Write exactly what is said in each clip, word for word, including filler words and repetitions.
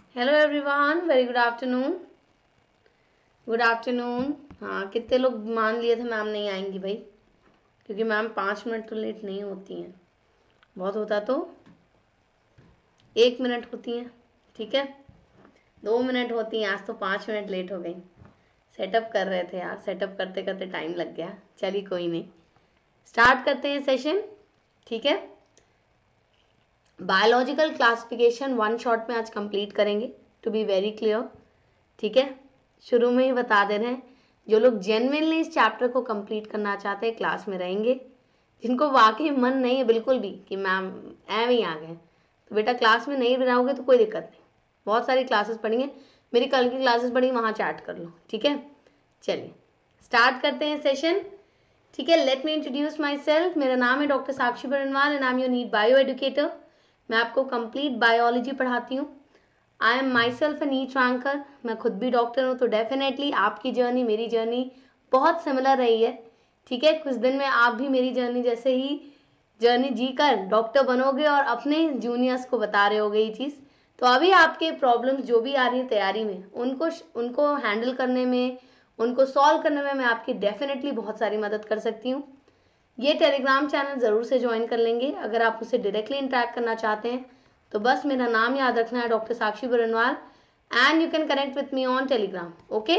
Hello everyone, very good afternoon. Good afternoon. हाँ, कितने लोग मान लिए थे मैम नहीं आएंगी भाई, क्योंकि मैम पाँच मिनट तो लेट नहीं होती हैं, बहुत होता तो एक मिनट होती हैं, ठीक है, दो मिनट होती हैं, आज तो पाँच मिनट लेट हो गई। सेटअप कर रहे थे यार, सेटअप करते करते टाइम लग गया। चलिए कोई नहीं, स्टार्ट करते हैं सेशन, ठीक है। बायोलॉजिकल क्लासिफिकेशन वन शॉट में आज कंप्लीट करेंगे, टू बी वेरी क्लियर, ठीक है। शुरू में ही बता दे रहे हैं, जो लोग जेन्युइनली इस चैप्टर को कंप्लीट करना चाहते हैं क्लास में रहेंगे। जिनको वाकई मन नहीं है बिल्कुल भी कि मैम एम ही आ गए, तो बेटा क्लास में नहीं रहोगे तो कोई दिक्कत नहीं, बहुत सारी क्लासेस पढ़ेंगे, मेरी कल की क्लासेस पढ़ी, वहाँ चैट कर लो, ठीक है। चलिए स्टार्ट करते हैं सेशन, ठीक है। Let me introduce myself. मेरा नाम है doctor Sakshi Baranwal and I am your NEET bio educator. मैं आपको कंप्लीट बायोलॉजी पढ़ाती हूँ। I am myself a NEET ranker, मैं खुद भी डॉक्टर हूँ, तो डेफिनेटली आपकी जर्नी मेरी जर्नी बहुत सिमिलर रही है, ठीक है। कुछ दिन में आप भी मेरी जर्नी जैसे ही जर्नी जी कर डॉक्टर बनोगे और अपने जूनियर्स को बता रहे होगे ये चीज़। तो अभी आपके प्रॉब्लम्स जो भी आ रही है तैयारी में, उनको उनको हैंडल करने में, उनको सॉल्व करने में मैं आपकी डेफिनेटली बहुत सारी मदद कर सकती हूँ। ये टेलीग्राम चैनल ज़रूर से ज्वाइन कर लेंगे अगर आप उससे डायरेक्टली इंटरेक्ट करना चाहते हैं। तो बस मेरा नाम याद रखना है, doctor Sakshi Baranwal, and you can connect with me on Telegram, okay.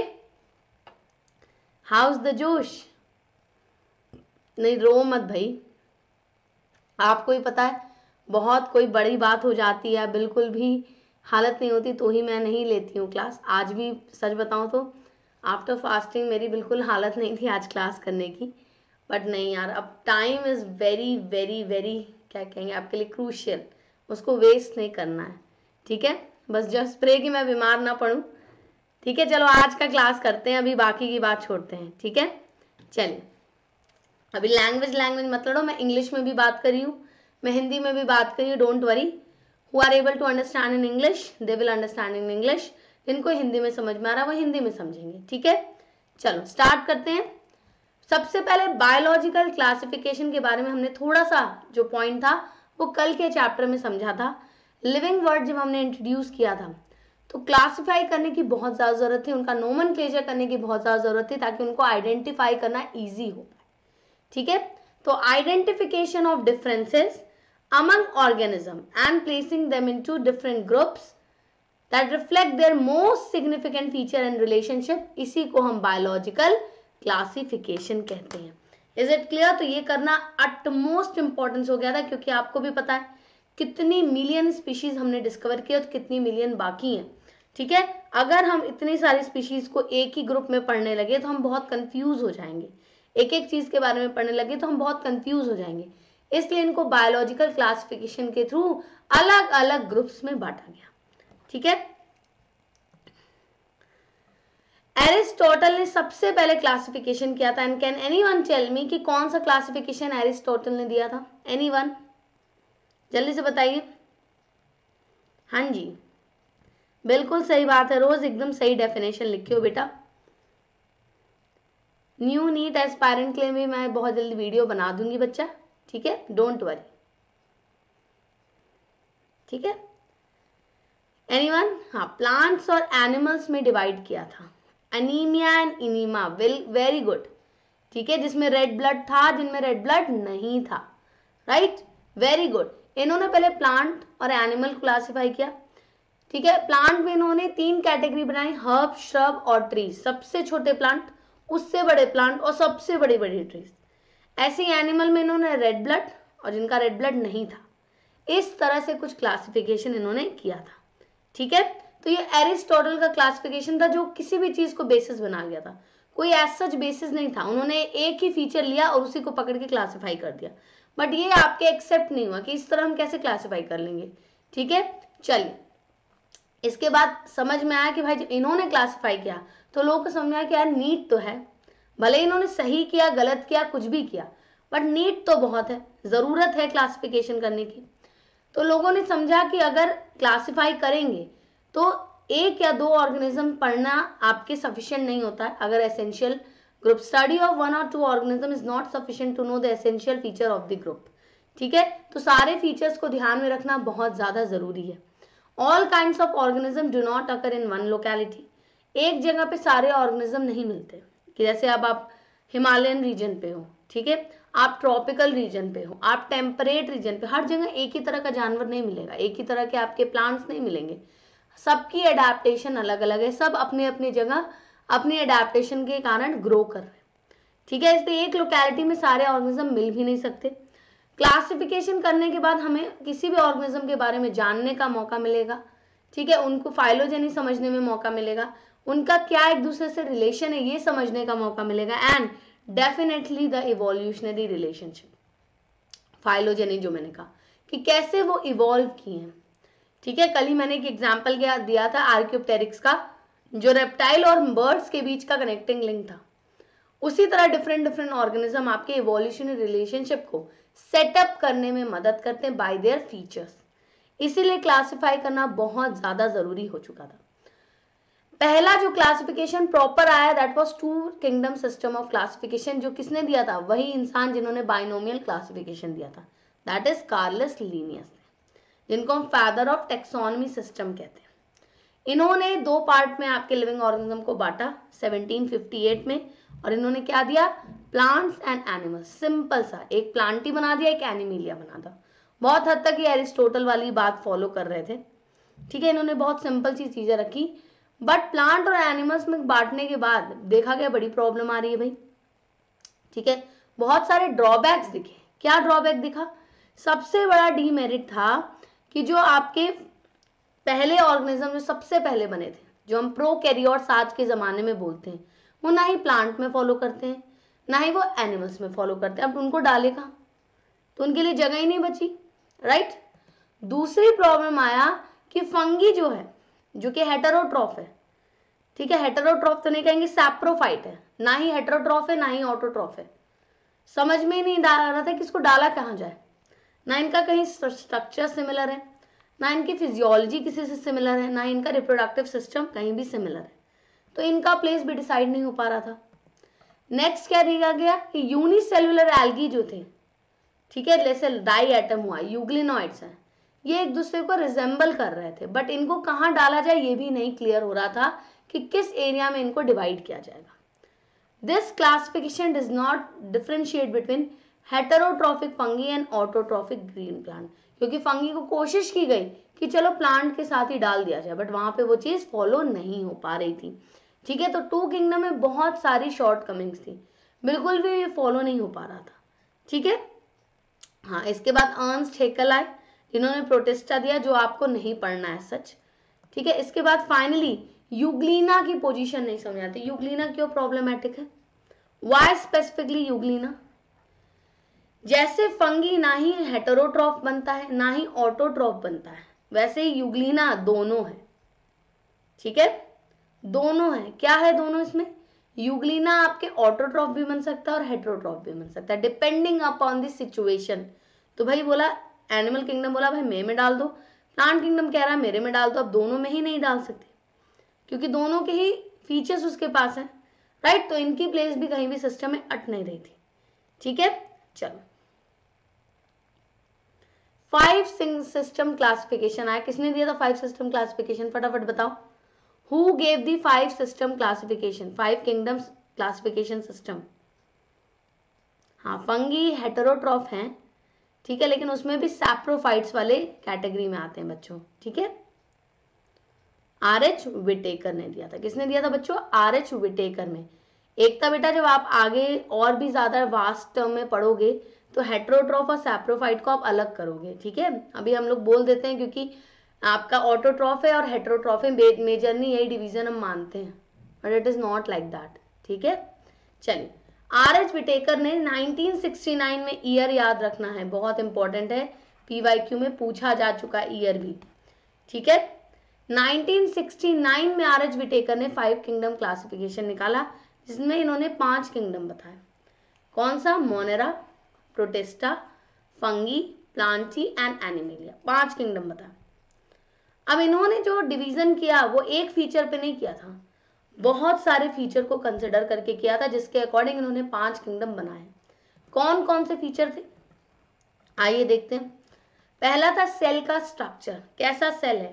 How's the जोश? नहीं रो मत भाई, आपको ही पता है बहुत कोई बड़ी बात हो जाती है, बिल्कुल भी हालत नहीं होती तो ही मैं नहीं लेती हूँ क्लास। आज भी सच बताऊँ तो आफ्टर फास्टिंग मेरी बिल्कुल हालत नहीं थी आज क्लास करने की, बट नहीं यार, अब time is very very very क्या कहेंगे आपके लिए क्रूशियल, उसको वेस्ट नहीं करना है, ठीक है। बस जस्ट प्रे कि मैं बीमार ना पड़ूं, ठीक है। चलो आज का क्लास करते हैं, अभी बाकी की बात छोड़ते हैं, ठीक है। चलिए अभी लैंग्वेज लैंग्वेज मत लड़ो, मैं इंग्लिश में भी बात कर रही हूँ, मैं हिंदी में भी बात कर रही हूँ, don't worry. Who are able to understand in English they will understand in English. जिनको हिंदी में समझ में आ रहा है वो हिंदी में समझेंगे, ठीक है। चलो स्टार्ट करते हैं। सबसे पहले बायोलॉजिकल क्लासिफिकेशन के बारे में हमने थोड़ा सा जो पॉइंट था वो कल के चैप्टर में समझा था। लिविंग वर्ड जब हमने इंट्रोड्यूस किया था तो क्लासिफाई करने की बहुत ज़्यादा ज़रूरत थी, उनका नोमेनक्लेचर करने की बहुत ज़्यादा ज़रूरत थी, ताकि उनको आइडेंटिफाई करना ईजी हो, ठीक है। तो identification of differences among organism and placing them into different groups that reflect their most significant feature and relationship, इसी को हम बायोलॉजिकल क्लासिफिकेशन कहते हैं। Is it clear? तो ये करना अटमोस्ट इंपॉर्टेंस हो गया था, क्योंकि आपको भी पता है कितनी मिलियन स्पीशीज हमने डिस्कवर किया और कितनी मिलियन बाकी हैं, ठीक है। अगर हम इतनी सारी स्पीशीज को एक ही ग्रुप में पढ़ने लगे तो हम बहुत कंफ्यूज हो जाएंगे, एक एक चीज के बारे में पढ़ने लगे तो हम बहुत कंफ्यूज हो जाएंगे, इसलिए इनको बायोलॉजिकल क्लासिफिकेशन के थ्रू अलग अलग ग्रुप्स में बांटा गया, ठीक है। एरिस्टोटल ने सबसे पहले क्लासिफिकेशन किया था, and can anyone tell me कि कौन सा क्लासिफिकेशन एरिस्टोटल ने दिया था? एनीवन जल्दी से बताइए। हाँ जी, बिल्कुल सही बात है, रोज एकदम सही डेफिनेशन लिखे हो बेटा। न्यू नीट एस्पायरेंट के लिए भी मैं बहुत जल्दी वीडियो बना दूंगी बच्चा, ठीक है, डोंट वरी, ठीक है। एनीवन? हाँ, प्लांट्स और एनिमल्स में डिवाइड किया था, anaima and enaima, well very good, ठीक है। जिसमें रेड ब्लड था, जिनमें रेड ब्लड नहीं था, राइट, वेरी गुड। इन्होंने पहले प्लांट और एनिमल क्लासिफाई किया, ठीक है। प्लांट में इन्होंने तीन कैटेगरी बनाई, हर्ब, श्रब और ट्रीज, सबसे छोटे प्लांट, उससे बड़े प्लांट और सबसे बड़ी बड़ी ट्रीज। ऐसे एनिमल में इन्होंने रेड ब्लड और जिनका रेड ब्लड नहीं था, इस तरह से कुछ क्लासिफिकेशन इन्होंने किया था, ठीक है। तो ये एरिस्टोटल का क्लासिफिकेशन था, जो किसी भी चीज को बेसिस बना गया था, कोई एज सच बेसिस नहीं था, उन्होंने एक ही फीचर लिया और उसी को पकड़ के क्लासिफाई कर दिया, बट ये आपके एक्सेप्ट नहीं हुआ कि इस तरह हम कैसे क्लासिफाई कर लेंगे, ठीक है। चलिए इसके बाद समझ में आया कि भाई जब इन्होंने क्लासिफाई किया तो लोगों को समझ में आया कि यार नीट तो है, भले इन्होंने सही किया गलत किया कुछ भी किया, बट नीट तो बहुत है, जरूरत है क्लासिफिकेशन करने की। तो लोगों ने समझा कि अगर क्लासिफाई करेंगे तो एक या दो ऑर्गेनिज्म पढ़ना आपके सफिशिएंट नहीं होता है, अगर essential group study of one और two organism is not sufficient to know the essential feature of the group, ठीक है। तो सारे फीचर्स को ध्यान में रखना बहुत ज्यादा जरूरी है। All kinds of organism do not occur in one locality. एक जगह पे सारे ऑर्गेनिज्म नहीं मिलते, कि जैसे अब आप हिमालयन रीजन पे हो, ठीक है, आप ट्रॉपिकल रीजन पे हो, आप टेम्परेट रीजन पे, हर जगह एक ही तरह का जानवर नहीं मिलेगा, एक ही तरह के आपके प्लांट्स नहीं मिलेंगे, सबकी एडेप्टेशन अलग अलग है, सब अपने अपनी जगह अपनी एडेप्टेशन के कारण ग्रो कर रहे हैं, ठीक है। इसलिए एक लोकेलिटी में सारे ऑर्गेनिज्म मिल भी नहीं सकते। क्लासिफिकेशन करने के बाद हमें किसी भी ऑर्गेनिज्म के बारे में जानने का मौका मिलेगा, ठीक है, उनको फाइलोजेनी समझने में मौका मिलेगा, उनका क्या एक दूसरे से रिलेशन है ये समझने का मौका मिलेगा, and definitely the evolutionary relationship, phylogeny जो मैंने कहा कि कैसे वो इवॉल्व किए हैं, ठीक है। कल ही मैंने एक एग्जाम्पल दिया था आर्क्योप्टेरिक्स का, जो रेप्टाइल और बर्ड्स के बीच का कनेक्टिंग लिंक था। उसी तरह डिफरेंट डिफरेंट ऑर्गेनिज्म आपके इवोल्यूशनरी रिलेशनशिप को सेटअप करने में मदद करते हैं बाय देयर फीचर्स। इसीलिए क्लासिफाई करना बहुत ज्यादा जरूरी हो चुका था। पहला जो क्लासिफिकेशन प्रॉपर आया that was two kingdom system of classification, जो किसने दिया था, वही इंसान जिन्होंने बाइनोमियल क्लासिफिकेशन दिया था, दैट इज कार्लस लिनियस, जिनको हम फादर ऑफ टेक्सोनॉमी सिस्टम कहते हैं। इन्होंने दो पार्ट में आपके लिविंग ऑर्गेनिज्म को बांटा सेवनटीन फिफ्टी एट में, और इन्होंने क्या दिया, प्लांट्स एंड एनिमल्स, सिंपल सा, एक प्लांट ही बना दिया, एक एनिमिलिया बना दिया। बहुत हद तक ये एरिस्टोटल वाली बात फॉलो कर रहे थे, ठीक है, इन्होंने बहुत सिंपल सी चीजें रखी। बट प्लांट और एनिमल्स में बांटने के बाद देखा गया बड़ी प्रॉब्लम आ रही है भाई, ठीक है, बहुत सारे ड्रॉबैक्स दिखे। क्या ड्रॉबैक दिखा, सबसे बड़ा डीमेरिट था कि जो आपके पहले ऑर्गेनिज्म जो सबसे पहले बने थे, जो हम प्रोकैरियोट्स आज के जमाने में बोलते हैं, वो ना ही प्लांट में फॉलो करते हैं, ना ही वो एनिमल्स में फॉलो करते हैं। अब उनको डाले कहाँ, तो उनके लिए जगह ही नहीं बची, राइट। दूसरी प्रॉब्लम आया कि फंगी जो है, जो कि हेटेरोट्रॉफ है, ठीक है, हेटेरोट्रॉफ तो नहीं कहेंगे, सैप्रोफाइट है, ना ही हेटेरोट्रॉफ है ना ही ऑटोट्रॉफ है। समझ में ही नहीं आ रहा था कि इसको डाला कहाँ जाए, ना इनका कहीं स्ट्रक्चर सिमिलर है, ना इनकी फिजियोलॉजी किसी से सिमिलर है, ना इनका रिप्रोडक्टिव सिस्टम कहीं भी सिमिलर है, तो इनका प्लेस भी डिसाइड नहीं हो पा रहा था। नेक्स्ट क्या देखा गया कि यूनिसेल्युलर एल्गी जो थे, ठीक है, जैसे डाई एटम हुआ, यूग्लिनॉइड्स हैं, ये एक दूसरे को रिजेंबल कर रहे थे, बट इनको कहाँ डाला जाए ये भी नहीं क्लियर हो रहा था कि किस एरिया में इनको डिवाइड किया जाएगा। This classification does not differentiate between heterotrophic fungi and autotrophic green plant, क्योंकि फंगी को कोशिश की गई कि चलो प्लांट के साथ ही डाल दिया जाए, बट वहां पे वो चीज फॉलो नहीं हो पा रही थी, ठीक है। तो टू किंगडम में बहुत सारी शॉर्ट कमिंग्स थी, बिल्कुल भी फॉलो नहीं हो पा रहा था, ठीक है। हाँ, इसके बाद अर्न्स्ट हैकेल आए, इन्होंने प्रोटेस्टा दिया जो आपको नहीं पढ़ना है सच, ठीक है। इसके बाद फाइनली यूग्लिना की पोजीशन नहीं समझ आती, यूग्लिना क्यों प्रॉब्लमेटिक है, वाई स्पेसिफिकली यूग्लिना। जैसे फंगी ना ही हेटेरोट्रॉफ बनता है ना ही ऑटोट्रॉफ बनता है, वैसे ही यूग्लिना दोनों है, ठीक है, दोनों है। क्या है दोनों इसमें, यूग्लिना आपके ऑटोट्रॉफ भी बन सकता है और हेटेरोट्रॉफ भी बन सकता है डिपेंडिंग अपॉन द सिचुएशन। तो भाई बोला एनिमल किंगडम बोला भाई मेरे में डाल दो, प्लांट किंगडम कह रहा है मेरे में डाल दो, अब दोनों में ही नहीं डाल सकते क्योंकि दोनों के ही फीचर्स उसके पास हैं, राइट। तो इनकी प्लेस भी कहीं भी सिस्टम में अट नहीं रही थी, ठीक है। चलो, फाइव सिस्टम क्लासिफिकेशन आया, किसने दिया था फाइव सिस्टम क्लासिफिकेशन, फटाफट बताओ। Who gave the five system classification, five kingdoms classification system. हाँ, फंगी हेटेरोट्रॉफ हैं, ठीक है, लेकिन उसमें भी सैप्रोफाइट्स वाले कैटेगरी में आते हैं बच्चों, ठीक है। आर एच विटेकर ने दिया था, किसने दिया था बच्चों, आर एच विटेकर में। एक था बेटा जब आप आगे और भी ज्यादा वास्ट टर्म में पढ़ोगे तो हेटेरोट्रॉफ और सैप्रोफाइट को आप अलग करोगे, ठीक है। अभी हम लोग बोल देते हैं क्योंकि आपका ऑटोट्रॉफ है और हेटेरोट्रॉफ है, मेजरली यही डिवीजन हम मानते हैं, but it is not like that, ठीक है। चलिए, आर एच विटेकर ने नाइनटीन सिक्सटी नाइन में ईयर याद रखना है, बहुत इंपॉर्टेंट है, पीवाईक्यू में पूछा जा चुका है ईयर भी, ठीक है। नाइनटीन सिक्सटी नाइन में आर एच विटेकर ने फाइव किंगडम क्लासिफिकेशन निकाला, जिसमें इन्होंने पांच किंगडम बताया। कौन सा, Monera, Protista, Fungi, Plantae and Animalia, पांच किंगडम बताया। अब इन्होंने जो डिवीजन किया वो एक फीचर पे नहीं किया था, बहुत सारे फीचर को कंसिडर करके किया था, जिसके अकॉर्डिंग इन्होंने पांच किंगडम बनाए। कौन कौन से फीचर थे, आइए देखते हैं। पहला था सेल का स्ट्रक्चर, कैसा सेल है,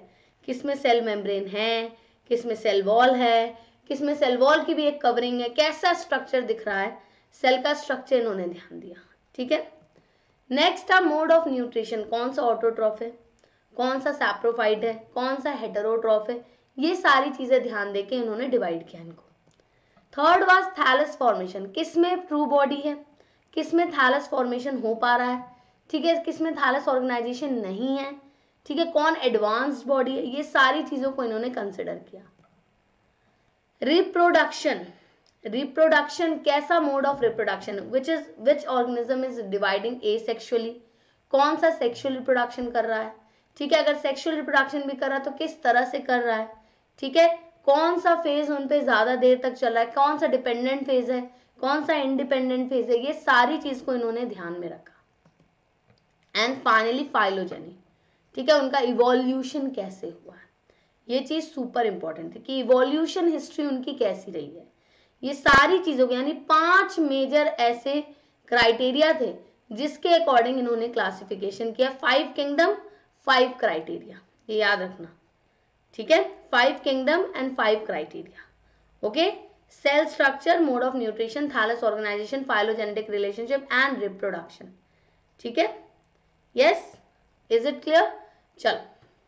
किस में सेल मेम्ब्रेन है, किस में सेल वॉल है, किस में सेल वॉल की भी एक कवरिंग है, कैसा स्ट्रक्चर दिख रहा है, सेल का स्ट्रक्चर इन्होंने ध्यान दिया। ठीक है, नेक्स्ट है मोड ऑफ न्यूट्रिशन, कौन सा ऑटोट्रॉफ है, कौन सा सैप्रोफाइट है, कौन सा हेटेरोट्रॉफ है, ये सारी चीजें ध्यान देके इन्होंने डिवाइड किया इनको। थर्ड वाज थैलस फॉर्मेशन, किस में ट्रू बॉडी है, किस में थैलस फॉर्मेशन हो पा रहा है, ठीक है, किस में थैलस ऑर्गेनाइजेशन नहीं है, ठीक है, कौन एडवांस्ड बॉडी है, ये सारी चीजों को इन्होंने कंसिडर किया। रिप्रोडक्शन, रिप्रोडक्शन कैसा mode of reproduction, which is which organism is dividing asexually, कौन सा सेक्सुअल रिप्रोडक्शन कर रहा है, ठीक है, अगर सेक्सुअल रिप्रोडक्शन भी कर रहा है तो किस तरह से कर रहा है, ठीक है, कौन सा फेज उन पे ज्यादा देर तक चल रहा है, कौन सा डिपेंडेंट फेज है, कौन सा इंडिपेंडेंट फेज है, ये सारी चीज को इन्होंने ध्यान में रखा। एंड फाइनली फाइलोजेनी, ठीक है, उनका इवोल्यूशन कैसे हुआ है, ये चीज सुपर इंपॉर्टेंट है कि इवोल्यूशन हिस्ट्री उनकी कैसी रही है। ये सारी चीजों के यानी पांच मेजर ऐसे क्राइटेरिया थे जिसके अकॉर्डिंग इन्होंने क्लासिफिकेशन किया। फाइव किंगडम, फाइव क्राइटेरिया, ये याद रखना। ठीक है, five kingdom and five criteria. Okay, cell structure, mode of nutrition, thallus organisation, phylogenetic relationship and reproduction. ठीक है, यस, इज इट क्लियर? चलो,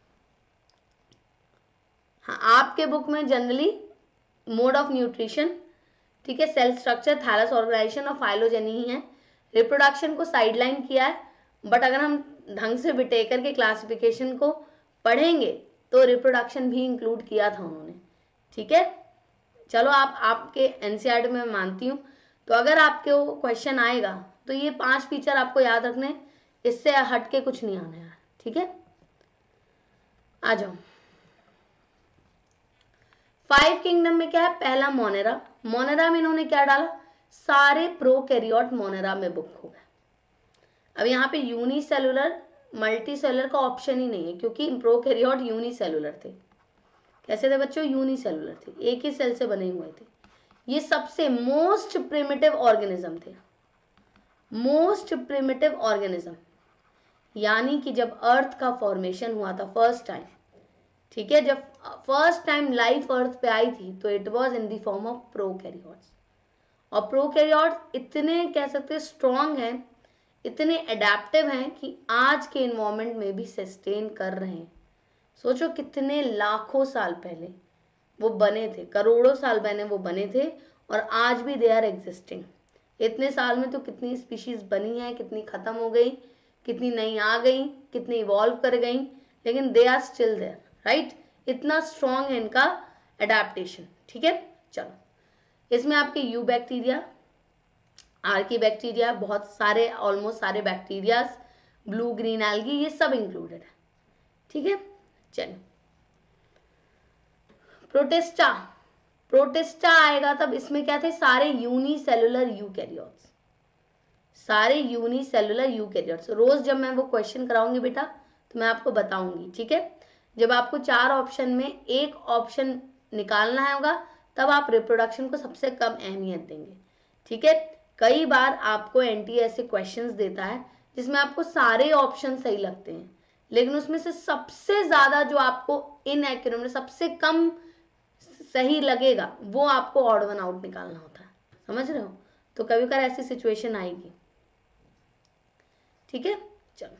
हाँ, आपके बुक में जनरली मोड ऑफ न्यूट्रिशन, ठीक है, सेल स्ट्रक्चर, थैलस ऑर्गेनाइजेशन और फाइलोजेनी ही है। रिप्रोडक्शन को साइडलाइन किया है, बट अगर हम ढंग से बिटेकर के क्लासिफिकेशन को पढ़ेंगे तो रिप्रोडक्शन भी इंक्लूड किया था उन्होंने। ठीक है, चलो, आप आपके एनसीईआरटी में मानती हूँ, तो अगर आपके वो क्वेश्चन आएगा तो ये पांच फीचर आपको याद रखने, इससे हट के कुछ नहीं आना है। ठीक है, आ जाओ। फाइव किंगडम में क्या है? पहला मोनेरा। मोनेरा में इन्होंने क्या डाला? सारे प्रोकैरियोट मोनेरा में बुक हो गए। अब यहाँ पे यूनिसेलुलर मल्टी सेलुलर का ऑप्शन ही नहीं है, क्योंकि प्रोकैरियोट यूनिसेलुलर थे। कैसे थे बच्चों? यूनिसेलुलर थे, एक ही सेल से बने हुए थे। ये सबसे मोस्ट प्रिमिटिव ऑर्गेनिज्म थे, मोस्ट प्रिमिटिव ऑर्गेनिज्म। यानी कि जब अर्थ का फॉर्मेशन हुआ था फर्स्ट टाइम, ठीक है, जब फर्स्ट टाइम लाइफ अर्थ पे आई थी तो it was in the form of prokaryotes. और प्रोकैरियोट्स इतने कह सकते स्ट्रॉन्ग हैं, इतने एडेप्टिव हैं कि आज के इन्वायरमेंट में भी सस्टेन कर रहे हैं। सोचो कितने लाखों साल पहले वो बने थे, करोड़ों साल पहले वो बने थे, और आज भी दे आर एग्जिस्टिंग। इतने साल में तो कितनी स्पीशीज बनी है, कितनी खत्म हो गई, कितनी नई आ गई, कितनी इवॉल्व कर गई, लेकिन they are still there, right. इतना स्ट्रॉन्ग है इनका एडेप्टेशन। ठीक है, चलो, इसमें आपके यू बैक्टीरिया, आर्की बैक्टीरिया, बहुत सारे, ऑलमोस्ट सारे बैक्टीरियाज, ब्लू ग्रीन एल्गी, ये सब इंक्लूडेड है। ठीक है, चलो, प्रोटिस्टा। प्रोटिस्टा आएगा तब इसमें क्या थे? सारे यूनिसेलुलर यूकैरियोट्स, सारे यूनिसेलुलर यूकैरियोट्स। रोज जब मैं वो क्वेश्चन कराऊंगी बेटा तो मैं आपको बताऊंगी। ठीक है, जब आपको चार ऑप्शन में एक ऑप्शन निकालना होगा तब आप रिप्रोडक्शन को सबसे कम अहमियत देंगे। ठीक है, कई बार आपको एनटीए ऐसे क्वेश्चंस देता है जिसमें आपको सारे ऑप्शन सही लगते हैं, लेकिन उसमें से सबसे ज्यादा जो आपको इनएक्यूरेट, सबसे कम सही लगेगा, वो आपको ऑड वन आउट निकालना होता है। समझ रहे हो? तो कभी कभी ऐसी सिचुएशन आएगी। ठीक है, चलो,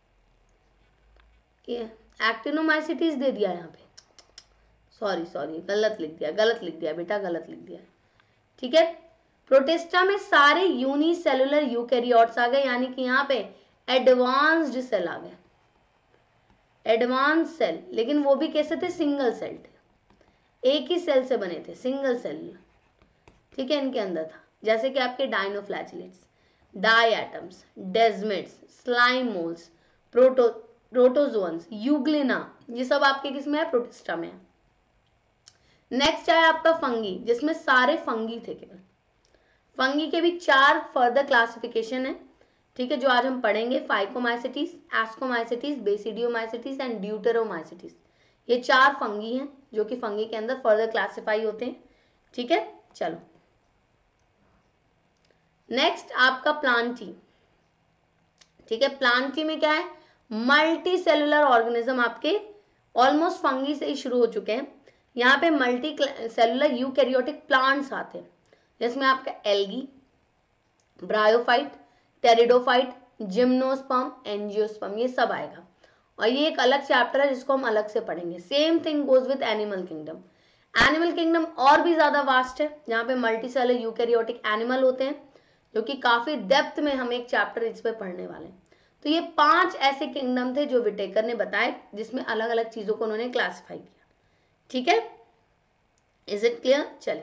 ये एक्टिनोमाइसिटीज दे दिया यहाँ पे, सॉरी सॉरी गलत लिख दिया, गलत लिख दिया बेटा, गलत लिख दिया। ठीक है, प्रोटिस्टा में सारे यूनिसेलुलर यूकैरियोट्स आ गए, यानी कि यहाँ पे एडवांस्ड सेल आ गए, एडवांस सेल, लेकिन वो भी कैसे थे? सिंगल सेल थे, एक ही सेल से बने थे, सिंगल सेल। ठीक है, इनके अंदर था, जैसे कि आपके dinoflagellates, diatoms, desmids, slime moulds, proto protozoans, Euglena, ये सब आपके किसमें है? प्रोटिस्टा में है। नेक्स्ट है आपका फंगी, जिसमें सारे फंगी थे केवल। फंगी के भी चार फर्दर क्लासिफिकेशन है, ठीक है, जो आज हम पढ़ेंगे। Phycomycetes, ascomycetes, basidiomycetes and deuteromycetes, ये चार फंगी हैं जो कि फंगी के अंदर फर्दर क्लासिफाई होते हैं। ठीक है, चलो, नेक्स्ट आपका प्लांटी। ठीक है, प्लांटी में क्या है? मल्टी सेलुलर ऑर्गेनिज्म आपके ऑलमोस्ट फंगी से ही शुरू हो चुके हैं। यहाँ पे मल्टी सेलुलर यूकैरियोटिक प्लांट्स आते हैं, जिसमें आपका algae, bryophyte, pteridophyte, gymnosperm, angiosperm, ये सब आएगा। और ये एक अलग चैप्टर है जिसको हम अलग से पढ़ेंगे। Same thing goes with animal kingdom. Animal kingdom और भी ज्यादा वास्ट है, जहाँ पे मल्टी सेलुलर यूकैरियोटिक एनिमल होते हैं, जो कि काफी डेप्थ में हम एक चैप्टर इस पे पढ़ने वाले हैं। तो ये पांच ऐसे किंगडम थे जो विटेकर ने बताए, जिसमें अलग अलग चीजों को उन्होंने क्लासिफाई किया। ठीक है, इज इट क्लियर? चले,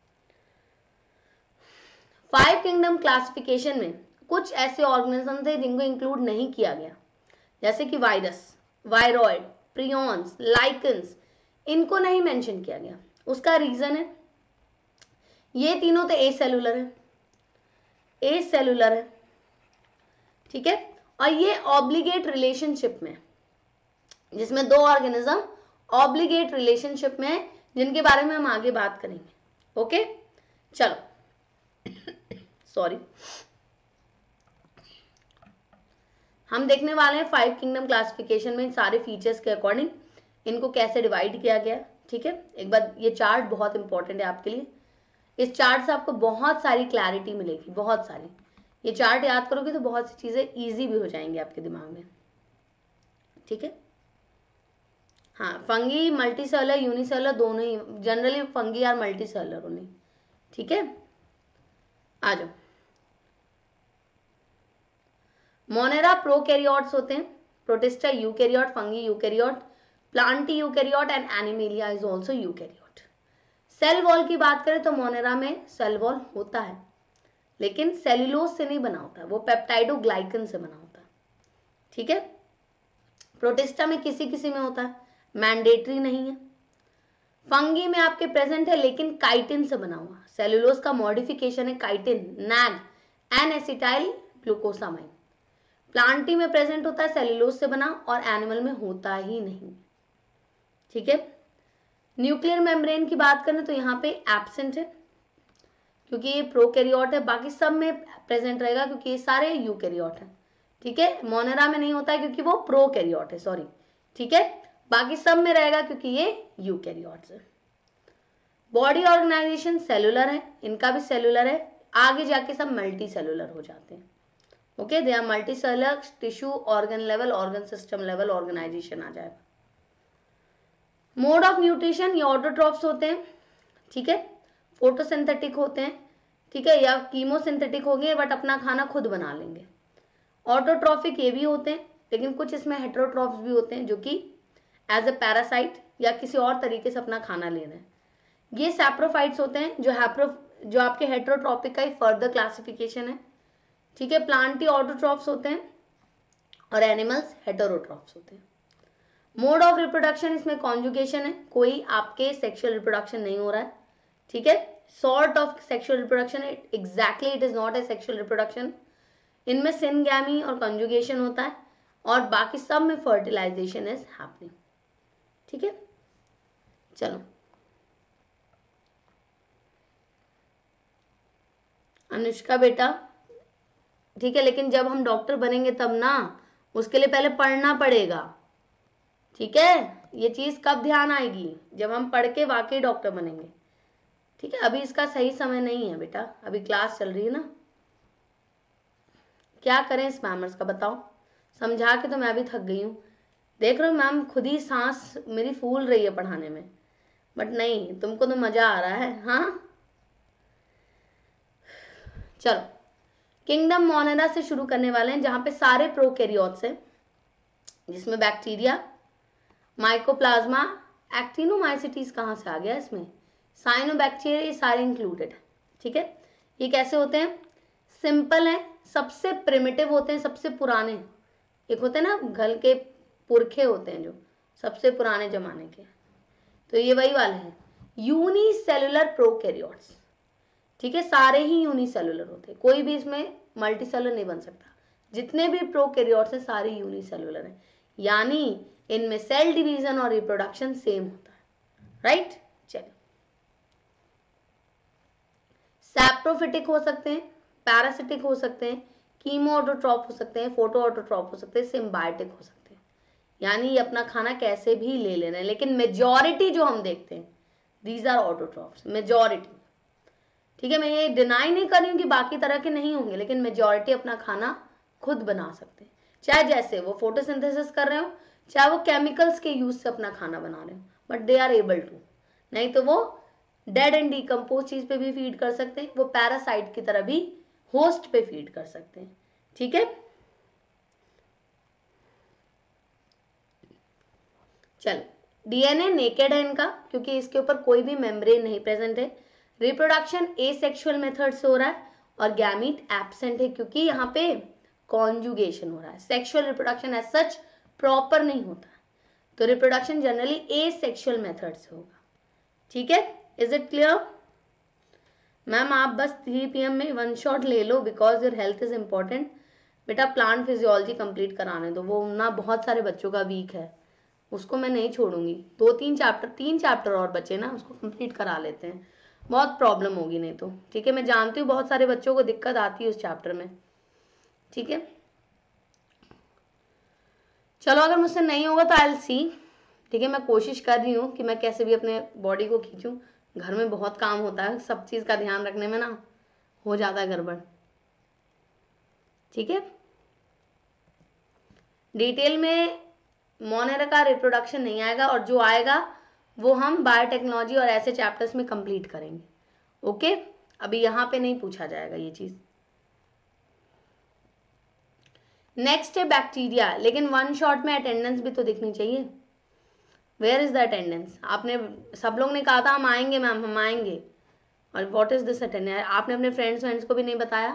फाइव किंगडम क्लासिफिकेशन में कुछ ऐसे ऑर्गेनिज्म थे जिनको इंक्लूड नहीं किया गया, जैसे कि वायरस, वायरॉइड, प्रियॉन्स, लाइकन्स, इनको नहीं मेंशन किया गया। उसका रीजन है, ये तीनों तो ए सेलुलर है, ए सेलुलर है, ठीक है, और ये ऑब्लिगेट रिलेशनशिप में, जिसमें दो ऑर्गेनिज्म ऑब्लिगेट रिलेशनशिप में है, जिनके बारे में हम आगे बात करेंगे। ओके, चलो सॉरी, हम देखने वाले हैं फाइव किंगडम क्लासिफिकेशन में सारे फीचर्स के अकॉर्डिंग इनको कैसे डिवाइड किया गया। ठीक है, एक बार ये चार्ट बहुत इंपॉर्टेंट है आपके लिए, इस चार्ट से आपको बहुत सारी क्लैरिटी मिलेगी, बहुत सारी। ये चार्ट याद करोगे तो बहुत सी चीजें इजी भी हो जाएंगी आपके दिमाग में। ठीक है, हाँ, फंगी मल्टी सेलुलर यूनिसेलुलर दोनों ही, generally fungi are multi cellular only. ठीक है, आ जाओ। मोनेरा प्रोकैरियोट्स होते हैं, protista eukaryote, fungi eukaryote, plantae eukaryote and animalia is also eukaryote. Cell wall की बात करें तो मोनेरा में सेल वॉल होता है, लेकिन सेल्यूलोज से नहीं बना होता है, वो पेप्टाइडोग्लाइकन से बना होता है। ठीक है, प्रोटिस्टा में किसी किसी में होता है, मैंडेटरी नहीं है। फंगी में आपके प्रेजेंट है, लेकिन काइटिन से बना हुआ, सेल्यूलोज का मॉडिफिकेशन है chitin, NAG, N acetyl glucosamine. Plantae में प्रेजेंट होता है, सेल्यूलोज से बना, और एनिमल में होता ही नहीं। ठीक है, न्यूक्लियर मेम्ब्रेन की बात करें तो यहाँ पे एब्सेंट है, क्योंकि ये प्रोकैरियोट है, बाकी सब में प्रेजेंट रहेगा क्योंकि ये सारे यूकैरियोट हैं। ठीक है, मोनेरा में नहीं होता है क्योंकि वो प्रोकैरियोट है, सॉरी। ठीक है, बाकी सब में रहेगा क्योंकि ये यूकैरियोट्स है। बॉडी ऑर्गेनाइजेशन सेलुलर है, इनका भी सेलुलर है, आगे जाके सब मल्टी सेलुलर हो जाते हैं। Okay, they are multi cellular, tissue, organ level, organ system level organisation आ जाएगा। मोड ऑफ न्यूट्रिशन, ये ऑटोट्रॉफ्स होते हैं, ठीक है, फोटोसिंथेटिक होते हैं, ठीक है, या कीमोसिंथेटिक होंगे बट अपना खाना खुद बना लेंगे। ऑटोट्रॉफिक ये भी होते हैं, लेकिन कुछ इसमें हेटेरोट्रॉफ्स भी होते हैं जो कि एज ए पैरासाइट या किसी और तरीके से अपना खाना ले रहे हैं। ये सैप्रोफाइट्स होते हैं, जो हैप्रो जो आपके हेटेरोट्रॉपिक का ही फर्दर क्लासिफिकेशन है। ठीक है, प्लांटी ऑटोट्रॉफ्स होते हैं और एनिमल्स हेटेरोट्रॉफ्स होते हैं। मोड ऑफ रिप्रोडक्शन, इसमें कॉन्जुगेशन है, कोई आपके सेक्सुअल रिप्रोडक्शन नहीं हो रहा है। ठीक है, sort of sexual reproduction, exactly it is not a sexual reproduction. इनमें सिनगैमी और कॉन्जुगेशन होता है, और बाकी सब में फर्टिलाइजेशन इज हैपनिंग। ठीक है, चलो अनुष्का बेटा, ठीक है, लेकिन जब हम डॉक्टर बनेंगे तब ना, उसके लिए पहले पढ़ना पड़ेगा। ठीक है, ये चीज कब ध्यान आएगी? जब हम पढ़ के वाकई डॉक्टर बनेंगे। ठीक है, अभी इसका सही समय नहीं है बेटा, अभी क्लास चल रही है ना। क्या करें इस मैमर्स का, बताओ? समझा के तो मैं भी थक गई हूँ। देख रहे हो मैम, खुद ही सांस मेरी फूल रही है पढ़ाने में, बट नहीं, तुमको तो मजा आ रहा है। हाँ, चलो किंगडम मोनेरा से शुरू करने वाले हैं, जहां पे सारे प्रोकैरियोट्स हैं, जिसमें बैक्टीरिया, माइकोप्लाज्मा, एक्टिनोमाइसिटीज कहाँ से आ गया इसमें, साइनोबैक्टीरिया, ये सारे इंक्लूडेड है। ठीक है, ये कैसे होते हैं? सिंपल है, सबसे प्रिमिटिव होते हैं, सबसे पुराने। एक होते हैं ना घर के पुरखे होते हैं जो सबसे पुराने जमाने के, तो ये वही वाले हैं, यूनिसेलुलर प्रोकैरियोट्स। ठीक है, सारे ही यूनिसेलुलर होते हैं, कोई भी इसमें मल्टीसेलुलर नहीं बन सकता। जितने भी प्रोकैरियोट्स हैं सारे यूनिसेलुलर हैं, यानी इनमें सेल डिवीजन और रिप्रोडक्शन सेम होता है। राइट, चलिए, सैप्रोफिटिक हो सकते हैं, पैरासिटिक हो सकते हैं, कीमो ऑटोट्रॉप हो सकते हैं, फोटो ऑटोट्रॉप हो सकते हैं, सिम्बायोटिक हो सकते हैं। यानी ये अपना खाना कैसे भी ले ले रहे हैं, लेकिन मेजॉरिटी जो हम देखते हैं दीज आर ऑटोट्रॉफ्स, मेजॉरिटी। ठीक है, मैं ये डिनाई नहीं कर रही हूँ कि बाकी तरह के नहीं होंगे, लेकिन मेजॉरिटी अपना खाना खुद बना सकते हैं, चाहे जैसे वो फोटोसिंथेसिस कर रहे हो, चाहे वो केमिकल्स के यूज से अपना खाना बना रहे हो, but they are able to. नहीं तो वो डेड एंड डिकम्पोज चीज पे भी फीड कर सकते हैं, वो पैरासाइट की तरह भी होस्ट पे फीड कर सकते हैं। ठीक है, चल डीएनए नेकेड है इनका, क्योंकि इसके ऊपर कोई भी मेम्ब्रेन नहीं प्रेजेंट है। रिप्रोडक्शन एसेक्सुअल मेथड से हो रहा है और गैमीट एब्सेंट है, क्योंकि यहाँ पे कॉन्जुगेशन हो रहा है। Sexual reproduction as such proper नहीं होता, तो रिप्रोडक्शन जनरली एसेक्सुअल मेथड से होगा। ठीक है, इज इट क्लियर? मैम आप बस थ्री पी एम में वन शॉट ले लो because your health is important. बेटा प्लांट फिजियोलॉजी कंप्लीट कराने दो, वो ना बहुत सारे बच्चों का वीक है, उसको मैं नहीं छोड़ूंगी। दो तीन चैप्टर तीन चैप्टर और बचे ना, उसको कंप्लीट करा लेते हैं, बहुत प्रॉब्लम होगी नहीं तो। ठीक है, मैं जानती हूँ बहुत सारे बच्चों को दिक्कत आती है उस चैप्टर में। ठीक है, चलो अगर मुझसे नहीं होगा तो आई विल सी। ठीक है, मैं कोशिश कर रही हूँ कि मैं कैसे भी अपने बॉडी को खींचूं। घर में बहुत काम होता है, सब चीज का ध्यान रखने में ना हो जाता है गड़बड़। ठीक है, डिटेल में मोनेरा का रिप्रोडक्शन नहीं आएगा, और जो आएगा वो हम बायोटेक्नोलॉजी और ऐसे चैप्टर्स में कंप्लीट करेंगे। ओके, अभी यहां पे नहीं पूछा जाएगा ये चीज। नेक्स्ट है बैक्टीरिया, लेकिन वन शॉट में अटेंडेंस भी तो दिखनी चाहिए। Where is the attendance? आपने सब लोग ने कहा था हम आएंगे मैम, हम आएंगे, और व्हाट इज दिस अटेंडेंस? आपने अपने फ्रेंड्स फ्रेंड्स को भी नहीं बताया।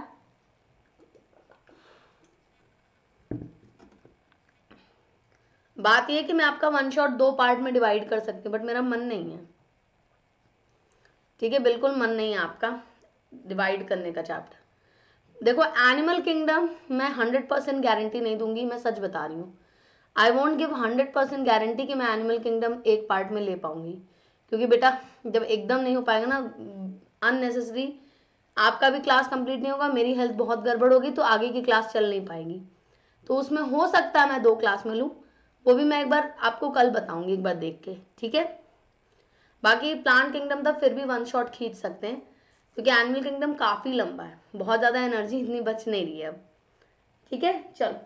बात यह है कि मैं आपका वन शॉट दो पार्ट में डिवाइड कर सकती हूँ, बट मेरा मन नहीं है। ठीक है, बिल्कुल मन नहीं है आपका डिवाइड करने का चैप्टर। देखो एनिमल किंगडम मैं हंड्रेड परसेंट गारंटी नहीं दूंगी, मैं सच बता रही हूँ। I won't give hundred percent guarantee कि मैं एनिमल किंगडम एक पार्ट में ले पाऊंगी, क्योंकि बेटा जब एकदम नहीं हो पाएगा ना, अननेसेसरी आपका भी क्लास कंप्लीट नहीं होगा, मेरी हेल्थ बहुत गड़बड़ होगी, तो आगे की क्लास चल नहीं पाएगी। तो उसमें हो सकता है मैं दो क्लास में लूँ, वो भी मैं एक बार आपको कल बताऊंगी एक बार देख के। ठीक है, बाकी प्लांट किंगडम तक फिर भी वन शॉट खींच सकते हैं, क्योंकि एनिमल किंगडम काफी लंबा है, बहुत ज्यादा एनर्जी इतनी बच नहीं रही है अब। ठीक है, चलो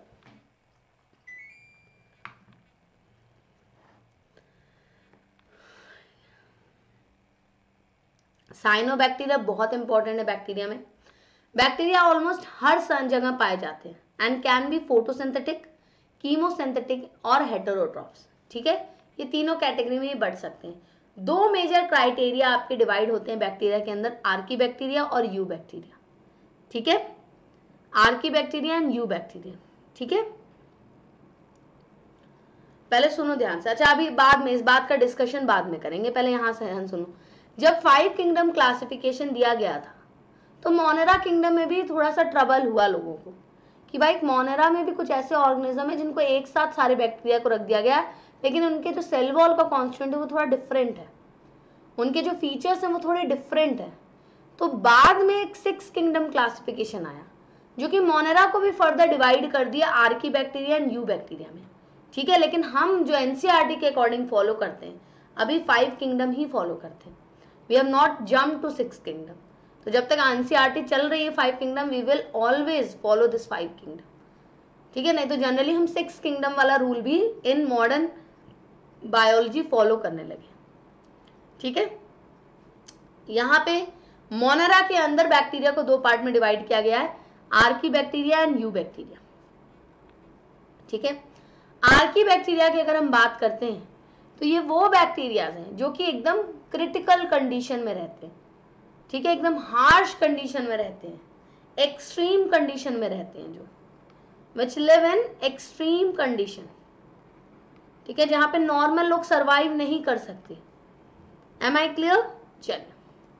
साइनोबैक्टीरिया बहुत इंपॉर्टेंट है। बैक्टीरिया में बैक्टीरिया ऑलमोस्ट हर जगह पाए जाते हैं and can be photosynthetic, chemosynthetic और हेटेरोट्रॉफ्स। ठीक है, ये तीनों कैटेगरी में ही बढ़ सकते हैं। दो मेजर क्राइटेरिया आपके डिवाइड होते हैं बैक्टीरिया के अंदर, आर्की बैक्टीरिया और यू बैक्टीरिया। ठीक है, archaebacteria and eubacteria. ठीक है, पहले सुनो ध्यान से। अच्छा अभी बाद में इस बात का डिस्कशन बाद में करेंगे, पहले यहां से हम सुनो। जब फाइव किंगडम क्लासिफिकेशन दिया गया था तो मोनेरा किंगडम में भी थोड़ा सा ट्रबल हुआ लोगों को कि भाई मोनेरा में भी कुछ ऐसे ऑर्गेनिज्म है जिनको एक साथ सारे बैक्टीरिया को रख दिया गया, लेकिन उनके जो सेल वॉल का कॉन्स्टिट्यूएंट है वो थोड़ा डिफरेंट है, उनके जो फीचर्स हैं वो थोड़े डिफरेंट है। तो बाद में एक सिक्स किंगडम क्लासिफिकेशन आया जो कि मोनेरा को भी फर्दर डिवाइड कर दिया archaebacteria and eubacteria में। ठीक है, लेकिन हम जो एनसीईआरटी के अकॉर्डिंग फॉलो करते हैं अभी फाइव किंगडम ही फॉलो करते हैं। We have not jump to six kingdom. तो जब तक एनसीईआरटी चल रही है five kingdom, we will always follow this five kingdom. ठीक है, नहीं तो जनरली हम सिक्स किंगडम वाला रूल भी इन मॉडर्न बायोलॉजी फॉलो करने लगे। ठीक है, यहाँ पे मोनेरा के अंदर बैक्टीरिया को दो पार्ट में डिवाइड किया गया है, archaebacteria and eubacteria. ठीक है, आर्की बैक्टीरिया की अगर हम बात करते हैं तो ये वो बैक्टीरियाज हैं जो कि एकदम क्रिटिकल कंडीशन में रहते हैं। ठीक है, एकदम हार्श कंडीशन में रहते हैं, एक्सट्रीम कंडीशन में रहते हैं, जो which live in extreme condition. ठीक है, जहां पे नॉर्मल लोग सरवाइव नहीं कर सकते। Am I clear? चलिए,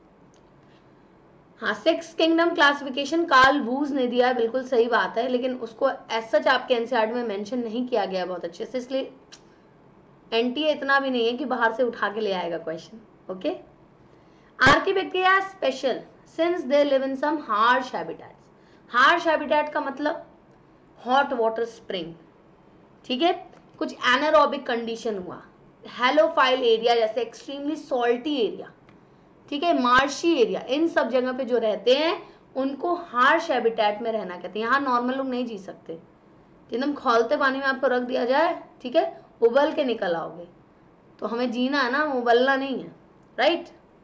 हाँ six kingdom classification Carl Woese ने दिया है, बिल्कुल सही बात है, लेकिन उसको एज सच आपके एनसीईआरटी में मेंशन नहीं किया गया बहुत अच्छे से, इसलिए एनटीए इतना भी नहीं है कि बाहर से उठा के ले आएगा question. Okay, archaebacteria special since they live in some harsh habitats. Harsh habitat का मतलब हॉट वाटर स्प्रिंग। ठीक है, कुछ एनारोबिक कंडीशन हुआ, हेलोफाइल एरिया जैसे एक्सट्रीमली सॉल्टी एरिया, ठीक है, मार्शी एरिया, इन सब जगह पे जो रहते हैं उनको हार्श हैबिटेट में रहना कहते हैं। यहाँ नॉर्मल लोग नहीं जी सकते, एकदम खौलते पानी में आपको रख दिया जाए, ठीक है, उबल के निकल आओगे। तो हमें जीना है ना, उबलना नहीं है, राइट।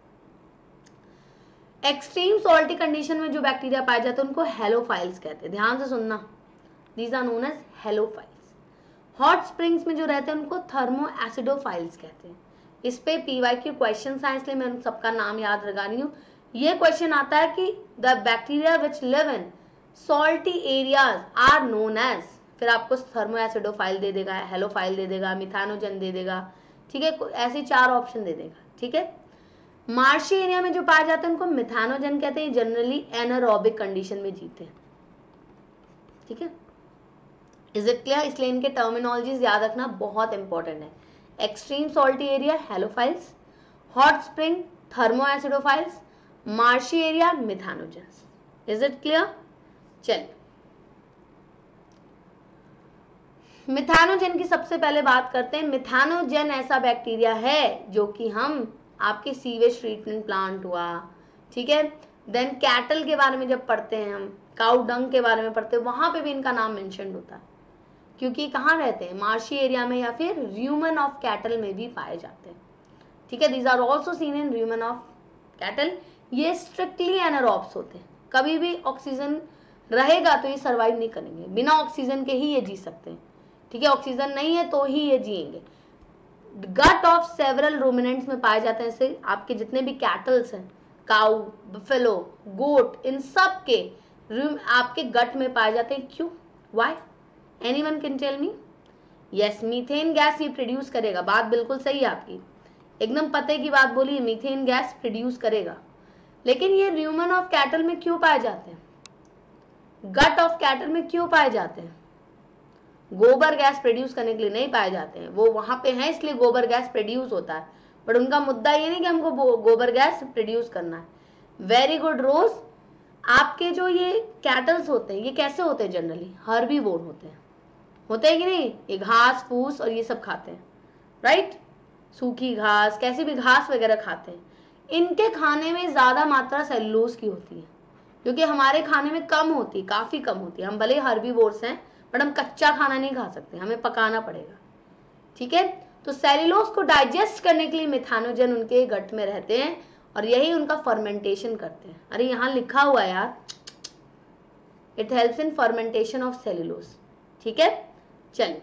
एक्सट्रीम सॉल्टी कंडीशन में जो बैक्टीरिया पाए जाते हैं उनको हेलोफाइल्स कहते हैं, ध्यान से सुनना, these are known as halophiles. Hot springs में जो रहते हैं उनको थर्मो एसिडोफाइल्स कहते हैं। इस पे पीवाई क्यू क्वेश्चन है, इसलिए मैं उन सबका नाम याद लगा रही हूँ। ये क्वेश्चन आता है कि the bacteria which live in salty areas are known as, फिर आपको थर्मो एसिडोफाइल दे देगा, हेलोफाइल दे देगा, मिथानोजन दे देगा, ठीक है, ऐसे चार ऑप्शन दे देगा, ठीक है। मार्शी एरिया में जो पाए जाते हैं उनको मिथानोजन कहते हैं, जनरली एनारोबिक कंडीशन में जीते हैं, ठीक है। Is it clear? इसलिए इनके टर्मिनोलॉजीज याद रखना बहुत इंपॉर्टेंट है। Extreme salty area halophiles, hot spring thermoacidophiles, marshy area methanogens. इज इट क्लियर? चलिए, मिथानोजन की सबसे पहले बात करते हैं। मिथानोजन ऐसा बैक्टीरिया है जो कि हम आपके सीवेज ट्रीटमेंट प्लांट हुआ, ठीक है, देन कैटल के बारे में जब पढ़ते हैं हम, काउ डंग के बारे में पढ़ते हैं, वहां पे भी इनका नाम मेंशन होता है, क्योंकि कहाँ रहते हैं, मार्शी एरिया में या फिर र्यूमन ऑफ कैटल में भी पाए जाते हैं, ठीक है। These are also seen in rumen of cattle. ये स्ट्रिक्टली एनारोब्स होते हैं, कभी भी ऑक्सीजन रहेगा तो ये सर्वाइव नहीं करेंगे, बिना ऑक्सीजन के ही ये जी सकते हैं, ठीक है, ऑक्सीजन नहीं है तो ही ये जिएंगे। गट ऑफ सेवरल रूमिनेंट्स में पाए जाते हैं, जैसे आपके जितने भी कैटल्स हैं, काउ, बफेलो, गोट, इन सब के आपके गट में पाए जाते हैं। क्यों? Why? Anyone can tell me? Yes, methane gas ये प्रोड्यूस करेगा, बात बिल्कुल सही है आपकी, एकदम पते की बात बोली, मीथेन गैस प्रोड्यूस करेगा। लेकिन ये र्यूमन ऑफ कैटल में क्यों पाए जाते हैं, गट ऑफ कैटल में क्यों पाए जाते हैं? गोबर गैस प्रोड्यूस करने के लिए नहीं पाए जाते हैं, वो वहां पे हैं इसलिए गोबर गैस प्रोड्यूस होता है, बट उनका मुद्दा ये नहीं कि हमको गोबर गैस प्रोड्यूस करना है। वेरी गुड रोज। आपके जो ये कैटल्स होते हैं ये कैसे होते हैं? जनरली हर्बीवोर होते हैं, होते हैं कि नहीं? ये घास फूस और ये सब खाते हैं, राइट, सूखी घास, कैसी भी घास वगैरह खाते हैं। इनके खाने में ज्यादा मात्रा सेलुलोज की होती है, क्योंकि हमारे खाने में कम होती है, काफी कम होती है। हम भले हर्बीवोर्स हैं बट हम कच्चा खाना नहीं खा सकते, हमें पकाना पड़ेगा, ठीक है। तो सेलुलोज को डाइजेस्ट करने के लिए मिथानोजन उनके गट में रहते हैं और यही उनका फर्मेंटेशन करते हैं। अरे यहाँ लिखा हुआ है यार, it helps in fermentation of cellulose, ठीक है। चलिए,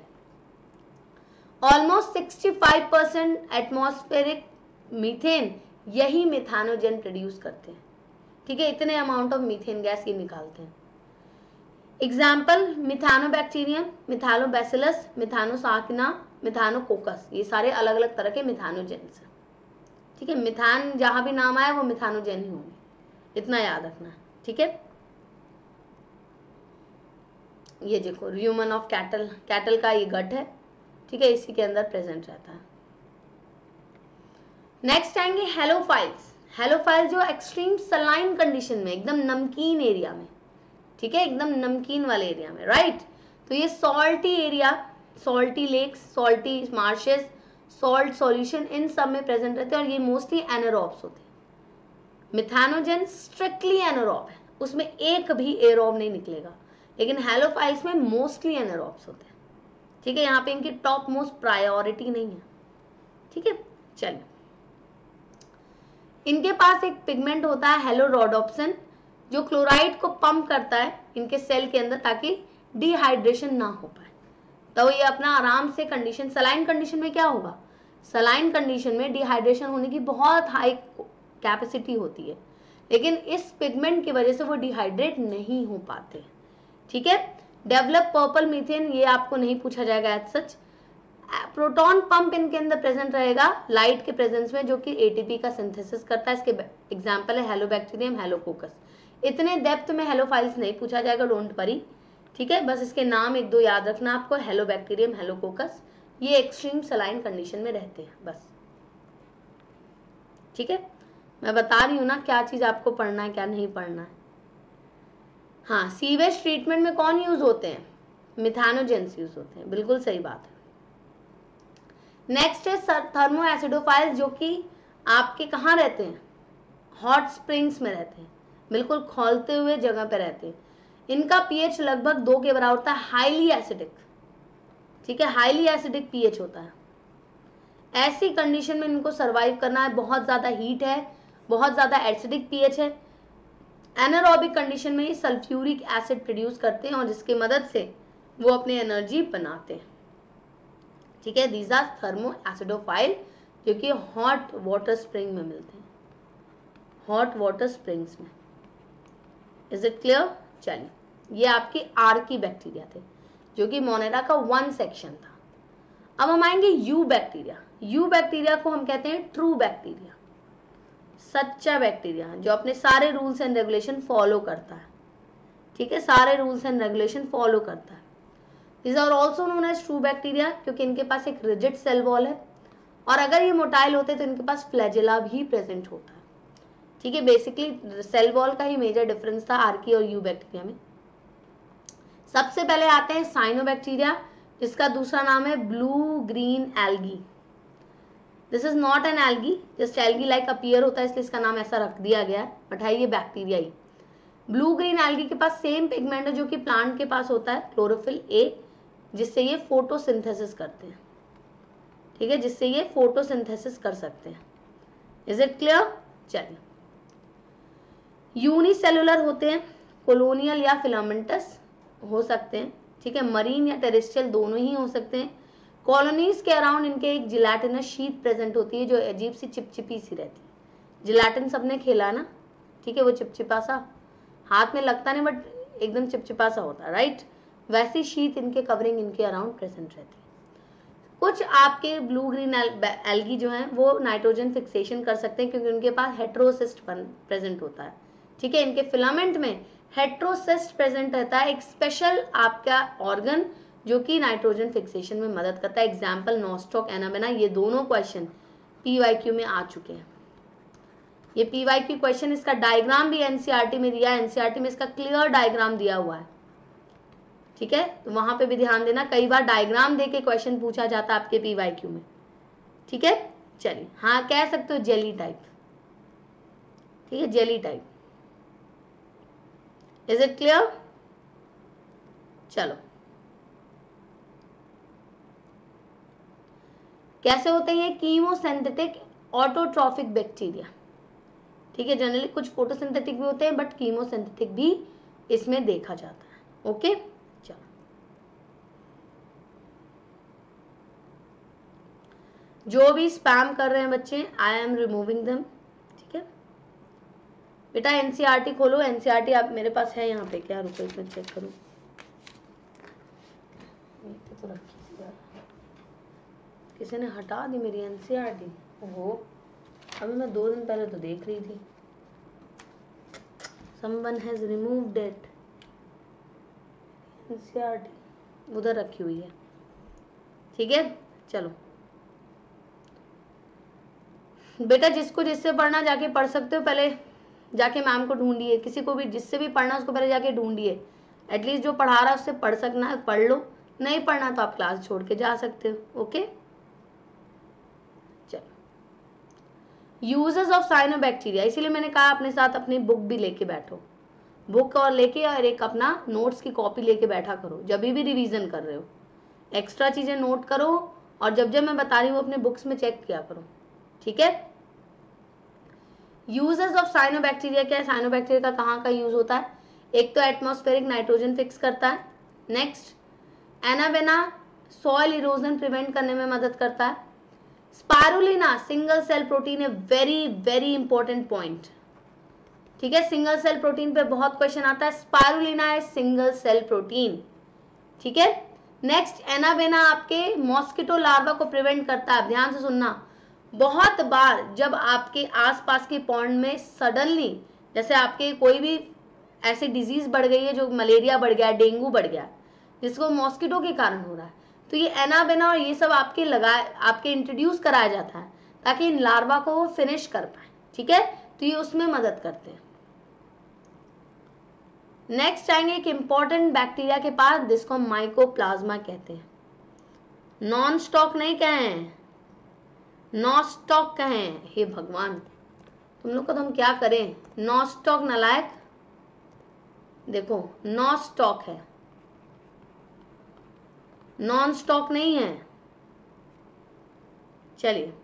almost sixty five percent atmospheric methane यही मिथानोजन प्रोड्यूस करते हैं, ठीक है, इतने अमाउंट ऑफ मीथेन गैस ये निकालते हैं। एग्जाम्पल, मिथानोबैक्टीरियम, मिथानोबैसिलस, मिथानोसाकिना, मिथानोकोकस, ये सारे अलग अलग तरह के मिथानोजेंस हैं, ठीक है। मिथान जहां भी नाम आया वो मिथानोजेन ही होंगे, इतना याद रखना है, ठीक है। ये देखो र्यूमन ऑफ कैटल, कैटल का ये गट है, ठीक है, इसी के अंदर प्रेजेंट रहता है। नेक्स्ट आएंगे हेलोफाइल्स। हेलोफाइल जो एक्सट्रीम सलाइन कंडीशन में, एकदम नमकीन एरिया में, ठीक है, एकदम नमकीन वाले एरिया में, राइट। तो ये salty area, salty lakes, salty marshes, salt solution, इन सब में प्रेजेंट रहते हैं और ये मोस्टली एनारोब्स होते हैं। मिथानोजन स्ट्रिक्टली एनारोब है, उसमें एक भी एरोब नहीं निकलेगा, लेकिन हेलोफाइल्स में मोस्टली एनारोब्स होते हैं, ठीक है। यहाँ पे इनकी टॉप मोस्ट प्रायोरिटी नहीं है, ठीक है। चलिए, इनके पास एक पिगमेंट होता है हेलोरोडोप्सिन, जो क्लोराइड को पंप करता है इनके सेल के अंदर ताकि डिहाइड्रेशन ना हो पाए। तो ये अपना आराम से कंडीशन, सलाइन कंडीशन में क्या होगा, सलाइन कंडीशन में डिहाइड्रेशन होने की बहुत हाई कैपेसिटी होती है, लेकिन इस पिगमेंट की वजह से वो डिहाइड्रेट नहीं हो पाते, ठीक है। डेवलप पर्पल मीथेन, ये आपको नहीं पूछा जाएगा एज सच। प्रोटॉन पंप इनके अंदर प्रेजेंट रहेगा लाइट के प्रेजेंस में, जो कि एटीपी का सिंथेसिस करता है। इसके एग्जांपल है हेलोबैक्टीरियम, हेलोकोकस। इतने डेप्थ में हेलोफाइल्स नहीं पूछा जाएगा, डोंट वरी, ठीक है। बस इसके नाम एक दो याद रखना आपको, हेलोबैक्टीरियम, हेलोकोकस, ये एक्सट्रीम सलाइन कंडीशन में रहते हैं, बस, ठीक है। मैं बता रही हूँ ना क्या चीज आपको पढ़ना है क्या नहीं पढ़ना है। हाँ, सीवेज ट्रीटमेंट में कौन यूज होते हैं? मिथानोजेंस यूज होते हैं, बिल्कुल सही बात है। नेक्स्ट है थर्मो एसिडोफाइल, जो कि आपके कहाँ रहते हैं, हॉट स्प्रिंग्स में रहते हैं, बिल्कुल खौलते हुए जगह पे रहते हैं। इनका पीएच लगभग दो के बराबर होता है, हाईली एसिडिक, ठीक है, हाईली एसिडिक पीएच होता है। ऐसी कंडीशन में इनको सरवाइव करना है, बहुत ज्यादा हीट है, बहुत ज्यादा एसिडिक पीएच है। एनारोबिक कंडीशन में ये सल्फ्यूरिक एसिड प्रोड्यूस करते हैं और जिसकी मदद से वो अपनी एनर्जी बनाते हैं, ठीक है। दीज आर थर्मो एसिडोफाइल, जो कि हॉट वाटर स्प्रिंग में मिलते हैं, हॉट वाटर स्प्रिंग्स में। Is it clear? चलिए, ये आपके आर्की बैक्टीरिया थे, जो कि मोनेरा का वन सेक्शन था। अब हम आएंगे यू बैक्टीरिया। यू बैक्टीरिया को हम कहते हैं ट्रू बैक्टीरिया, सच्चा बैक्टीरिया, जो अपने सारे रूल्स एंड रेगुलेशन फॉलो करता है, ठीक है, सारे रूल्स एंड रेगुलेशन फॉलो करता है। These are also known as true bacteria, क्योंकि इनके पास एक रिजिड सेल वॉल है, और अगर ये मोटाइल होते तो इनके पास फ्लैजेला भी प्रेजेंट होता है, ठीक है। बेसिकली सेल वॉल का ही मेजर डिफरेंस था आर्की और यू बैक्टीरिया में। सबसे पहले आते हैं साइनोबैक्टीरिया, जिसका दूसरा नाम है blue green algae. This is not an algae, just algae like appear होता है, इसलिए इसका नाम ऐसा रख दिया गया है, बट है ये बैक्टीरिया ही। ब्लू ग्रीन एल्गी के पास सेम पिगमेंट है जो कि प्लांट के पास होता है, क्लोरोफिल ए, जिससे ये फोटोसिंथेसिस करते हैं, ठीक है, जिससे ये फोटोसिंथेसिस कर सकते हैं। Is it clear? चलिए, यूनिसेलुलर होते हैं, कोलोनियल या फिलामेंटस हो सकते हैं, ठीक है, मरीन या टेरेस्ट्रियल दोनों ही हो सकते हैं। कॉलोनीज के अराउंड इनके एक जिलेटिनस शीट प्रेजेंट होती है, जो अजीब सी चिपचिपी सी रहती है। जिलेटिन सबने खेला ना, ठीक है, वो चिपचिपा सा, हाथ में लगता नहीं बट एकदम चिपचिपा सा होता है, राइट। वैसी शीट इनके कवरिंग इनके अराउंड प्रेजेंट रहती है। कुछ आपके ब्लू ग्रीन एल्गी जो हैं वो नाइट्रोजन फिक्सेशन कर सकते हैं, क्योंकि उनके पास हेट्रोसिस्ट प्रेजेंट होता है, ठीक है। इनके फिलामेंट में हेट्रोसिस्ट प्रेजेंट रहता है, एक स्पेशल आपका ऑर्गन जो कि नाइट्रोजन फिक्सेशन में मदद करता है। एग्जाम्पल नॉस्टॉक, एनाबेना, ये दोनों क्वेश्चन पीवाईक्यू में आ चुके हैं। ये पीवाईक्यू क्वेश्चन, इसका डायग्राम भी एनसीईआरटी में दिया है, एनसीईआरटी में इसका क्लियर डायग्राम दिया हुआ है, ठीक है, तो वहां पे भी ध्यान देना, कई बार डायग्राम देके क्वेश्चन पूछा जाता है आपके पीवाईक्यू में, ठीक है। चलिए, हाँ कह सकते हो जेली टाइप, ठीक है, jelly type. Is it clear? चलो, कैसे होते हैं कीमोसिंथेटिक ऑटोट्रॉफिक बैक्टीरिया, ठीक है। जनरली कुछ फोटोसिंथेटिक भी होते हैं, बट कीमोसिंथेटिक भी इसमें देखा जाता है। ओके, चलो, जो भी स्पैम कर रहे हैं बच्चे, आई एम रिमूविंग देम, ठीक है। बेटा एनसीईआरटी खोलो, एनसीईआरटी आप मेरे पास है यहाँ पे, क्या रुको इसमें चेक करूँ, तो रखी किसी ने हटा दी मेरी एनसीईआरटी। ओहो, अभी मैं दो दिन पहले तो देख रही थी। Someone has removed it. NCERT उधर रखी हुई है, ठीक है। चलो बेटा, जिसको जिससे पढ़ना जाके पढ़ सकते हो, पहले जाके मैम को ढूंढिए, किसी को भी जिससे भी पढ़ना उसको पहले जाके ढूंढिए, एटलीस्ट जो पढ़ा रहा है उससे पढ़ सकना है, पढ़ लो, नहीं पढ़ना तो आप क्लास छोड़ के जा सकते हो। ओके, यूजेस ऑफ साइनोबैक्टीरिया, इसीलिए मैंने कहा अपने साथ अपनी बुक भी लेके बैठो, बुक और लेके और एक अपना नोट्स की कॉपी लेके बैठा करो, जब भी रिवीजन कर रहे हो एक्स्ट्रा चीजें नोट करो, और जब जब मैं बता रही हूँ अपने बुक्स में चेक किया करो, ठीक है। यूजेस ऑफ साइनोबैक्टीरिया क्या है, साइनोबैक्टीरिया का कहाँ का यूज होता है, एक तो एटमॉस्फेरिक नाइट्रोजन फिक्स करता है, next anabaena soil erosion prevent करने में मदद करता है। स्पाइरुलिना सिंगल सेल प्रोटीन है, वेरी वेरी इंपॉर्टेंट पॉइंट, ठीक है। सिंगल सेल प्रोटीन पे बहुत क्वेश्चन आता है, स्पाइरुलिना है सिंगल सेल प्रोटीन, ठीक है। नेक्स्ट एनाबेना आपके मॉस्किटो लार्वा को प्रिवेंट करता है। ध्यान से सुनना, बहुत बार जब आपके आसपास के पॉन्ड में सडनली जैसे आपके कोई भी ऐसी डिजीज बढ़ गई है, जो मलेरिया बढ़ गया, डेंगू बढ़ गया, जिसको मॉस्किटो के कारण हो रहा है, तो ये एनाबेना और ये सब आपके लगाए आपके इंट्रोड्यूस कराया जाता है ताकि इन लार्वा को वो फिनिश कर पाए, ठीक है, तो ये उसमें मदद करते हैं। नेक्स्ट आएंगे एक इंपॉर्टेंट बैक्टीरिया के पास, जिसको माइकोप्लाज्मा कहते हैं। नॉन स्टॉक नहीं कहें, नॉस्टॉक कहें, हे भगवान तुम लोग का तो हम क्या करें। नॉस्टॉक नालायक, देखो नॉस्टॉक है, नॉन स्टॉक नहीं है। चलिए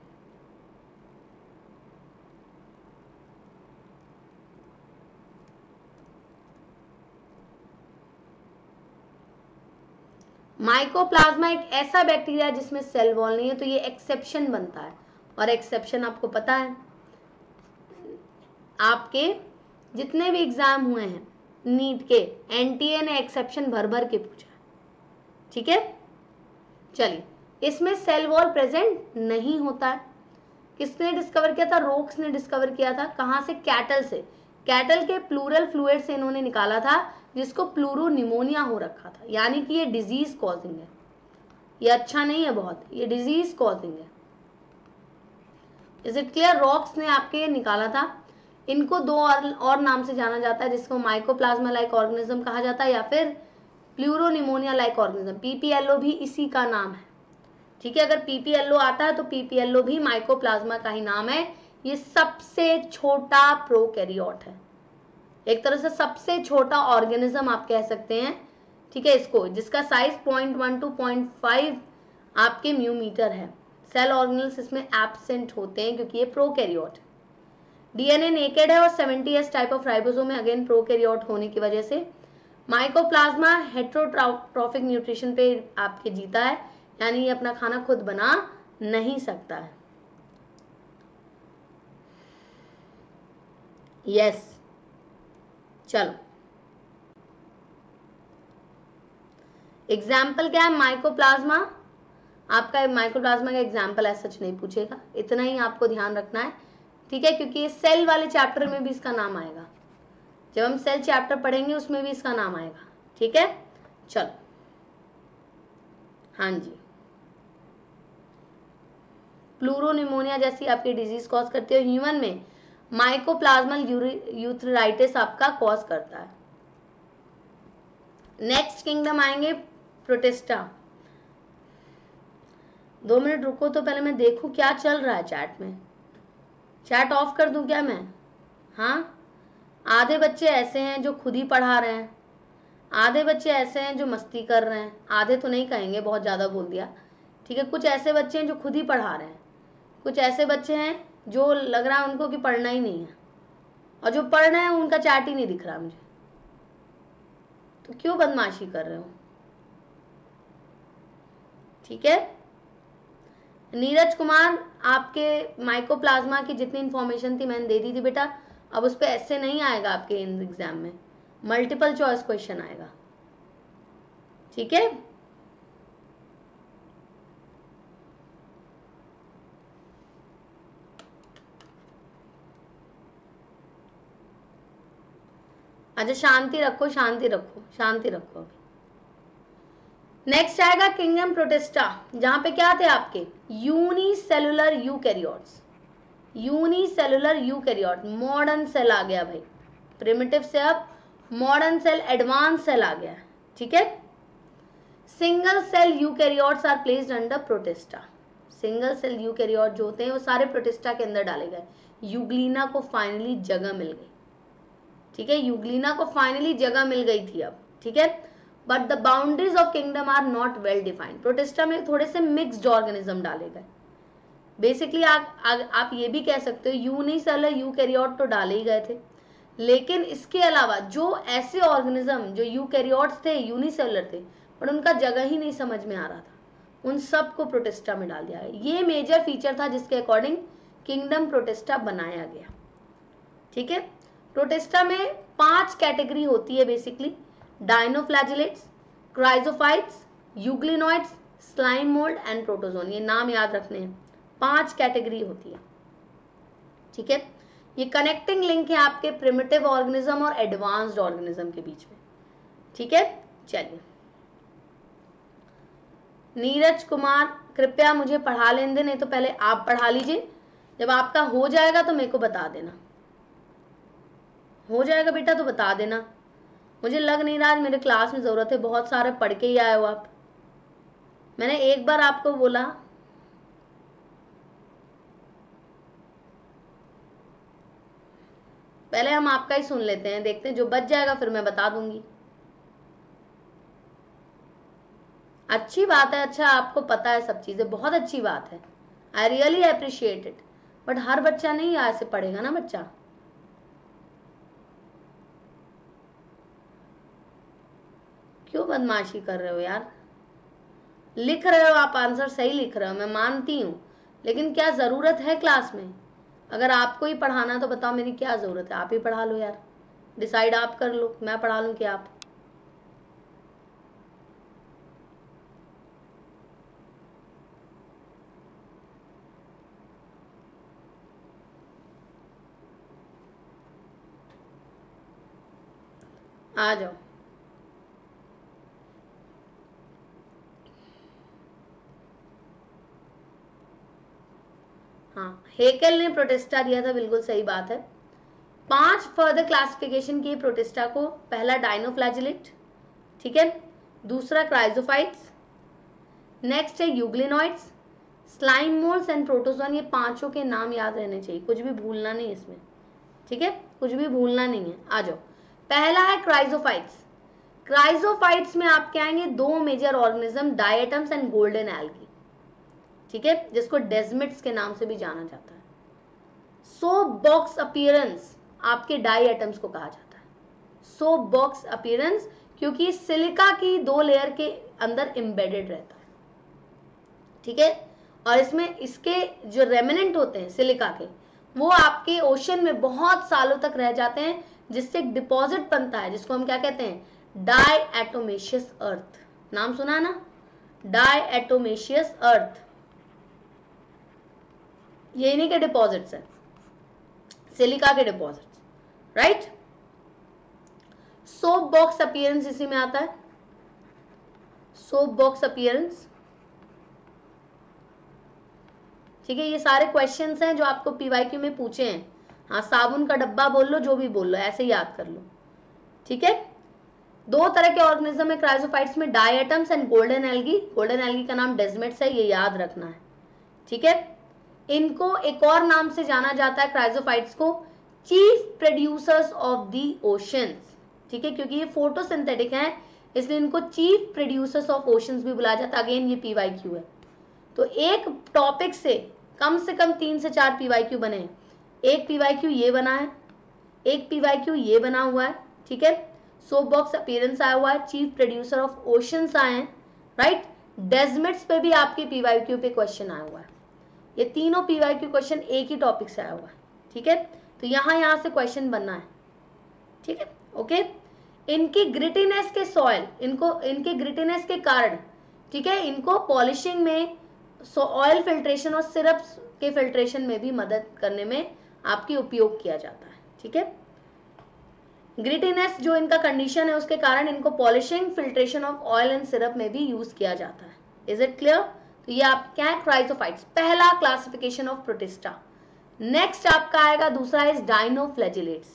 माइकोप्लाज्मा एक ऐसा बैक्टीरिया है जिसमें सेल वॉल नहीं है, तो ये एक्सेप्शन बनता है। और एक्सेप्शन आपको पता है, आपके जितने भी एग्जाम हुए हैं नीट के, एनटीए ने एक्सेप्शन भर भर के पूछा, ठीक है। चलिए, इसमें सेल वॉल प्रेजेंट नहीं होता है। किसने डिस्कवर किया था? रोक्स ने डिस्कवर किया था। कहां से? कैटल से। कैटल के प्लूरल फ्लूइड से इन्होंने निकाला था, जिसको प्लूरोनिमोनिया हो रखा था, यानी कि ये डिजीज कॉजिंग है। ये अच्छा नहीं है बहुत, ये डिजीज कॉजिंग है। Is it clear? रॉक्स ने आपके निकाला था। इनको दो और, और नाम से जाना जाता है, जिसको माइकोप्लाज्मा लाइक ऑर्गेनिज्म कहा जाता है या फिर प्लूरोनिमोनिया लाइक ऑर्गेनिज्म। पीपीएलओ भी इसी का नाम है, ठीक है। अगर पीपीएलओ आता है तो पीपीएलओ भी माइकोप्लाज्मा का ही नाम है। ये सबसे छोटा प्रोकैरियोट है, एक तरह से सबसे छोटा ऑर्गेनिज्म आप कह सकते हैं, ठीक है इसको, जिसका size point one two point five आपके म्यूमीटर है। सेल ऑर्गेनल्स इसमें एब्सेंट होते हैं क्योंकि ये प्रोकैरियोट। डीएनए नेकेड है और seventy S type of ribosome है, अगेन प्रोकैरियोट होने की वजह से। माइकोप्लाज्मा हेटेरोट्रॉफिक न्यूट्रिशन पे आपके जीता है, यानी ये अपना खाना खुद बना नहीं सकता है। Yes yes. चलो एग्जाम्पल क्या है? माइकोप्लाज्मा, आपका माइकोप्लाज्मा का एग्जाम्पल ऐसा सच नहीं पूछेगा, इतना ही आपको ध्यान रखना है, ठीक है, क्योंकि ये सेल वाले चैप्टर में भी इसका नाम आएगा। जब हम सेल चैप्टर पढ़ेंगे उसमें भी इसका नाम आएगा, ठीक है। चलो हाँ जी, प्लूरोनिमोनिया जैसी आपकी डिजीज कॉज करती है। ह्यूमन में माइकोप्लाज्मल यूथराइटिस आपका कॉज करता है। नेक्स्ट किंगडम आएंगे प्रोटिस्टा। दो मिनट रुको तो पहले मैं देखूं क्या चल रहा है चैट में। चैट ऑफ कर दूं क्या मैं? हाँ, आधे बच्चे ऐसे हैं जो खुद ही पढ़ा रहे हैं, आधे बच्चे ऐसे हैं जो मस्ती कर रहे हैं, आधे तो नहीं कहेंगे, बहुत ज़्यादा बोल दिया, ठीक है। कुछ ऐसे बच्चे हैं जो खुद ही पढ़ा रहे हैं, कुछ ऐसे बच्चे हैं जो लग रहा है उनको कि पढ़ना ही नहीं है, और जो पढ़ रहे हैं उनका चैट ही नहीं दिख रहा मुझे। तो क्यों बदमाशी कर रहे हो? ठीक है। नीरज कुमार, आपके माइकोप्लाज्मा की जितनी इंफॉर्मेशन थी मैंने दे दी थी बेटा, अब उस पर ऐसे नहीं आएगा आपके एग्जाम में, मल्टीपल चॉइस क्वेश्चन आएगा, ठीक है। अच्छा शांति रखो, शांति रखो, शांति रखो। नेक्स्ट आएगा किंगडम प्रोटिस्टा, जहां पे क्या थे आपके unicellular eukaryotes. Unicellular eukaryote, modern cell आ गया भाई, प्रिमिटिव से अब मॉडर्न सेल, एडवांस सेल आ गया, ठीक है। Single cell eukaryotes are placed under protista. Single cell eukaryote जो होते हैं वो सारे प्रोटिस्टा के अंदर डाले गए। यूग्लिना को फाइनली जगह मिल गई, ठीक है, यूग्लिना को फाइनली जगह मिल गई थी अब, ठीक है। But the boundaries of kingdom are not well defined. Protista में थोड़े से मिक्स्ड ऑर्गेनिज्म डाले गए। बेसिकली आप आप ये भी कह सकते हो यूनिसेलुलर यूकैरियोट तो डाले ही गए थे, लेकिन इसके अलावा जो ऐसे ऑर्गेनिज्म जो यूकैरियोट्स थे, यूनिसेलुलर थे, पर उनका जगह ही नहीं समझ में आ रहा था, उन सब को प्रोटिस्टा में डाल दिया गया। ये मेजर फीचर था जिसके अकॉर्डिंग किंगडम प्रोटिस्टा बनाया गया, ठीक है। प्रोटिस्टा में पांच कैटेगरी होती है basically, dinoflagellates, chrysophytes, euglenoids, slime mould and protozoan. ये नाम याद रखने हैं, पांच कैटेगरी होती है, ठीक है। ये कनेक्टिंग लिंक है आपके प्रिमिटिव ऑर्गेनिज्म और एडवांस्ड ऑर्गेनिज्म के बीच में, ठीक है। चलिए नीरज कुमार, कृपया मुझे पढ़ा लेने दें, नहीं तो पहले आप पढ़ा लीजिए, जब आपका हो जाएगा तो मेरे को बता देना। हो जाएगा बेटा तो बता देना, मुझे लग नहीं रहा आज मेरे क्लास में जरूरत है, बहुत सारे पढ़ के ही आए हो आप। मैंने एक बार आपको बोला पहले हम आपका ही सुन लेते हैं, देखते हैं जो बच जाएगा फिर मैं बता दूंगी। अच्छी बात है, अच्छा आपको पता है सब चीजें, बहुत अच्छी बात है, I really appreciate it. But हर बच्चा नहीं ऐसे पढ़ेगा ना बच्चा। क्यों बदमाशी कर रहे हो यार? लिख रहे हो आप, आंसर सही लिख रहे हो, मैं मानती हूँ, लेकिन क्या जरूरत है क्लास में? अगर आपको ही पढ़ाना तो बताओ मेरी क्या जरूरत है, आप ही पढ़ा लो यार, डिसाइड आप कर लो, मैं पढ़ा लूं कि आप? आ जाओ। हाँ, हेकेल ने प्रोटेस्टा दिया था, बिल्कुल सही बात है। पांच फर्दर क्लासिफिकेशन किए प्रोटेस्टा को। पहला डाइनोफ्लैजिलेट, ठीक है, दूसरा क्राइजोफाइट्स, नेक्स्ट है euglenoids, slime moulds and protozoan. ये पांचों के नाम याद रहने चाहिए, कुछ भी भूलना नहीं इसमें, ठीक है, कुछ भी भूलना नहीं है। आ जाओ, पहला है क्राइजोफाइट्स। क्राइजोफाइट्स में आपके आएंगे दो major organism, diatoms and golden algae, ठीक है, जिसको डेजमिट्स के नाम से भी जाना जाता है। सोप बॉक्स अपीयरेंस आपके डाई एटम्स को कहा जाता है, सोप बॉक्स अपीयरेंस, क्योंकि सिलिका की दो लेयर के अंदर एम्बेडेड रहता है, ठीक है, और इसमें इसके जो रेमिनेंट होते हैं सिलिका के, वो आपके ओशन में बहुत सालों तक रह जाते हैं, जिससे एक डिपॉजिट बनता है जिसको हम क्या कहते हैं, डाई एटोमेशियस अर्थ। नाम सुना ना, डाई एटोमेशियस अर्थ, ये इन्हीं के डिपॉजिट्स हैं, सिलिका के deposits, right. Soap box appearance इसी में आता है, सोप बॉक्स अपीयरेंस, ठीक है। ये सारे क्वेश्चंस हैं जो आपको पीवाईक्यू में पूछे हैं। हाँ, साबुन का डब्बा बोल लो, जो भी बोल लो, ऐसे ही याद कर लो, ठीक है। दो तरह के ऑर्गेनिज्म है क्राइजोफाइट्स में, diatoms and golden algae. Golden algae का नाम डेजमिट्स है, ये याद रखना है, ठीक है। इनको एक और नाम से जाना जाता है क्राइजोफाइट्स को, chief producers of the oceans, ठीक है, क्योंकि ये फोटोसिंथेटिक हैं इसलिए इनको चीफ प्रोड्यूसर्स ऑफ ओशंस भी बुलाया जाता है। अगेन ये पीवाईक्यू है, तो एक टॉपिक से कम से कम तीन से चार पीवाईक्यू बने हैं। एक पीवाईक्यू ये बना है, एक पीवाईक्यू ये बना हुआ है, ठीक है। सोप बॉक्स अपीयरेंस आया हुआ है, चीफ प्रोड्यूसर ऑफ ओशंस आए हैं, राइट। डेजमिट्स पे भी आपके पीवाईक्यू पे क्वेश्चन आया हुआ है। ये तीनों पीवाईक्यू क्वेश्चन एक ही टॉपिक से आया हुआ है, ठीक है, तो यहां यहां से क्वेश्चन बनना है, ठीक है, ओके। इनकी ग्रिटीनेस के सॉइल, इनको इनके ग्रिटीनेस के कारण, ठीक है, इनको पॉलिशिंग में, ऑयल फिल्ट्रेशन और सिरप के फिल्ट्रेशन में भी मदद करने में आपकी उपयोग किया जाता है, ठीक है। ग्रिटीनेस जो इनका कंडीशन है उसके कारण इनको polishing, filtration of oil and syrup में भी यूज किया जाता है। Is it clear? तो ये आप क्या है, क्राइजोफाइट्स, पहला क्लासिफिकेशन ऑफ प्रोटिस्टा। नेक्स्ट आपका आएगा दूसरा इज डाइनोफ्लैजिलेट्स।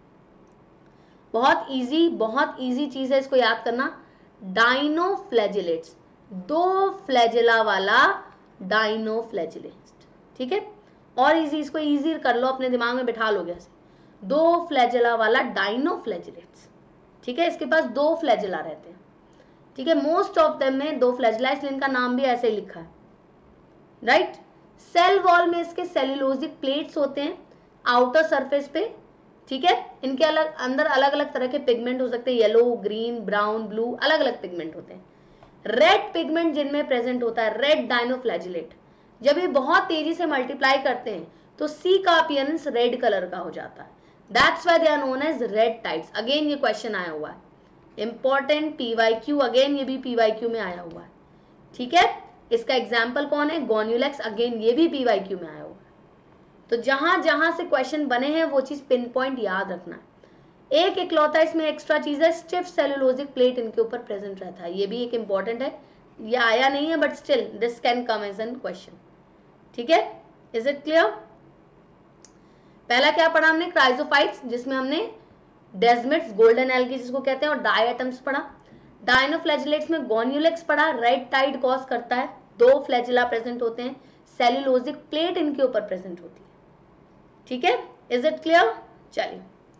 बहुत इजी, बहुत इजी चीज है, इसको याद करना। डाइनोफ्लैजिलेट्स, दो फ्लैजिला वाला डाइनोफ्लैजिलेट्स, ठीक है, और इजी, इसको इजी कर लो, अपने दिमाग में बिठा लोगे ऐसे, दो फ्लैजिला वाला डाइनोफ्लैजिलेट्स, ठीक है। इसके पास दो फ्लैजिला रहते हैं, ठीक है, मोस्ट ऑफ देम में दो फ्लैजिला, इसलिए इनका नाम भी ऐसे ही लिखा है, राइट। सेल वॉल में इसके सेल्यूलोजिक प्लेट्स होते हैं आउटर सरफेस पे, ठीक है। इनके अलग अंदर अलग अलग तरह के पिगमेंट हो सकते हैं, येलो, ग्रीन, ब्राउन, ब्लू, अलग अलग पिगमेंट होते हैं। रेड पिगमेंट जिनमें प्रेजेंट होता है, रेड डाइनोफ्लैजिलेट, जब ये बहुत तेजी से मल्टीप्लाई करते हैं तो सी का अपीयरेंस रेड कलर का हो जाता है, that's why they are known as red tides. Again ये क्वेश्चन आया हुआ है, इंपॉर्टेंट पीवाईक्यू, अगेन ये भी पीवाईक्यू में आया हुआ है, ठीक है। इसका एग्जाम्पल कौन है, गोन्यूलेक्स, अगेन ये भी पीवाईक्यू में आया हुआ है। तो जहां जहां से क्वेश्चन बने हैं वो चीज पिन पॉइंट याद रखना है। एक इकलौता इसमें एक्स्ट्रा चीज है, स्टिफ सेलुलोजिक प्लेट इनके ऊपर प्रेजेंट रहता है, ये भी एक इंपॉर्टेंट है, ये आया नहीं है but still this can come as an question, ठीक है। Is it clear? पहला क्या पढ़ा हमने, क्राइजोफाइट्स, जिसमें हमने डेजमिट्स, गोल्डन एल्गी जिसको कहते हैं, और डायटम्स पढ़ा। डाइनोफ्लैजिलेट्स में गोन्यूलेक्स पढ़ा, रेड टाइड कॉज करता है, दो फ्लैजिला प्रेजेंट होते हैं, सेल्यूलोजिक प्लेट इनके ऊपर प्रेजेंट होती है, ठीक है। Is it clear? चलिए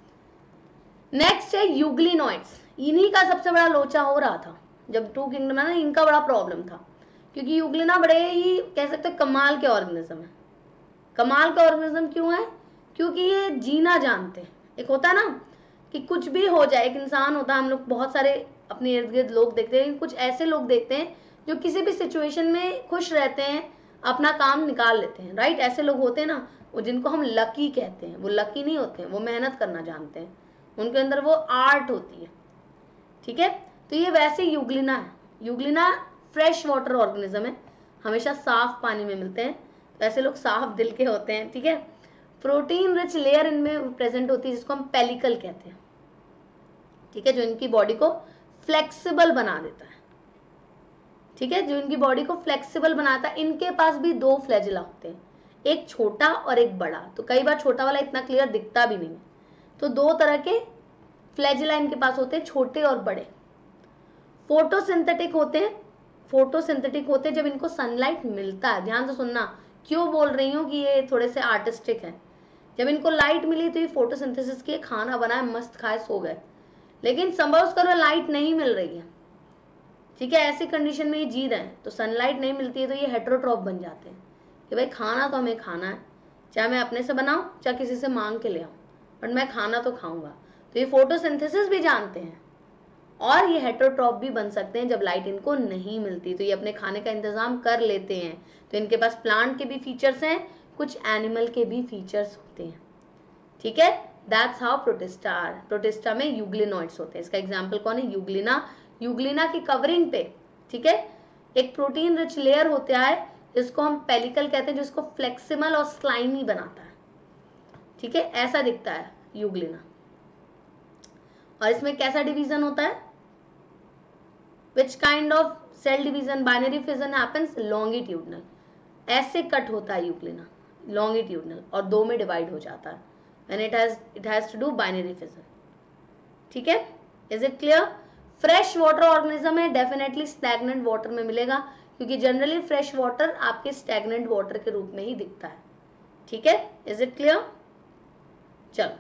नेक्स्ट है यूग्लिनॉइड्स। इन्हीं का सबसे बड़ा लोचा हो रहा था जब टू किंगडम है ना, इनका बड़ा प्रॉब्लम था, क्योंकि यूग्लिना बड़े ही कह सकते हैं कमाल के ऑर्गेनिज्म है। कमाल का ऑर्गेनिज्म क्यों है? क्योंकि ये जीना जानते हैं। एक होता है ना कि कुछ भी हो जाए, एक इंसान होता है, हम लोग बहुत सारे अपने इर्द गिर्द लोग देखते हैं, कुछ ऐसे लोग देखते हैं जो किसी भी सिचुएशन में खुश रहते हैं, अपना काम निकाल लेते हैं, राइट? ऐसे लोग होते हैं ना, वो जिनको हम लकी कहते हैं। वो लकी नहीं होते हैं, वो मेहनत करना जानते हैं, उनके अंदर वो आर्ट होती है, ठीक है? तो ये वैसे यूग्लिना है। यूग्लिना फ्रेश वाटर ऑर्गेनिज्म है, हमेशा साफ पानी में मिलते हैं, तो ऐसे लोग साफ दिल के होते हैं, ठीक है? प्रोटीन रिच लेयर इनमें प्रेजेंट होती है जिसको हम पेलिकल कहते हैं, ठीक है? जो इनकी बॉडी को फ्लेक्सिबल बना देता है, ठीक है? जो इनकी बॉडी को फ्लेक्सिबल बनाता है। इनके पास भी दो फ्लैजिला होते हैं, एक छोटा और एक बड़ा। तो कई बार छोटा वाला इतना क्लियर दिखता भी नहीं है, तो दो तरह के फ्लैजिला इनके पास होते हैं, छोटे और बड़े। फोटोसिंथेटिक होते हैं, फोटोसिंथेटिक होते हैं जब इनको सनलाइट मिलता है। ध्यान से सुनना, क्यों बोल रही हूँ कि ये थोड़े से आर्टिस्टिक है। जब इनको लाइट मिली तो ये फोटोसिंथेसिस किए, खाना बनाए, मस्त खाए, सो गए। लेकिन सपोज करो लाइट नहीं मिल रही है, ठीक है? ऐसी कंडीशन में ये जी रहे हैं, तो सनलाइट नहीं मिलती है, तो ये हेटेरोट्रॉप बन जाते हैं कि भाई खाना तो हमें खाना है, चाहे मैं अपने से बनाऊं चाहे किसी से मांग के ले आऊं, बट मैं खाना तो खाऊंगा। तो ये फोटोसिंथेसिस भी जानते हैं, और ये हेटेरोट्रॉप भी बन सकते हैं जब लाइट इनको नहीं मिलती, तो ये अपने खाने का इंतजाम कर लेते हैं। तो इनके पास प्लांट के भी फीचर्स हैं, कुछ एनिमल के भी फीचर्स होते हैं, ठीक है? That's how protista are. Protista में यूग्लिनॉइड्स होते हैं। इसका एग्जाम्पल कौन है? यूग्लिना। यूग्लिना की कवरिंग पे, ठीक है, एक प्रोटीन रिच लेयर होता है जिसको हम पेलिकल कहते हैं, जिसको फ्लेक्सिबल और स्लाइमी बनाता है, ठीक है? ऐसा दिखता है यूग्लिना। और इसमें कैसा डिवीजन होता है? Which kind of cell division, binary fission happens? Longitudinal. ऐसे कट होता है यूग्लिना, longitudinal, और दो में डिवाइड हो जाता है when it has it has to do binary fission, ठीक है? Is it clear? Fresh water organism है, डेफिनेटली स्टैग्नेंट वाटर में मिलेगा, क्योंकि जनरली फ्रेश वाटर आपके स्टैग्नेंट वाटर के रूप में ही दिखता है, ठीक है? Is it clear? चलो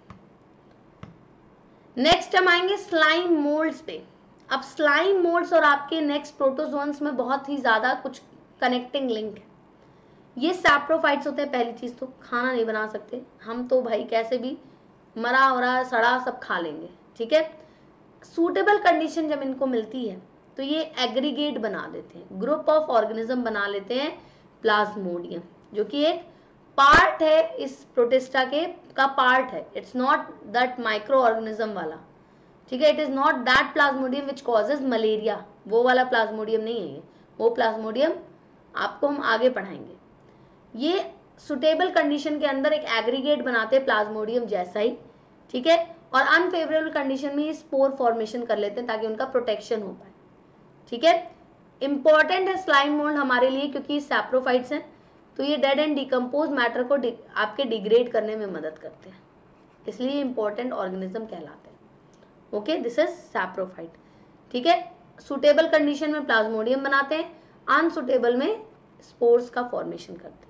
नेक्स्ट हम आएंगे स्लाइम मोल्ड्स पे। अब स्लाइम मोल्ड्स और आपके नेक्स्ट प्रोटोजोन्स में बहुत ही ज्यादा कुछ कनेक्टिंग लिंक है। ये सैप्रोफाइट्स होते हैं। पहली चीज तो खाना नहीं बना सकते हम, तो भाई कैसे भी मरा वरा सड़ा सब खा लेंगे, ठीक है? सूटेबल कंडीशन जब इनको मिलती है तो ये एग्रीगेट बना देते हैं, ग्रुप ऑफ ऑर्गेनिज्म बना लेते हैं, प्लाज्मोडियम, जो कि एक पार्ट है इस प्रोटिस्टा के का पार्ट है। It's not that micro organism वाला, ठीक है? It is not that plasmodium which causes malaria, वो वाला प्लाज्मोडियम नहीं है ये, वो प्लाज्मोडियम आपको हम आगे पढ़ाएंगे। ये सुटेबल कंडीशन के अंदर एक एग्रीगेट बनाते हैं प्लाज्मोडियम जैसा ही, ठीक है? और अनफेवरेबल कंडीशन में ये स्पोर फॉर्मेशन कर लेते हैं ताकि उनका प्रोटेक्शन हो पाए, ठीक है? इंपॉर्टेंट है स्लाइम मोल्ड हमारे लिए क्योंकि सैप्रोफाइट्स हैं, तो ये डेड एंड डिकम्पोज मैटर को डि, आपके डिग्रेड करने में मदद करते हैं, इसलिए इंपॉर्टेंट ऑर्गेनिज्म कहलाते हैं। ओके, दिस इज सैप्रोफाइट, ठीक है? सुटेबल कंडीशन में प्लाज्मोडियम बनाते हैं, अनसुटेबल में स्पोर्स का फॉर्मेशन करते हैं।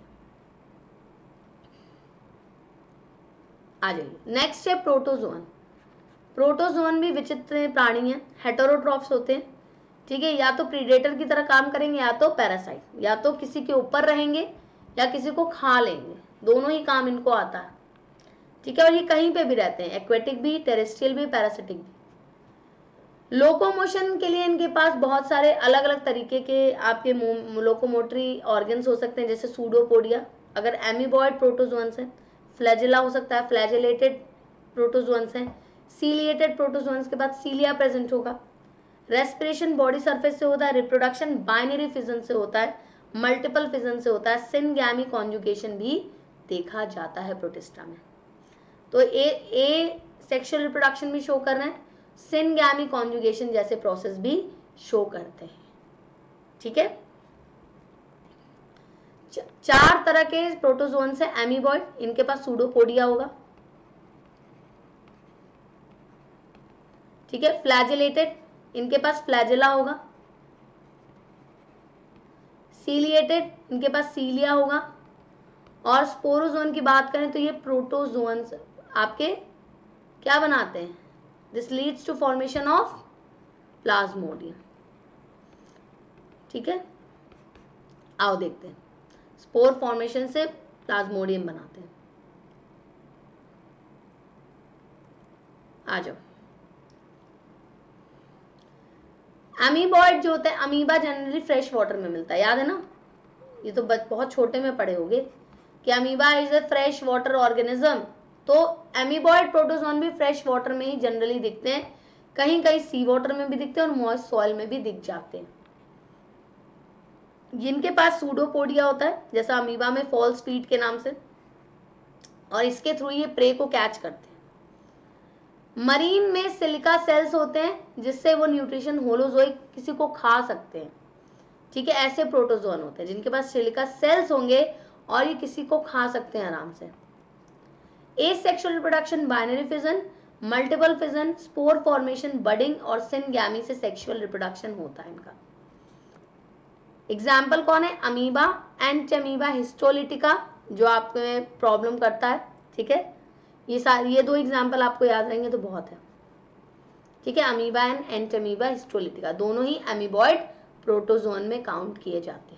आ जाइए, नेक्स्ट है प्रोटोजोन। प्रोटोजोन भी विचित्र प्राणी है, हेटेरोट्रॉप्स होते हैं, ठीक है? या तो प्रीडेटर की तरह काम करेंगे या तो पैरासाइट, या तो किसी के ऊपर रहेंगे या किसी को खा लेंगे, दोनों ही काम इनको आता है, ठीक है? और ये कहीं पे भी रहते हैं, एक्वेटिक भी, टेरेस्ट्रियल भी, पैरासिटिक भी। लोकोमोशन के लिए इनके पास बहुत सारे अलग अलग तरीके के आपके लोकोमोटरी ऑर्गन्स हो सकते हैं, जैसे सूडोपोडिया अगर एमीबॉयड प्रोटोजोन्स है, फ्लैजिला हो सकता है, फ्लैजिलेटेड प्रोटोजोन्स हैं, सीलिएटेड प्रोटोजोन्स के बाद सीलिया प्रेजेंट होगा। रेस्पिरेशन बॉडी सरफेस से होता है, रिप्रोडक्शन बाइनरी फिजन से होता है, मल्टीपल फिजन से होता है, सिनगैमी कॉन्जुगेशन भी देखा जाता है प्रोटिस्टा में। तो ए ए सेक्सुअल रिप्रोडक्शन भी शो कर रहे हैं, सिनगैमी कॉन्जुगेशन जैसे प्रोसेस भी शो करते हैं, ठीक है? चार तरह के प्रोटोजोन्स है एमीबॉयड, इनके पास सूडोपोडिया होगा, ठीक है? फ्लैजिलेटेड, इनके पास फ्लैजिला होगा, सीलिएटेड, इनके पास सीलिया होगा, और स्पोरोजोन की बात करें तो ये प्रोटोजोन्स आपके क्या बनाते हैं, this leads to formation of plasmodium. ठीक है, आओ देखते हैं, स्पोर फॉर्मेशन से प्लाज्मोडियम बनाते हैं। आ जाओ। अमीबॉइड जो होता है, अमीबा जनरली फ्रेश वाटर में मिलता है, याद है ना, ये तो बहुत छोटे में पढ़े होगे कि amoeba is a fresh water organism. तो अमीबॉइड प्रोटोजोन भी फ्रेश वाटर में ही जनरली दिखते हैं, कहीं कहीं सी वाटर में भी दिखते हैं और मॉइस्ट सॉइल में भी दिख जाते हैं। जिनके पास सूडोपोडिया होता है, जैसा अमीबा में फॉल्स फीट के नाम से, और इसके थ्रू ये प्रे को कैच करते हैं। मरीन में सिलिका सेल्स होते हैं जिससे वो न्यूट्रिशन होलोजोइक किसी को खा सकते हैं। ठीक है, ऐसे प्रोटोजोन होते हैं जिनके पास सिलिका सेल्स होंगे और ये किसी को खा सकते हैं आराम से। Asexual reproduction, binary fission, multiple fission, spore formation, budding और सिनगैमी से सेक्सुअल रिप्रोडक्शन होता है इनका। एग्जाम्पल कौन है? अमीबा, एंटमीबा हिस्टोलिटिका जो आपको प्रॉब्लम करता है। ठीक है, ये सारे ये दो एग्जाम्पल आपको याद रहेंगे तो बहुत है। ठीक है, अमीबा एंड एंटमीबा हिस्टोलिटिका दोनों ही अमीबॉइड प्रोटोजोन में काउंट किए जाते हैं।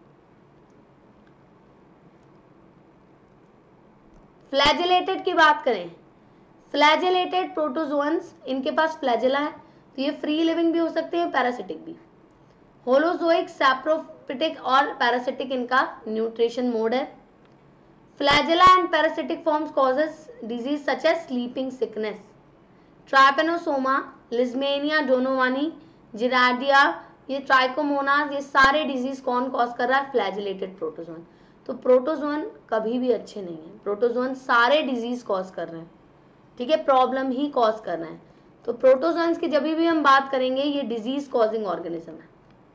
फ्लैजेलेटेड की बात करें, फ्लैजेलेटेड प्रोटोजोन्स, इनके पास फ्लैजेला है, तो ये फ्री लिविंग भी हो सकते हैं, पैरासिटिक भी। होलोजोइक, सैप्रोफिटिक और पैरासिटिक इनका न्यूट्रिशन मोड है। Flagella and parasitic forms causes disease such as sleeping sickness. Trypanosoma, leishmania donovani, giardia, ये ट्राइकोमोनास, ये सारे डिजीज कौन कॉज कर रहा है? Flagellated protozoan. तो प्रोटोजोन कभी भी अच्छे नहीं है, प्रोटोजोन सारे डिजीज कॉज कर रहे हैं। ठीक है, प्रॉब्लम ही कॉज कर रहे हैं। तो प्रोटोजोन्स की जब भी हम बात करेंगे, ये डिजीज कॉजिंग ऑर्गेनिज्म है,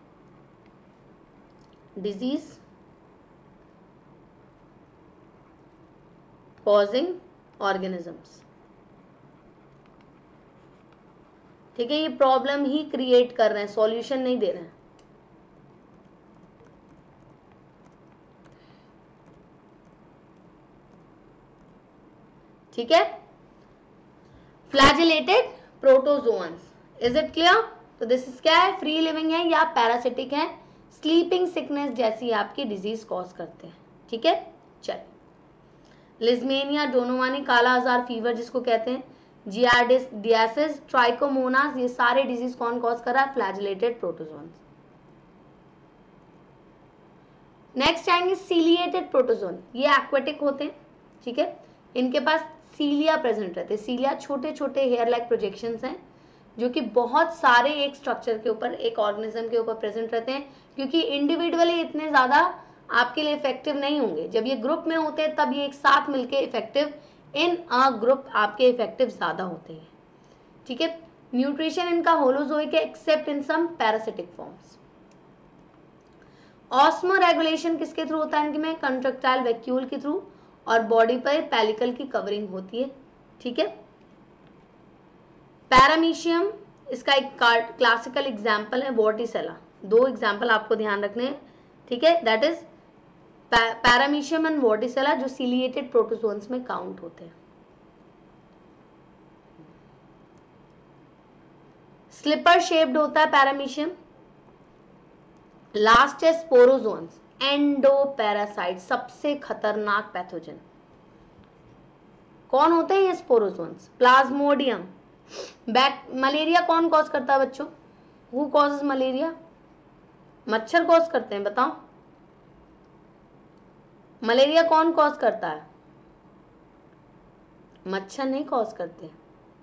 डिजीज कॉजिंग ऑर्गेनिजम्स। ठीक है, ये प्रॉब्लम ही क्रिएट कर रहे हैं, सॉल्यूशन नहीं दे रहे हैं। ठीक है, flagellated protozoans, is it clear? तो दिस इज क्या है? फ्री लिविंग है या पैरासिटिक है, स्लीपिंग सिकनेस जैसी आपकी डिजीज कॉज करते हैं। ठीक है, चल, लिज्मेनिया डोनोवानी, काला आजार फीवर जिसको कहते हैं, जियार्डियासिस, ट्राइकोमोनास, ये सारे डिजीज कौन कॉज कर रहा है? Flagellated protozoans. नेक्स्ट आएंगे सीलिएटेड प्रोटोजोन, ये एक्वेटिक होते हैं। ठीक है, इनके पास सीलिया प्रेजेंट रहते हैं। सीलिया छोटे छोटे हेयर लाइक प्रोजेक्शंस हैं जो कि बहुत सारे एक स्ट्रक्चर के ऊपर, एक ऑर्गेनिज्म के ऊपर प्रेजेंट रहते हैं, क्योंकि इंडिविजुअली इतने ज्यादा आपके लिए इफेक्टिव नहीं होंगे। जब ये ग्रुप में होते हैं तब ये एक साथ मिलके इफेक्टिव, इन अ ग्रुप आपके इफेक्टिव ज्यादा होते हैं। ठीक है, न्यूट्रिशन इनका होलोजोइक है except in some parasitic forms. Osmoregulation किसके थ्रू होता है इनके में? कंट्रक्टाइल वैक्यूल के थ्रू, और बॉडी पर पैलिकल की कवरिंग होती है। ठीक है, पैरामीशियम इसका एक क्लासिकल एग्जाम्पल है, वॉर्टिसेला। दो एग्जाम्पल आपको ध्यान रखने हैं। ठीक है, that is paramecium and vorticella, जो सीलिएटेड प्रोटोजोन्स में काउंट होते हैं। स्लिपर शेप्ड होता है पैरामीशियम। लास्ट है स्पोरोजोन्स, एंडोपैरासाइट, सबसे खतरनाक पैथोजन। कौन होते हैं ये स्पोरोजोन्स? प्लाज्मोडियम। बैक मलेरिया कौन कॉज करता है बच्चों? Who causes malaria? मच्छर कॉज करते हैं, बताओ। मलेरिया कौन कॉज करता है? मच्छर नहीं कॉज करते।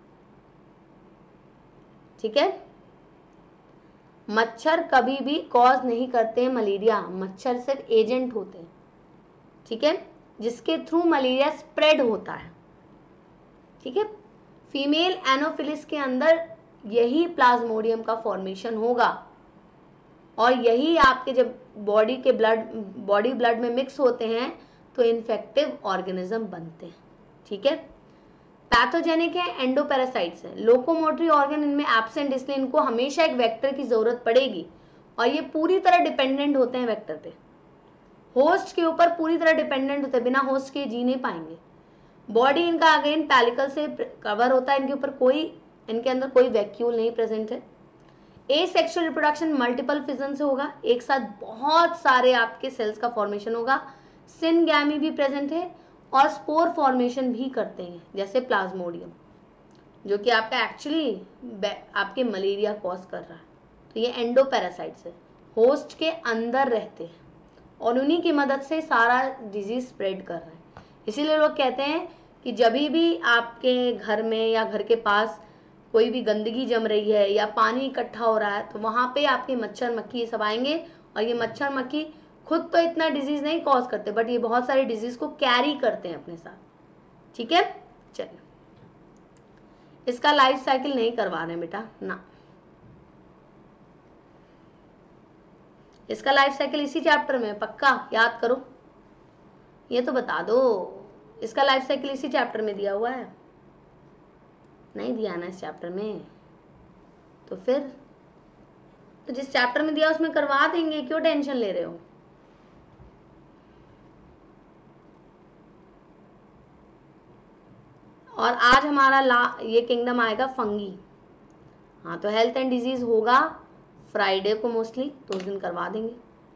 ठीक है, मच्छर कभी भी कॉज नहीं करते हैं मलेरिया, मच्छर सिर्फ एजेंट होते हैं। ठीक है, जिसके थ्रू मलेरिया स्प्रेड होता है। ठीक है, फीमेल एनोफिलिस के अंदर यही प्लाज्मोडियम का फॉर्मेशन होगा, और यही आपके जब बॉडी के ब्लड बॉडी ब्लड में मिक्स होते हैं तो इन्फेक्टिव ऑर्गेनिज्म बनते हैं। ठीक है, पैथोजेनिक है, एंडोपैरासाइट्स है। लोकोमोटरी ऑर्गन इनमें एब्सेंट, इसलिए इनको हमेशा एक वेक्टर की जरूरत पड़ेगी, और ये पूरी तरह डिपेंडेंट होते हैं वेक्टर पे, होस्ट के ऊपर पूरी तरह डिपेंडेंट होते हैं, बिना होस्ट के जी नहीं पाएंगे। बॉडी इनका अगेन पैलिकल से कवर होता है, इनके ऊपर कोई इनके अंदर कोई वैक्यूल नहीं प्रेजेंट है। ए सेक्सुअल रिप्रोडक्शन मल्टीपल फिजन से होगा, एक साथ बहुत सारे आपके सेल्स का फॉर्मेशन होगा। सिनगैमी भी प्रेजेंट है और स्पोर फॉर्मेशन भी करते हैं, जैसे प्लाज्मोडियम, जो कि आपका एक्चुअली आपके मलेरिया कॉज कर रहा है। तो ये एंडोपैरासाइट्स है, होस्ट के अंदर रहते हैं और उन्हीं की मदद से सारा डिजीज स्प्रेड कर रहा है। इसीलिए लोग कहते हैं कि जब भी आपके घर में या घर के पास कोई भी गंदगी जम रही है या पानी इकट्ठा हो रहा है, तो वहां पे आपके मच्छर मक्खी सब आएंगे, और ये मच्छर मक्खी खुद तो इतना डिजीज नहीं कॉज करते, बट ये बहुत सारे डिजीज को कैरी करते हैं अपने साथ। ठीक है, चलिए इसका लाइफ साइकिल नहीं करवा रहे बेटा ना, इसका लाइफ साइकिल इसी चैप्टर में पक्का याद करो, ये तो बता दो, इसका लाइफ साइकिल इसी चैप्टर में दिया हुआ है, नहीं दिया ना इस चैप्टर में, तो फिर तो जिस चैप्टर में दिया उसमें करवा देंगे, क्यों टेंशन ले रहे हो। और आज हमारा ला ये किंगडम आएगा फंगी। हाँ, तो हेल्थ एंड डिजीज होगा फ्राइडे को मोस्टली, तो उस दिन करवा देंगे।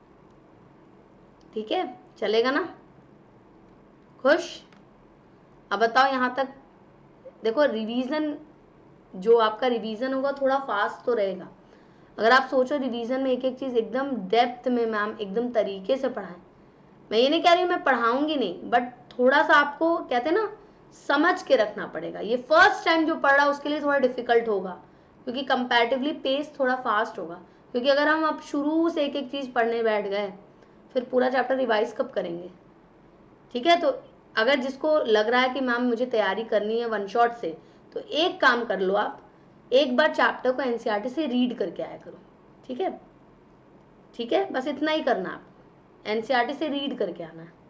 ठीक है, चलेगा ना, खुश। अब बताओ यहाँ तक, देखो रिवीजन, जो आपका रिवीजन होगा थोड़ा फास्ट तो रहेगा। अगर आप सोचो रिवीजन में एक एक चीज एकदम डेप्थ में मैम एकदम तरीके से पढ़ाएं, मैं ये नहीं कह रही हूँ मैं पढ़ाऊंगी नहीं, बट थोड़ा सा आपको कहते हैं ना समझ के रखना पड़ेगा। ये फर्स्ट टाइम जो पढ़ रहा है उसके लिए थोड़ा डिफिकल्ट होगा, क्योंकि कंपैरेटिवली पेस थोड़ा फास्ट होगा। क्योंकि अगर हम अब शुरू से एक एक चीज पढ़ने बैठ गए, फिर पूरा चैप्टर रिवाइज कब करेंगे। ठीक है, तो अगर जिसको लग रहा है कि मैम मुझे तैयारी करनी है वन शॉट से, तो एक काम कर लो, आप एक बार चैप्टर को एनसीईआरटी से रीड करके आया करो। ठीक है, ठीक है, बस इतना ही करना, आप एनसीईआरटी से रीड करके आना है।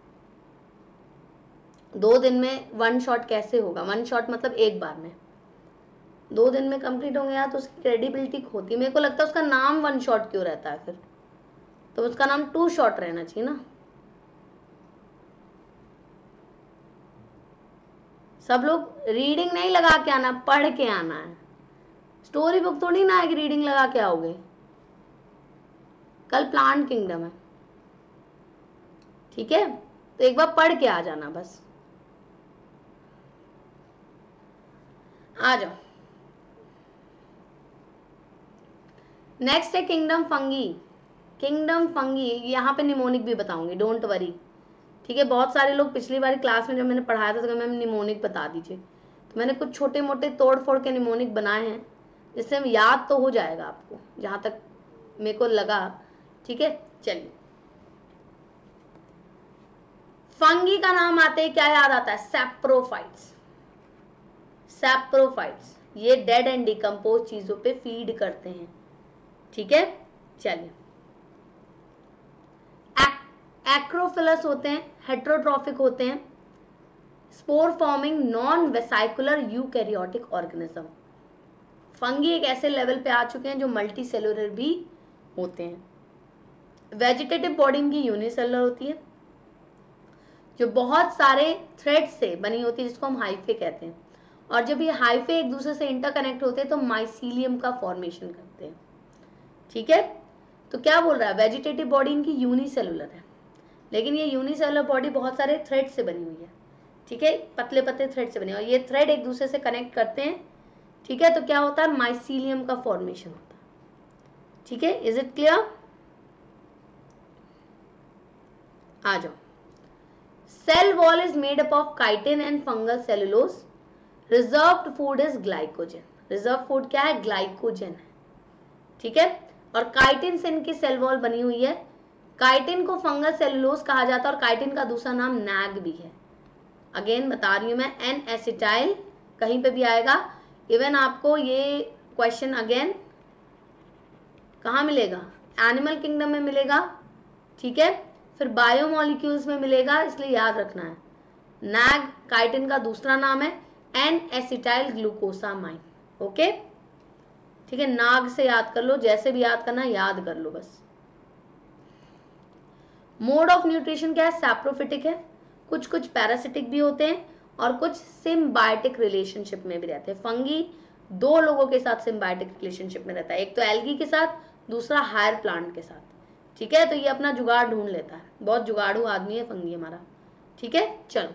दो दिन में वन शॉट कैसे होगा, वन शॉट मतलब एक बार में, दो दिन में कंप्लीट होंगे यार, तो उसकी क्रेडिबिलिटी खोती है। मेरे को लगता है उसका नाम वन शॉट क्यों रहता है, फिर तो उसका नाम टू शॉट रहना चाहिए ना। सब लोग रीडिंग नहीं लगा के आना, पढ़ के आना है। स्टोरी बुक थोड़ी ना है कि रीडिंग लगा के आओगे। कल प्लांट किंगडम है, ठीक है, तो एक बार पढ़ के आ जाना बस। आ जाओ, नेक्स्ट है किंगडम फंगी। किंगडम फंगी, यहाँ पे निमोनिक भी बताऊंगी, डोंट वरी। ठीक है, बहुत सारे लोग पिछली बार क्लास में जब मैंने पढ़ाया था तो मैम निमोनिक बता दीजिए, तो मैंने कुछ छोटे मोटे तोड़ फोड़ के निमोनिक बनाए हैं, जिससे याद तो हो जाएगा आपको, जहां तक मेरे को लगा। ठीक है, चलिए, फंगी का नाम आते ही क्या याद आता है, सैप्रोफाइट्स। सैप्रोफाइट्स ये डेड एंड डिकम्पोज चीजों पे फीड करते हैं। ठीक है, चलिए, एक्रोफिलस होते हैं, हेट्रोट्रॉफिक होते हैं, spore forming non vesicular eukaryotic organism. Fungi एक ऐसे लेवल पे आ चुके हैं जो मल्टी सेलुलर भी होते हैं। वेजिटेटिव बॉडी इनकी यूनिसेलुलर होती है, जो बहुत सारे थ्रेड से बनी होती है, जिसको हम हाइफे कहते हैं। और जब ये हाइफे एक दूसरे से इंटरकनेक्ट होते हैं तो माइसीलियम का फॉर्मेशन करते हैं। ठीक है, तो क्या बोल रहा है, वेजिटेटिव बॉडी इनकी यूनिसेलुलर है, लेकिन ये यूनिसेलुलर बॉडी बहुत सारे थ्रेड से बनी हुई है। ठीक है, पतले पतले थ्रेड से बने, और ये थ्रेड एक दूसरे से कनेक्ट करते हैं। ठीक है, तो क्या होता है, माइसीलियम का फॉर्मेशन होता है। ठीक है, इज इट क्लियर। आ जाओ, cell wall is made up of chitin and fungal cellulose. Reserved food is glycogen. Reserve food क्या है, ग्लाइकोजन है। ठीक है, और काइटिन से इनकी सेल वॉल बनी हुई है। काइटिन को फंगल सेलुलोज कहा जाता है, और काइटिन का दूसरा नाम नैग भी है। अगेन बता रही हूं मैं, एन एसिटाइल कहीं पे भी आएगा। इवन आपको ये क्वेश्चन अगेन कहाँ मिलेगा, एनिमल किंगडम में मिलेगा। ठीक है, फिर बायोमोलिक्यूल्स में मिलेगा, इसलिए याद रखना है। नैग काइटिन का दूसरा नाम है, एन एसिटाइल ग्लूकोसामाइन। ओके, ठीक है, नाग से याद कर लो, जैसे भी याद करना याद कर लो बस। मोड ऑफ न्यूट्रिशन क्या है, सैप्रोफिटिक है। कुछ कुछ पैरासिटिक भी होते हैं और कुछ सिम्बायोटिक रिलेशनशिप में भी रहते हैं। फंगी दो लोगों के साथ सिम्बायोटिक रिलेशनशिप में रहता है, एक तो एल्गी के साथ, दूसरा हायर प्लांट के साथ। ठीक है, तो ये अपना जुगाड़ ढूंढ लेता है, बहुत जुगाड़ू आदमी है फंगी हमारा। ठीक है, चलो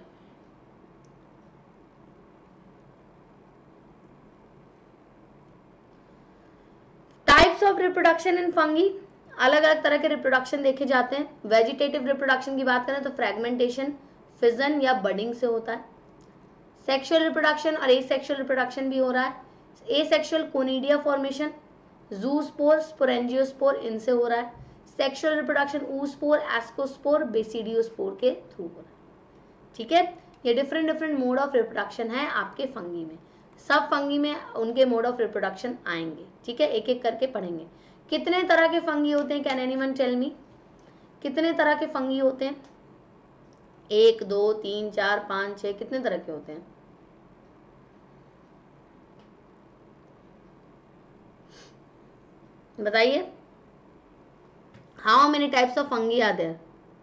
types of reproduction in fungi, अलग अलग तरह के रिप्रोडक्शन देखे जाते हैं। वेजिटेटिव रिप्रोडक्शन की बात करें तो फ्रेगमेंटेशन, फिजन या बडिंग से होता है। सेक्सुअल रिप्रोडक्शन और एसेक्सुअल रिप्रोडक्शन भी हो रहा है। Asexual conidia formation, zoospore, sporangiospore, इनसे हो रहा है। Sexual reproduction oospore, ascospore, basidiospore के थ्रू हो रहा है। ठीक है, ये different different mode of reproduction है आपके फंगी में। सब फंगी में उनके मोड ऑफ रिप्रोडक्शन आएंगे। ठीक है, एक एक करके पढ़ेंगे। कितने तरह के फंगी होते हैं, कैन एनीवन टेल मी? कितने तरह के फंगी होते हैं? एक, दो, तीन, चार, पांच, छह, कितने तरह के होते हैं? बताइए। How many types of fungi are there?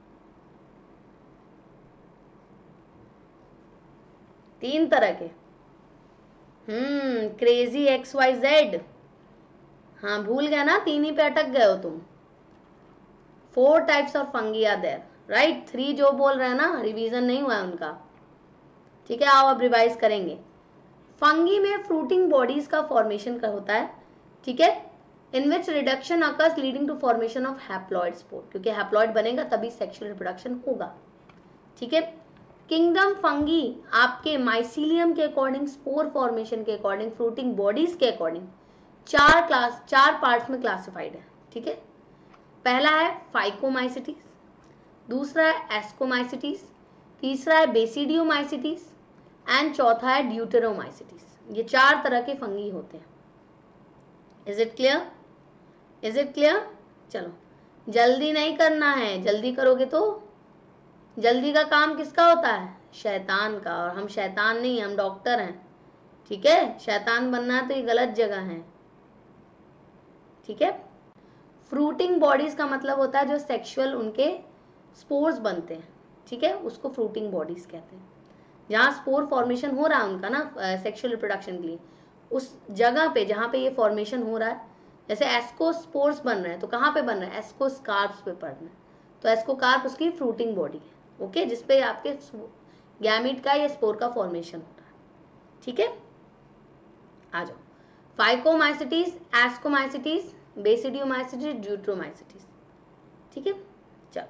तीन तरह के। Hmm crazy X Y Z. हाँ भूल गया ना, तीन ही पे अटक गए हो तुम। Four types of fungi are there, right. Three जो बोल रहे हैं ना, रिवीजन नहीं हुआ है उनका। ठीक है, आओ अब रिवाइज करेंगे। फंगी में फ्रूटिंग बॉडीज का फॉर्मेशन का होता है। ठीक है, in which reduction occurs leading to formation of haploid spore, क्योंकि हैप्लॉइड बनेगा तभी सेक्सुअल रिप्रोडक्शन होगा। ठीक है, किंगडम फंगी आपके माइसीलियम के अकॉर्डिंग, स्पोर फॉर्मेशन के अकॉर्डिंग, फ्रूटिंग बॉडीज के अकॉर्डिंग चार क्लास चार पार्ट्स में क्लासिफाइड है। ठीक है, पहला है फाइकोमाइसिटीज, दूसरा है एस्कोमाइसिटीज, तीसरा है बेसिडियोमाइसिटीज एंड चौथा है ड्यूटेरोमाइसिटीज। ये चार तरह के फंगी होते हैं। Is it clear? Is it clear? चलो जल्दी नहीं करना है, जल्दी करोगे तो जल्दी का काम किसका होता है? शैतान का। और हम शैतान नहीं, हम डॉक्टर हैं। ठीक है, शैतान बनना है तो ये गलत जगह है। ठीक है, फ्रूटिंग बॉडीज का मतलब होता है जो सेक्सुअल उनके स्पोर्स बनते हैं। ठीक है, उसको फ्रूटिंग बॉडीज कहते हैं। जहाँ स्पोर फॉर्मेशन हो रहा है उनका ना सेक्सुअल रिप्रोडक्शन के लिए, उस जगह पे जहाँ पे ये फॉर्मेशन हो रहा है, जैसे एस्कोस्पोर्स बन रहे हैं तो कहाँ पे बन रहे हैं? एस्कोस्कार्प्स पे पड़ रहे हैं, तो एस्कोकार्प उसकी फ्रूटिंग बॉडी है। ओके, जिसपे आपके गैमीट का या स्पोर का फॉर्मेशन हो रहा है। ठीक है, आ जाओ। Phycomycetes, ascomycetes, basidiomycetes, deuteromycetes. ठीक है, चलो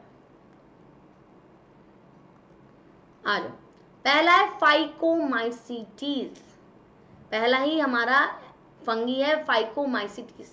आ जाओ। पहला है फाइकोमाइसिटीज, पहला ही हमारा फंगी है phycomycetes.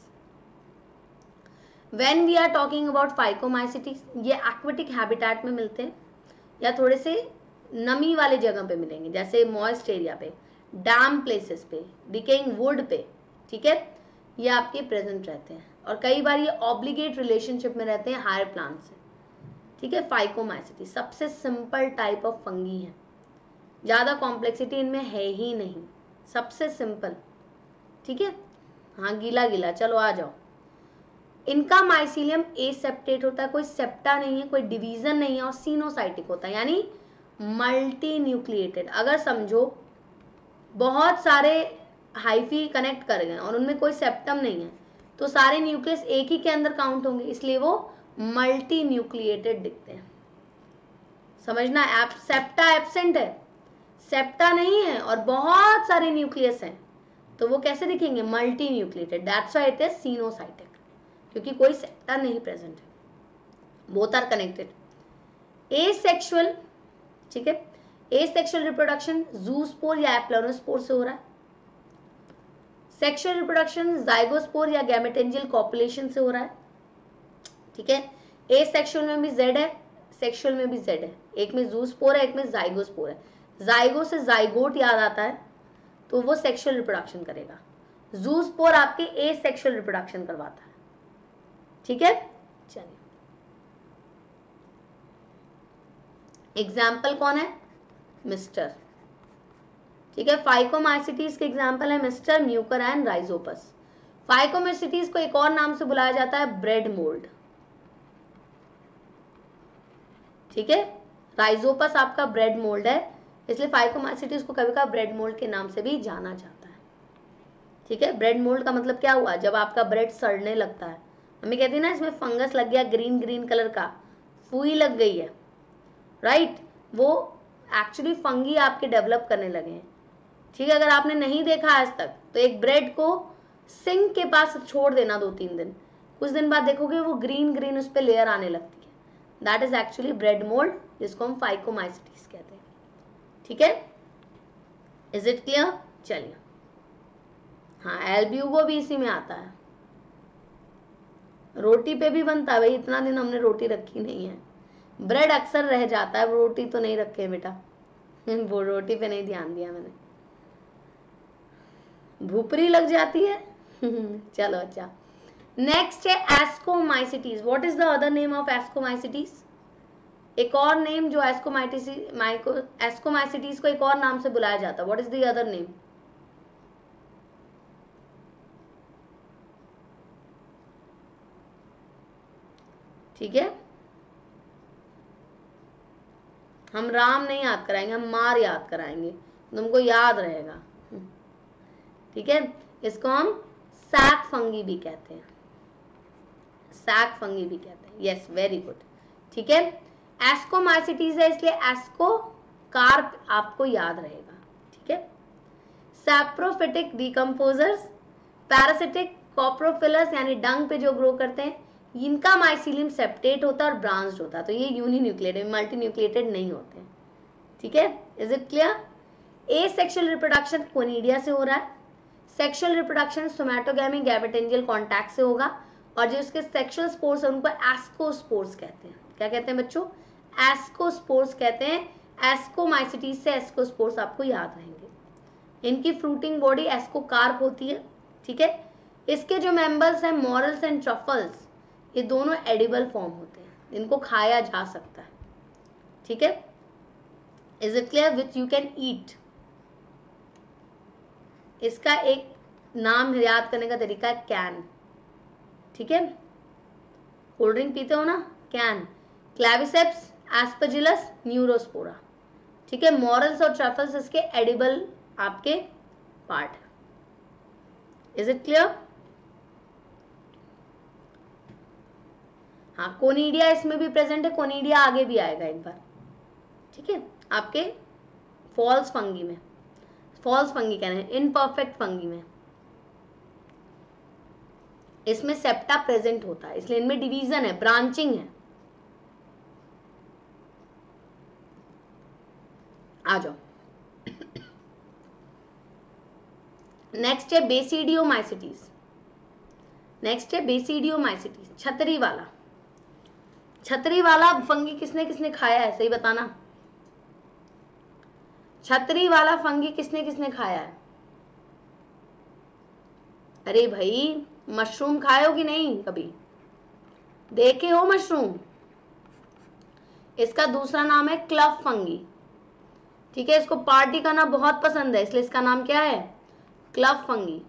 When we are talking about phycomycetes, ये एक्वेटिक हैबिटेट में मिलते हैं या थोड़े से नमी वाले जगह पे मिलेंगे, जैसे मॉइस्ट एरिया पे, डैम प्लेसेस पे, डिकेइंग वुड पे। ठीक है, ये आपके प्रेजेंट रहते हैं और कई बार ये ऑब्लिगेट रिलेशनशिप में रहते हैं हायर प्लांट से। ठीक है, फाइकोमाइसिटी सबसे सिंपल टाइप ऑफ फंगी है, ज्यादा कॉम्प्लेक्सिटी इनमें है ही नहीं, सबसे सिंपल। ठीक है, हाँ गीला गीला, चलो आ जाओ। इनका माइसीलियम एसेप्टेट होता है, कोई सेप्टा नहीं है, कोई डिवीजन नहीं है, और सीनोसाइटिक होता है, यानी मल्टी न्यूक्लिएटेड। अगर समझो बहुत सारे हाइफी कनेक्ट कर गए और उनमें कोई सेप्टम नहीं है, तो सारे न्यूक्लियस एक ही के अंदर काउंट होंगे, इसलिए वो मल्टी न्यूक्लिएटेड दिखते हैं। समझना, एप, सेप्टा एब्सेंट है, सेप्टा नहीं है और बहुत सारे न्यूक्लियस हैं, तो वो कैसे दिखेंगे? Multi nucleated. That's why it is coenocytic, क्योंकि कोई सेप्टा नहीं प्रेजेंट है, बोथ आर कनेक्टेड। एसेक्सुअल, ठीक है, एसेक्सुअल रिप्रोडक्शन जूस्पोर या एप्लोनोस्पोर से हो रहा है। सेक्सुअल रिप्रोडक्शन जाइगोस्पोर या गैमेटेंजियल कॉपुलेशन से हो रहा है। ठीक है, एसेक्सुअल में भी जेड है, सेक्सुअल में भी जेड है, एक में जूस्पोर है, एक में जाइगोस्पोर है। जाइगो से जाइगोट याद आता है, तो वो सेक्सुअल रिप्रोडक्शन करेगा। जूस्पोर आपके एसेक्सुअल रिप्रोडक्शन करवाता है। ठीक है, चलिए एग्जाम्पल कौन है? मिस्टर। ठीक है, फाइकोमाइसिटीज के एग्जाम्पल है mister, mucor and rhizopus. Phycomycetes को एक और नाम से बुलाया जाता है ब्रेड मोल्ड। ठीक है, राइजोपस आपका ब्रेड मोल्ड है, इसलिए फाइकोमाइसिटीज को कभी कभी ब्रेड मोल्ड के नाम से भी जाना जाता है। ठीक है। ब्रेड मोल्ड का मतलब क्या हुआ, जब आपका ब्रेड सड़ने लगता है, मम्मी कहती है ना इसमें फंगस लग गया ग्रीन ग्रीन कलर का, फूई लग गई है, राइट, वो एक्चुअली फंगी आपके डेवलप करने लगे हैं। ठीक है, अगर आपने नहीं देखा आज तक तो एक ब्रेड को सिंक के पास छोड़ देना दो तीन दिन, कुछ दिन बाद देखोगे वो ग्रीन ग्रीन उस पर लेयर आने लगती है, that is actually bread mould, जिसको हम फाइकोमाइसिटीज कहते हैं। ठीक है, इज इट क्लियर? चलिए, हाँ एल्ब्यूगो भी इसी में आता है, रोटी पे भी बनता है भाई, इतना दिन हमने रोटी रखी नहीं है, ब्रेड अक्सर रह जाता है, रोटी तो नहीं रखे बेटा वो रोटी पे नहीं ध्यान दिया मैंने, भूपरी लग जाती है चलो अच्छा, नेक्स्ट है ascomycetes. What is the other name of ascomycetes? एक और नेम जो एस्कोमाइसिटीज को एक और नाम से बुलाया जाता है, what is the other name? ठीक है, हम राम नहीं याद कराएंगे, हम मार याद कराएंगे, तुमको याद रहेगा। ठीक है, इसको हम सैक फंगी भी कहते हैं, सैक फंगी भी कहते हैं, यस वेरी गुड। ठीक है, एस्कोमाइसिटीज है इसलिए एस्को कार्प आपको याद रहेगा। ठीक है, सैप्रोफिटिक डिकम्पोजर्स, पैरासिटिक कॉप्रोफिलस यानी डंग पे जो ग्रो करते हैं, इनका माइसिलियम सेप्टेट होता है और ब्रांच्ड होता है, तो ये यूनिन्यूक्लिएटेड मल्टी न्यूक्लिएटेड नहीं होते। ठीक है, is it clear? A sexual reproduction conidia से हो रहा है, sexual reproduction somatogamy gametangial contact से होगा, और जो इसके सेक्सुअल स्पोर्स है उनको एस्कोस्पोर्स कहते हैं। क्या कहते हैं बच्चों? एस्कोस्पोर्स कहते हैं। एस्कोमाइसिटीज से एस्कोस्पोर्स आपको याद रहेंगे। इनकी फ्रूटिंग बॉडी एस्कोकार्प होती है। ठीक है, इसके जो मेंबर्स हैं मॉरल्स एंड ट्रफल्स, ये दोनों एडिबल फॉर्म होते हैं, इनको खाया जा सकता है। ठीक है, is it clear? Which you can eat. इसका एक नाम याद करने का तरीका है कैन। ठीक है, कोल्ड ड्रिंक पीते हो ना, कैन। क्लैविसेप्स, Aspergillus, Neurospora. ठीक है, मॉरल्स और ट्रफल्स इसके एडिबल आपके पार्ट है। Is it clear? हाँ, कोनिडिया इसमें भी प्रेजेंट है, कोनिडिया आगे भी आएगा एक बार। ठीक है, आपके फॉल्स फंगी में, फॉल्स फंगी कह रहे हैं, इनपरफेक्ट फंगी में इसमें सेप्टा प्रेजेंट होता है, इसलिए इनमें डिवीजन है, ब्रांचिंग है। आ जाओ, नेक्स्ट है बेसिडियोमाइसिटीज। नेक्स्ट है बेसिडियोमाइसिटीज, छतरी वाला। छतरी वाला फंगी किसने किसने खाया है, सही बताना। छतरी वाला फंगी किसने किसने खाया है? अरे भाई, मशरूम खाए हो कि नहीं कभी? देखे हो मशरूम? इसका दूसरा नाम है क्लव फंगी। ठीक है, इसको पार्टी करना बहुत पसंद है, इसलिए इसका नाम क्या है? Club fungi.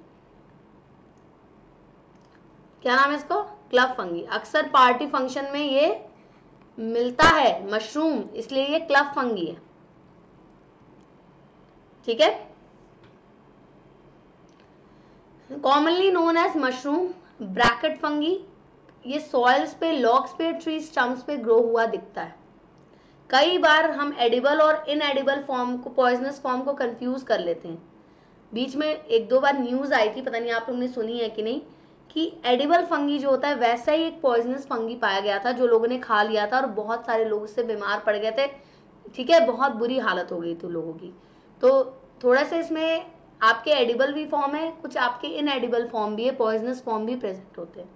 क्या नाम है इसको? Club fungi. अक्सर पार्टी फंक्शन में ये मिलता है मशरूम, इसलिए ये क्लव फंगी है। ठीक है, commonly known as mushroom bracket fungi. ये सॉइल्स पे, लॉग्स पे, ट्री स्टम्प्स पे ग्रो हुआ दिखता है। कई बार हम एडिबल और इनएडिबल फॉर्म को, पॉइजनस फॉर्म को कंफ्यूज कर लेते हैं। बीच में एक दो बार न्यूज आई थी, पता नहीं आप लोगों ने सुनी है कि नहीं, कि एडिबल फंगी जो होता है वैसा ही एक पॉइजनस फंगी पाया गया था, जो लोगों ने खा लिया था और बहुत सारे लोग उससे बीमार पड़ गए थे। ठीक है, बहुत बुरी हालत हो गई थी लोगों की। तो थोड़ा सा इसमें आपके एडिबल भी फॉर्म है, कुछ आपके इनएडिबल फॉर्म भी है, पॉइजनस फॉर्म भी प्रेजेंट होते हैं।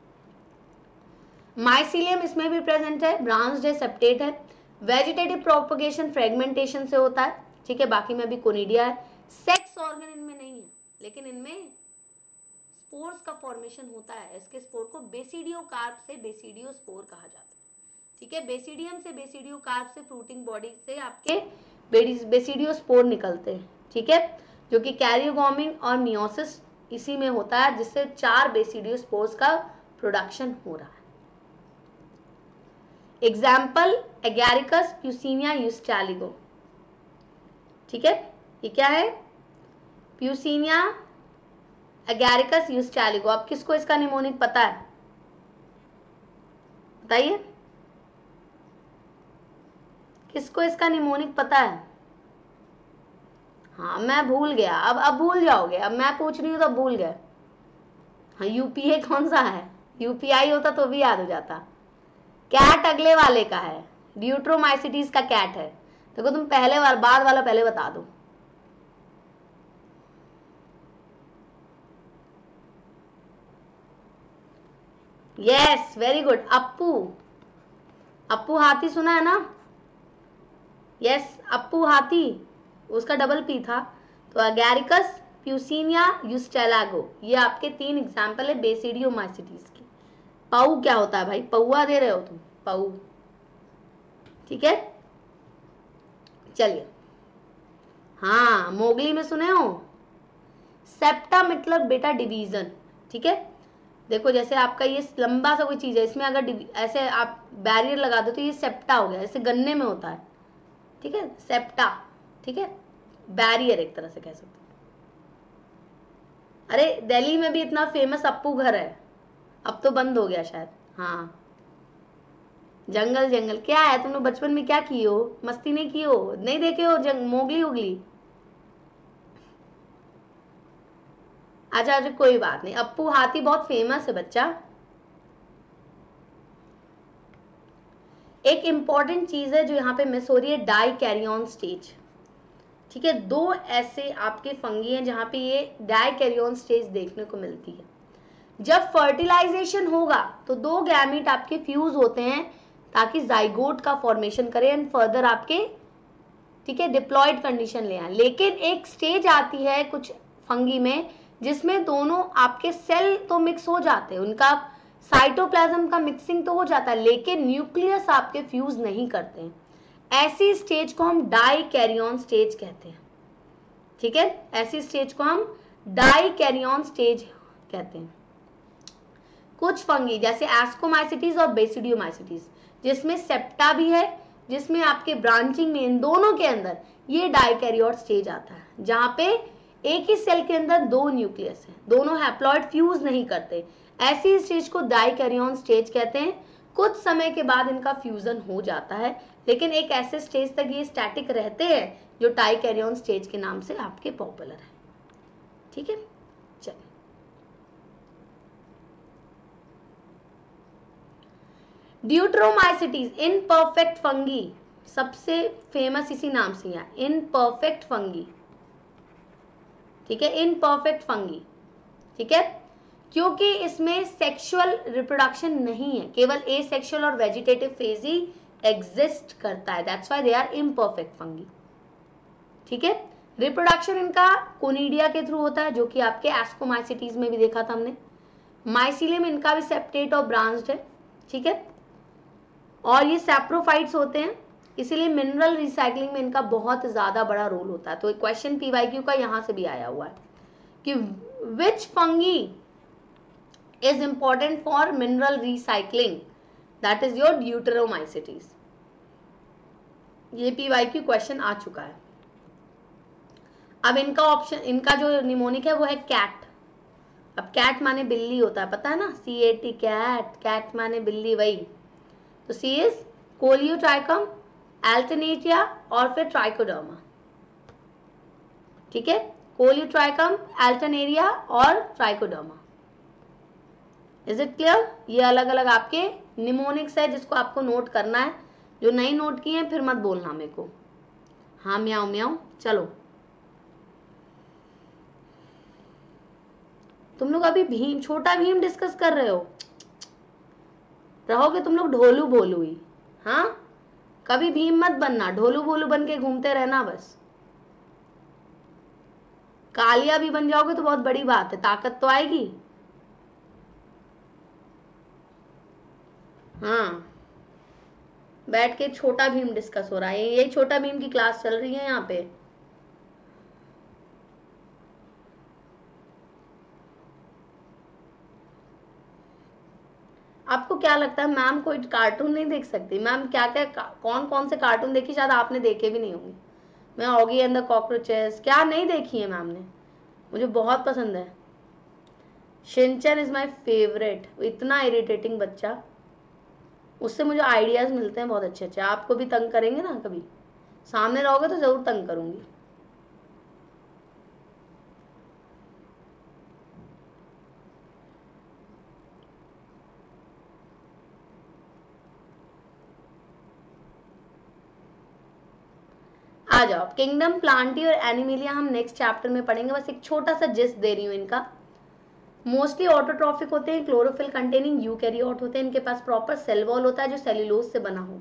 माइसिलियम इसमें भी प्रेजेंट है, ब्रांच्ड है, सेप्टेट है। वेजिटेटिव प्रोपगेशन फ्रेगमेंटेशन से होता है। ठीक है, बाकी में भी कोनिडिया है। सेक्स ऑर्गन इनमें नहीं है, लेकिन इनमें स्पोर्स का फॉर्मेशन होता है। इसके स्पोर को बेसिडियो कार्प से बेसिडियो स्पोर कहा जाता है। ठीक है, बेसिडियम से बेसिडियो कार्प से फ्रूटिंग बॉडी से आपके बेसिडियो स्पोर निकलते हैं। ठीक है, जो कि कैरियोगोमिन और मियोसिस इसी में होता है, जिससे चार बेसिडियो स्पोर्स का प्रोडक्शन हो रहा है। Example agaricus puccinia ustilago. ठीक है, ये क्या है? Puccinia agaricus ustilago. अब किसको इसका निमोनिक पता है, बताइए किसको इसका निमोनिक पता है? हाँ मैं भूल गया, अब अब भूल जाओगे, अब मैं पूछ रही हूँ तो भूल गए। हाँ यूपीए कौन सा है, यूपीआई होता तो भी याद हो जाता। कैट अगले वाले का है, ड्यूट्रोमाइसिटीज का कैट है। देखो तुम पहले बार बाद वाला पहले बता दो। Yes very good, Appu. Appu हाथी सुना है ना? यस अप्पू हाथी, उसका डबल पी था। तो अगैरिकस, प्यूसिनिया, यूस्टेलागो, ये आपके तीन एग्जाम्पल है बेसिडियोमाइसिटीज की। पाऊ क्या होता है भाई, पौआ दे रहे हो तुम, पाऊ। ठीक है चलिए, हाँ मोगली में सुने हो, सेप्टा मतलब बेटा डिवीजन। ठीक है, देखो जैसे आपका ये लंबा सा कोई चीज है, इसमें अगर ऐसे आप बैरियर लगा दो तो ये सेप्टा हो गया, जैसे गन्ने में होता है। ठीक है सेप्टा, ठीक है बैरियर एक तरह से कह सकते हो। अरे दिल्ली में भी इतना फेमस अप्पू घर है, अब तो बंद हो गया शायद। हाँ जंगल जंगल क्या है, तुम लोग बचपन में क्या किए हो, मस्ती नहीं की हो, नहीं देखे हो जंग मोगली उगली? अच्छा अच्छा कोई बात नहीं, अप्पू हाथी बहुत फेमस है बच्चा। एक इंपॉर्टेंट चीज है जो यहाँ पे मिस हो रही है, डाई कैरियन स्टेज। ठीक है, दो ऐसे आपके फंगी हैं जहां पे ये डाई कैरियन स्टेज देखने को मिलती है। जब फर्टिलाइजेशन होगा तो दो गैमीट आपके फ्यूज होते हैं ताकि जाइगोट का फॉर्मेशन करें एंड फर्दर आपके ठीक है डिप्लॉयड कंडीशन ले आए। लेकिन एक स्टेज आती है कुछ फंगी में जिसमें दोनों आपके सेल तो मिक्स हो जाते हैं, उनका साइटोप्लाज्म का मिक्सिंग तो हो जाता है, लेकिन न्यूक्लियस आपके फ्यूज नहीं करते हैं। ऐसी स्टेज को हम डाई कैरियन स्टेज कहते हैं। ठीक है, ऐसी स्टेज को हम डाई कैरियन स्टेज कहते हैं। कुछ फंगी जैसे एस्कोमाइसिटीज और बेसिडियोमाइसिटीज जिसमें सेप्टा भी है, जिसमें आपके ब्रांचिंग में इन दोनों के अंदर ये डाइकैरियोट स्टेज आता है, जहां पे एक ही सेल के अंदर दो न्यूक्लियस है, दोनों हैप्लॉइड फ्यूज नहीं करते। ऐसी स्टेज को डाइकैरियन स्टेज कहते हैं। कुछ समय के बाद इनका फ्यूजन हो जाता है, लेकिन एक ऐसे स्टेज तक ये स्टैटिक रहते हैं जो डाइकैरियन स्टेज के नाम से आपके पॉपुलर है। ठीक है चलिए, ड्यूट्रोमाइसिटीज इनपरफेक्ट फंगी, सबसे फेमस इसी नाम से है इनपरफेक्ट फंगी। ठीक है, इनपरफेक्ट फंगी। ठीक है, क्योंकि इसमें सेक्सुअल रिप्रोडक्शन नहीं है, केवल ए सेक्सुअल और वेजिटेटिव फेज ही एग्जिस्ट करता है, that's why they are imperfect fungi. ठीक है, रिप्रोडक्शन इनका कोनिडिया के थ्रू होता है, जो कि आपके एस्कोमाइसिटीज में भी देखा था हमने। माइसिलियम इनका भी सेप्टेट और ब्रांच्ड है। ठीक है, और ये सैप्रोफाइट्स होते हैं, इसीलिए मिनरल रिसाइकलिंग में इनका बहुत ज्यादा बड़ा रोल होता है। तो एक क्वेश्चन पीवाईक्यू का यहां से भी आया हुआ है कि which fungi is important for mineral recycling, that is your deuteromycetes. ये पीवाईक्यू क्वेश्चन आ चुका है। अब इनका ऑप्शन, इनका जो निमोनिक है वो है कैट। अब कैट माने बिल्ली होता है, पता है ना, C A T cat, cat माने बिल्ली, वही। तो सी इज कोलियोट्राइकम, अल्टरनेटिया और फिर ट्राइकोडर्मा। ठीक है, कोलियोट्राइकम, अल्टरनेरिया और ट्राइकोडर्मा। Is it clear? ये अलग अलग आपके निमोनिक्स है जिसको आपको नोट करना है। जो नहीं नोट किए हैं फिर मत बोलना मेरे को। हाँ म्याओ म्याओ। चलो, तुम लोग अभी भीम, छोटा भीम डिस्कस कर रहे हो, रहोगे तुम लोग ढोलू बोलू ही। हाँ, कभी भीम मत बनना, ढोलू बोलू बन के घूमते रहना बस। कालिया भी बन जाओगे तो बहुत बड़ी बात है, ताकत तो आएगी। हाँ, बैठ के छोटा भीम डिस्कस हो रहा है, यही छोटा भीम की क्लास चल रही है यहाँ पे। आपको क्या लगता है मैम कोई कार्टून नहीं देख सकती? मैम क्या क्या कौन कौन से कार्टून देखी, शायद आपने देखे भी नहीं होंगे। मैं ऑगी एंड द कॉकरोचेस क्या नहीं देखी है मैम ने, मुझे बहुत पसंद है। शिनचैन इज माय फेवरेट, इतना इरिटेटिंग बच्चा, उससे मुझे आइडियाज मिलते हैं बहुत अच्छे अच्छे। आपको भी तंग करेंगे ना, कभी सामने रहोगे तो जरूर तंग करूंगी। आ जाओ। किंगडम प्लांटी और एनिमिलिया हम नेक्स्ट चैप्टर में पढ़ेंगे, बस एक छोटा सा जिस्ट दे रही हूँ इनका। मोस्टली ऑटोट्रॉफिक होते हैं, क्लोरोफिल कंटेनिंग यूकैरियोट होते हैं, इनके पास प्रॉपर सेल वॉल होता है जो सेल्यूलोज से बना होगा।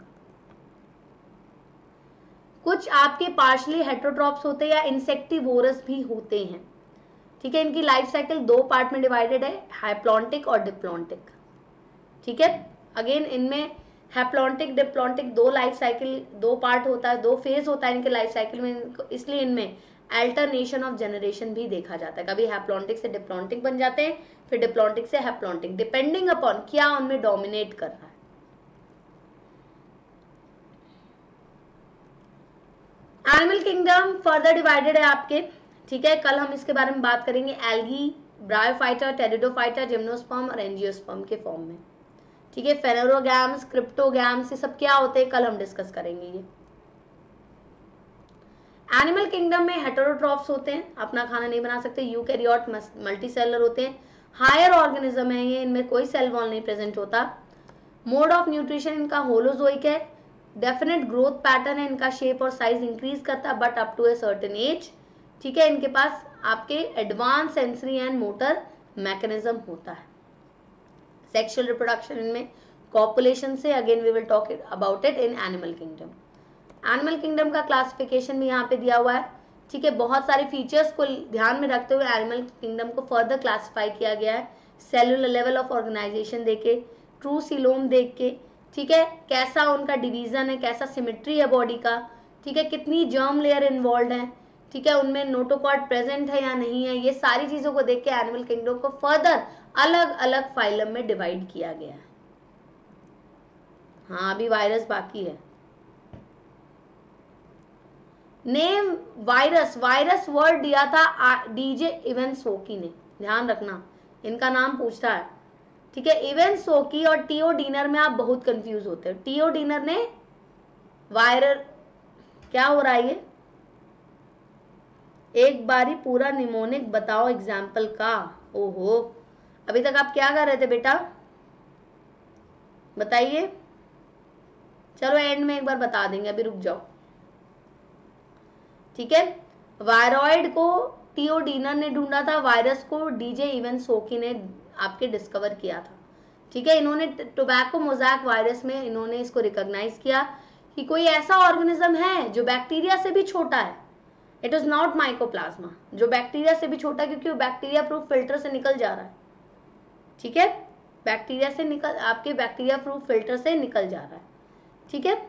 कुछ आपके पार्शली हेट्रोट्रॉप्स होते हैं या इंसेक्टिवोरस भी होते हैं, ठीक है। इनकी लाइफ साइकिल दो पार्ट में डिवाइडेड है, हाइप्लॉन्टिक और डिप्लॉन्टिक, ठीक है। अगेन इनमें हैप्लॉन्टिक डिप्लॉन्टिक दो लाइफ साइकिल, दो पार्ट होता है, दो फेज होता है इनके लाइफ साइकिल में, इसलिए इनमें अल्टरनेशन ऑफ जनरेशन भी देखा जाता है। कभी हैप्लॉन्टिक से डिप्लॉन्टिक बन जाते हैं, फिर डिप्लॉन्टिक से हैप्लॉन्टिक, डिपेंडिंग अपॉन क्या उनमें डोमिनेट कर रहा है। एनिमल किंगडम फर्दर डिवाइडेड है आपके, ठीक है। कल हम इसके बारे में बात करेंगे, एल्गी, ब्रायोफाइटा, टेरिडोफाइटा, जिम्नोस्पर्म और एंजियोस्पर्म के फॉर्म में, ठीक है। फेनोरोगैम्स, क्रिप्टोगैम्स, ये सब क्या होते हैं कल हम डिस्कस करेंगे ये। एनिमल किंगडम में हेटेरोट्रॉप्स होते हैं, अपना खाना नहीं बना सकते, यूकैरियोट मल्टीसेलर होते हैं, हायर ऑर्गेनिज्म है ये, इनमें कोई सेल वॉल नहीं प्रेजेंट होता। मोड ऑफ न्यूट्रिशन इनका होलोजोइक है, डेफिनेट ग्रोथ पैटर्न है, इनका शेप और साइज इंक्रीज करता है but up to a certain age, ठीक है। इनके पास आपके advance sensory and motor mechanism होता है। सेक्सुअल रिप्रोडक्शन इनमें कॉपुलेशन से, again we will talk about it in animal kingdom. Animal kingdom का क्लासिफिकेशन भी यहाँ पे दिया हुआ है, ठीक है। बहुत सारे फीचर्स को ध्यान में रखते हुए एनिमल किंगडम को फर्दर क्लासिफाई किया गया है, सेलुलर लेवल ऑफ ऑर्गेनाइजेशन देके, ट्रू सीलोम देख के, ठीक है, कैसा उनका डिवीजन है, कैसा सिमेट्री है बॉडी का, ठीक है, कितनी जर्म लेयर इन्वॉल्व है, ठीक है, उनमें नोटोकॉर्ड प्रेजेंट है या नहीं है, ये सारी चीजों को देख के एनिमल किंगडम को फर्दर अलग अलग फाइलम में डिवाइड किया गया है। हाँ अभी वायरस बाकी है। नेम वायरस, वायरस वर्ड दिया था डीजे इवन सोकी ने, ध्यान रखना इनका नाम पूछता है, ठीक है। इवन सोकी और टीओ डिनर में आप बहुत कंफ्यूज होते हो। टीओ डिनर ने वायरल, क्या हो रहा है ये, एक बारी पूरा निमोनिक बताओ एग्जाम्पल का। ओहो, अभी तक आप क्या कर रहे थे बेटा, बताइए। चलो एंड में एक बार बता देंगे, अभी रुक जाओ, ठीक है। वायरॉइड को टीओ डिनर ने ढूंढा था, वायरस को डीजे इवन सोकी ने आपके डिस्कवर किया था, ठीक है। इन्होंने टोबैको मोज़ैक वायरस में इन्होंने इसको रिकॉग्नाइज किया कि कोई ऐसा ऑर्गेनिज्म है जो बैक्टीरिया से भी छोटा है, इट इज नॉट माइकोप्लाज्मा, जो बैक्टीरिया से भी छोटा, क्योंकि वो बैक्टीरिया प्रूफ फिल्टर से निकल जा रहा है, ठीक है। बैक्टीरिया से निकल, आपके बैक्टीरिया प्रूफ फिल्टर से निकल जा रहा है, ठीक है।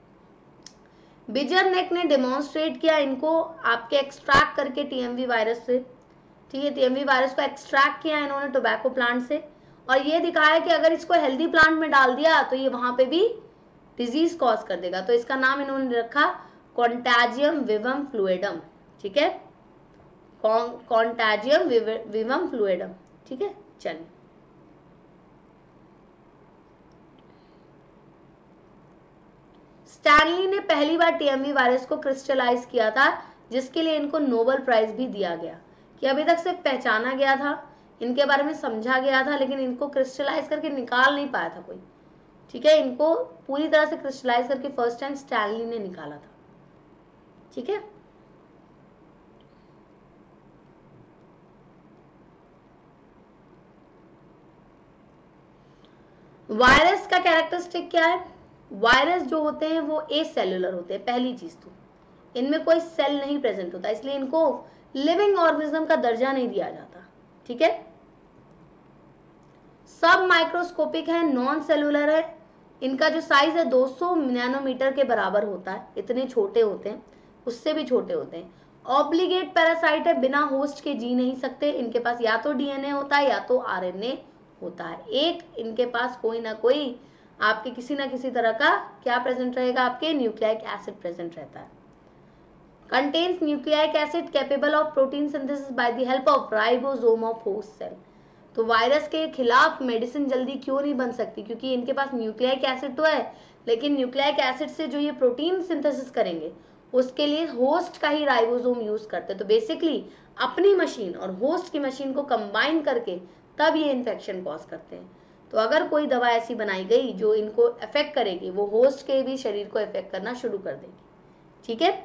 बिजर नेक ने डेमोन्स्ट्रेट किया इनको आपके एक्सट्रैक्ट करके टीएमवी वायरस से, ठीक है। टीएमवी वायरस को एक्सट्रैक्ट किया इन्होंने टोबैको प्लांट से, और ये दिखाया कि अगर इसको हेल्दी प्लांट में डाल दिया तो ये वहां पे भी डिजीज कॉज कर देगा, तो इसका नाम इन्होंने रखा कॉन्टैजियम विवम फ्लूइडम, ठीक है। कॉन्टैजियम विवम फ्लूइडम, ठीक है। चलिए स्टैनली ने पहली बार टीएमवी वायरस को क्रिस्टलाइज किया था, जिसके लिए इनको नोबेल प्राइज भी दिया गया, कि अभी तक सिर्फ पहचाना गया था, इनके बारे में समझा गया था, लेकिन इनको क्रिस्टलाइज करके निकाल नहीं पाया था कोई, ठीक है। इनको पूरी तरह से क्रिस्टलाइज करके फर्स्ट टाइम स्टैनली ने निकाला था, ठीक है। वायरस का कैरेक्टरिस्टिक क्या है, वायरस जो होते हैं वो ए सेलुलर होते हैं, पहली चीज तो इनमें कोई सेल नहीं प्रेजेंट होता, इसलिए इनको लिविंग ऑर्गेनिज्म का दर्जा नहीं दिया जाता, ठीक है। सब माइक्रोस्कोपिक है, नॉन सेलुलर है, इनका जो साइज है दो सौ नैनोमीटर के बराबर होता है, इतने छोटे होते हैं, उससे भी छोटे होते हैं। ऑब्लिगेट पैरासाइट है, बिना होस्ट के जी नहीं सकते, इनके पास या तो डीएनए होता है या तो आरएनए होता है, एक इनके पास कोई ना कोई आपके किसी ना किसी तरह का क्या प्रेजेंट रहेगा, आपके न्यूक्लिक एसिड प्रेजेंट रहता है। Contains nucleic acid capable of protein synthesis by the help of ribosome of host cell. तो वायरस के खिलाफ मेडिसिन जल्दी क्यों नहीं बन सकती? क्योंकि इनके पास न्यूक्लिक एसिड तो है, लेकिन न्यूक्लिक एसिड से जो ये प्रोटीन सिंथेसिस करेंगे उसके लिए होस्ट का ही राइबोसोम यूज करते हैं। तो बेसिकली अपनी मशीन और होस्ट की मशीन को कंबाइन करके तब ये इन्फेक्शन कॉज करते हैं। तो अगर कोई दवा ऐसी बनाई गई जो इनको अफेक्ट करेगी, वो होस्ट के भी शरीर को अफेक्ट करना शुरू कर देगी। ठीक है।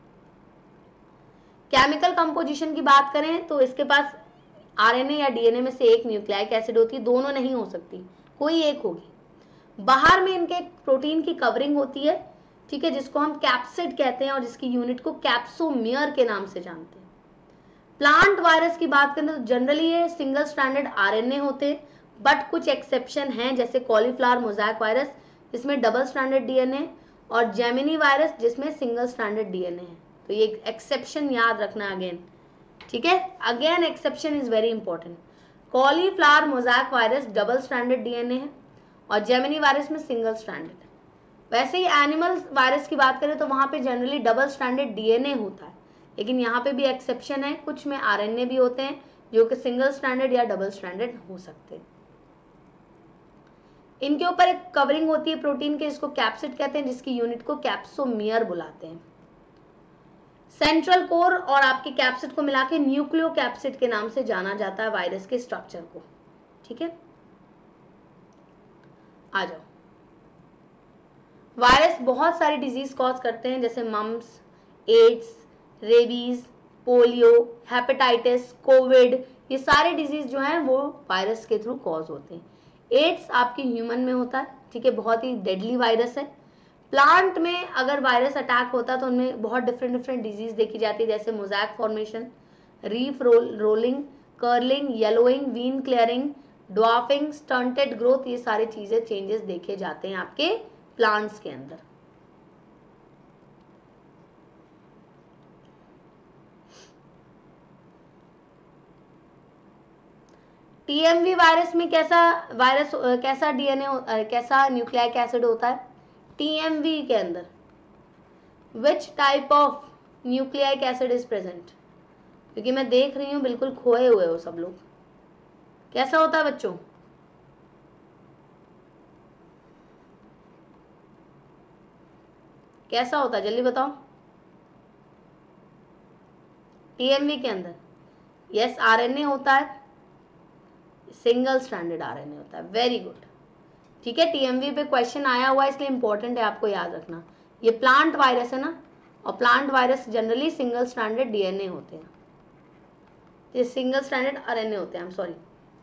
केमिकल कंपोजिशन की बात करें तो इसके पास आरएनए या डीएनए में से एक न्यूक्लिक एसिड होती है, दोनों नहीं हो सकती, कोई एक होगी। बाहर में इनके प्रोटीन की कवरिंग होती है, ठीक है, जिसको हम कैप्सिड कहते हैं और जिसकी यूनिट को कैप्सोमियर के नाम से जानते हैं। प्लांट वायरस की बात करें तो जनरली ये सिंगल स्ट्रैंडेड आरएनए होते हैं, बट कुछ एक्सेप्शन हैं, जैसे कॉलीफ्लावर मोज़ेक वायरस जिसमें डबल स्ट्रैंडेड डीएनए, और जेमिनी वायरस जिसमें सिंगल स्ट्रैंडेड डीएनए है। तो ये एक्सेप्शन याद रखना अगेन, ठीक है, again exception is very important. Cauliflower mosaic virus double stranded DNA है और जेमिनी वायरस में सिंगल स्ट्रैंडेड है। वैसे ही एनिमल वायरस की बात करें तो वहां पे जनरली डबल स्ट्रैंडेड डीएनए होता है, लेकिन यहाँ पे भी एक्सेप्शन है, कुछ में आरएनए भी होते हैं जो कि सिंगल स्ट्रैंडेड या डबल स्ट्रैंडेड हो सकते हैं। इनके ऊपर एक कवरिंग होती है प्रोटीन के, जिसको कैप्सिड कहते हैं, जिसकी यूनिट को कैप्सोमियर बुलाते हैं। सेंट्रल कोर और आपके कैप्सिड को मिला के न्यूक्लियो कैप्सिड के नाम से जाना जाता है वायरस के स्ट्रक्चर को। ठीक है, आ जाओ। वायरस बहुत सारी डिजीज कॉज करते हैं, जैसे mumps, AIDS, rabies, polio, hepatitis, Covid, ये सारे डिजीज जो हैं वो वायरस के थ्रू कॉज होते हैं। एड्स आपके ह्यूमन में होता है, ठीक है, बहुत ही डेडली वायरस है। प्लांट में अगर वायरस अटैक होता है तो उनमें बहुत डिफरेंट डिफरेंट डिजीज देखी जाती है, जैसे mosaic formation, leaf roll rolling, curling, yellowing, vein clearing, dwarfing, stunted growth, ये सारी चीजें चेंजेस देखे जाते हैं आपके प्लांट्स के अंदर। टीएमवी वायरस में कैसा वायरस कैसा डीएनए कैसा न्यूक्लिक एसिड होता है? टीएमवी के अंदर which type of nucleic acid is present? क्योंकि मैं देख रही हूं बिल्कुल खोए हुए हो सब लोग। कैसा होता है बच्चों? कैसा होता है जल्दी बताओ। टीएमवी के अंदर यस आरएनए होता है, सिंगल स्ट्रैंडेड आरएनए होता है। वेरी गुड, ठीक है। टीएमवी पे क्वेश्चन आया हुआ है इसलिए इंपॉर्टेंट है, आपको याद रखना। ये प्लांट वायरस है ना, और plant virus generally single stranded DNA होते हैं, ये सिंगल स्ट्रैंडेड आरएनए होते हैं। I am sorry.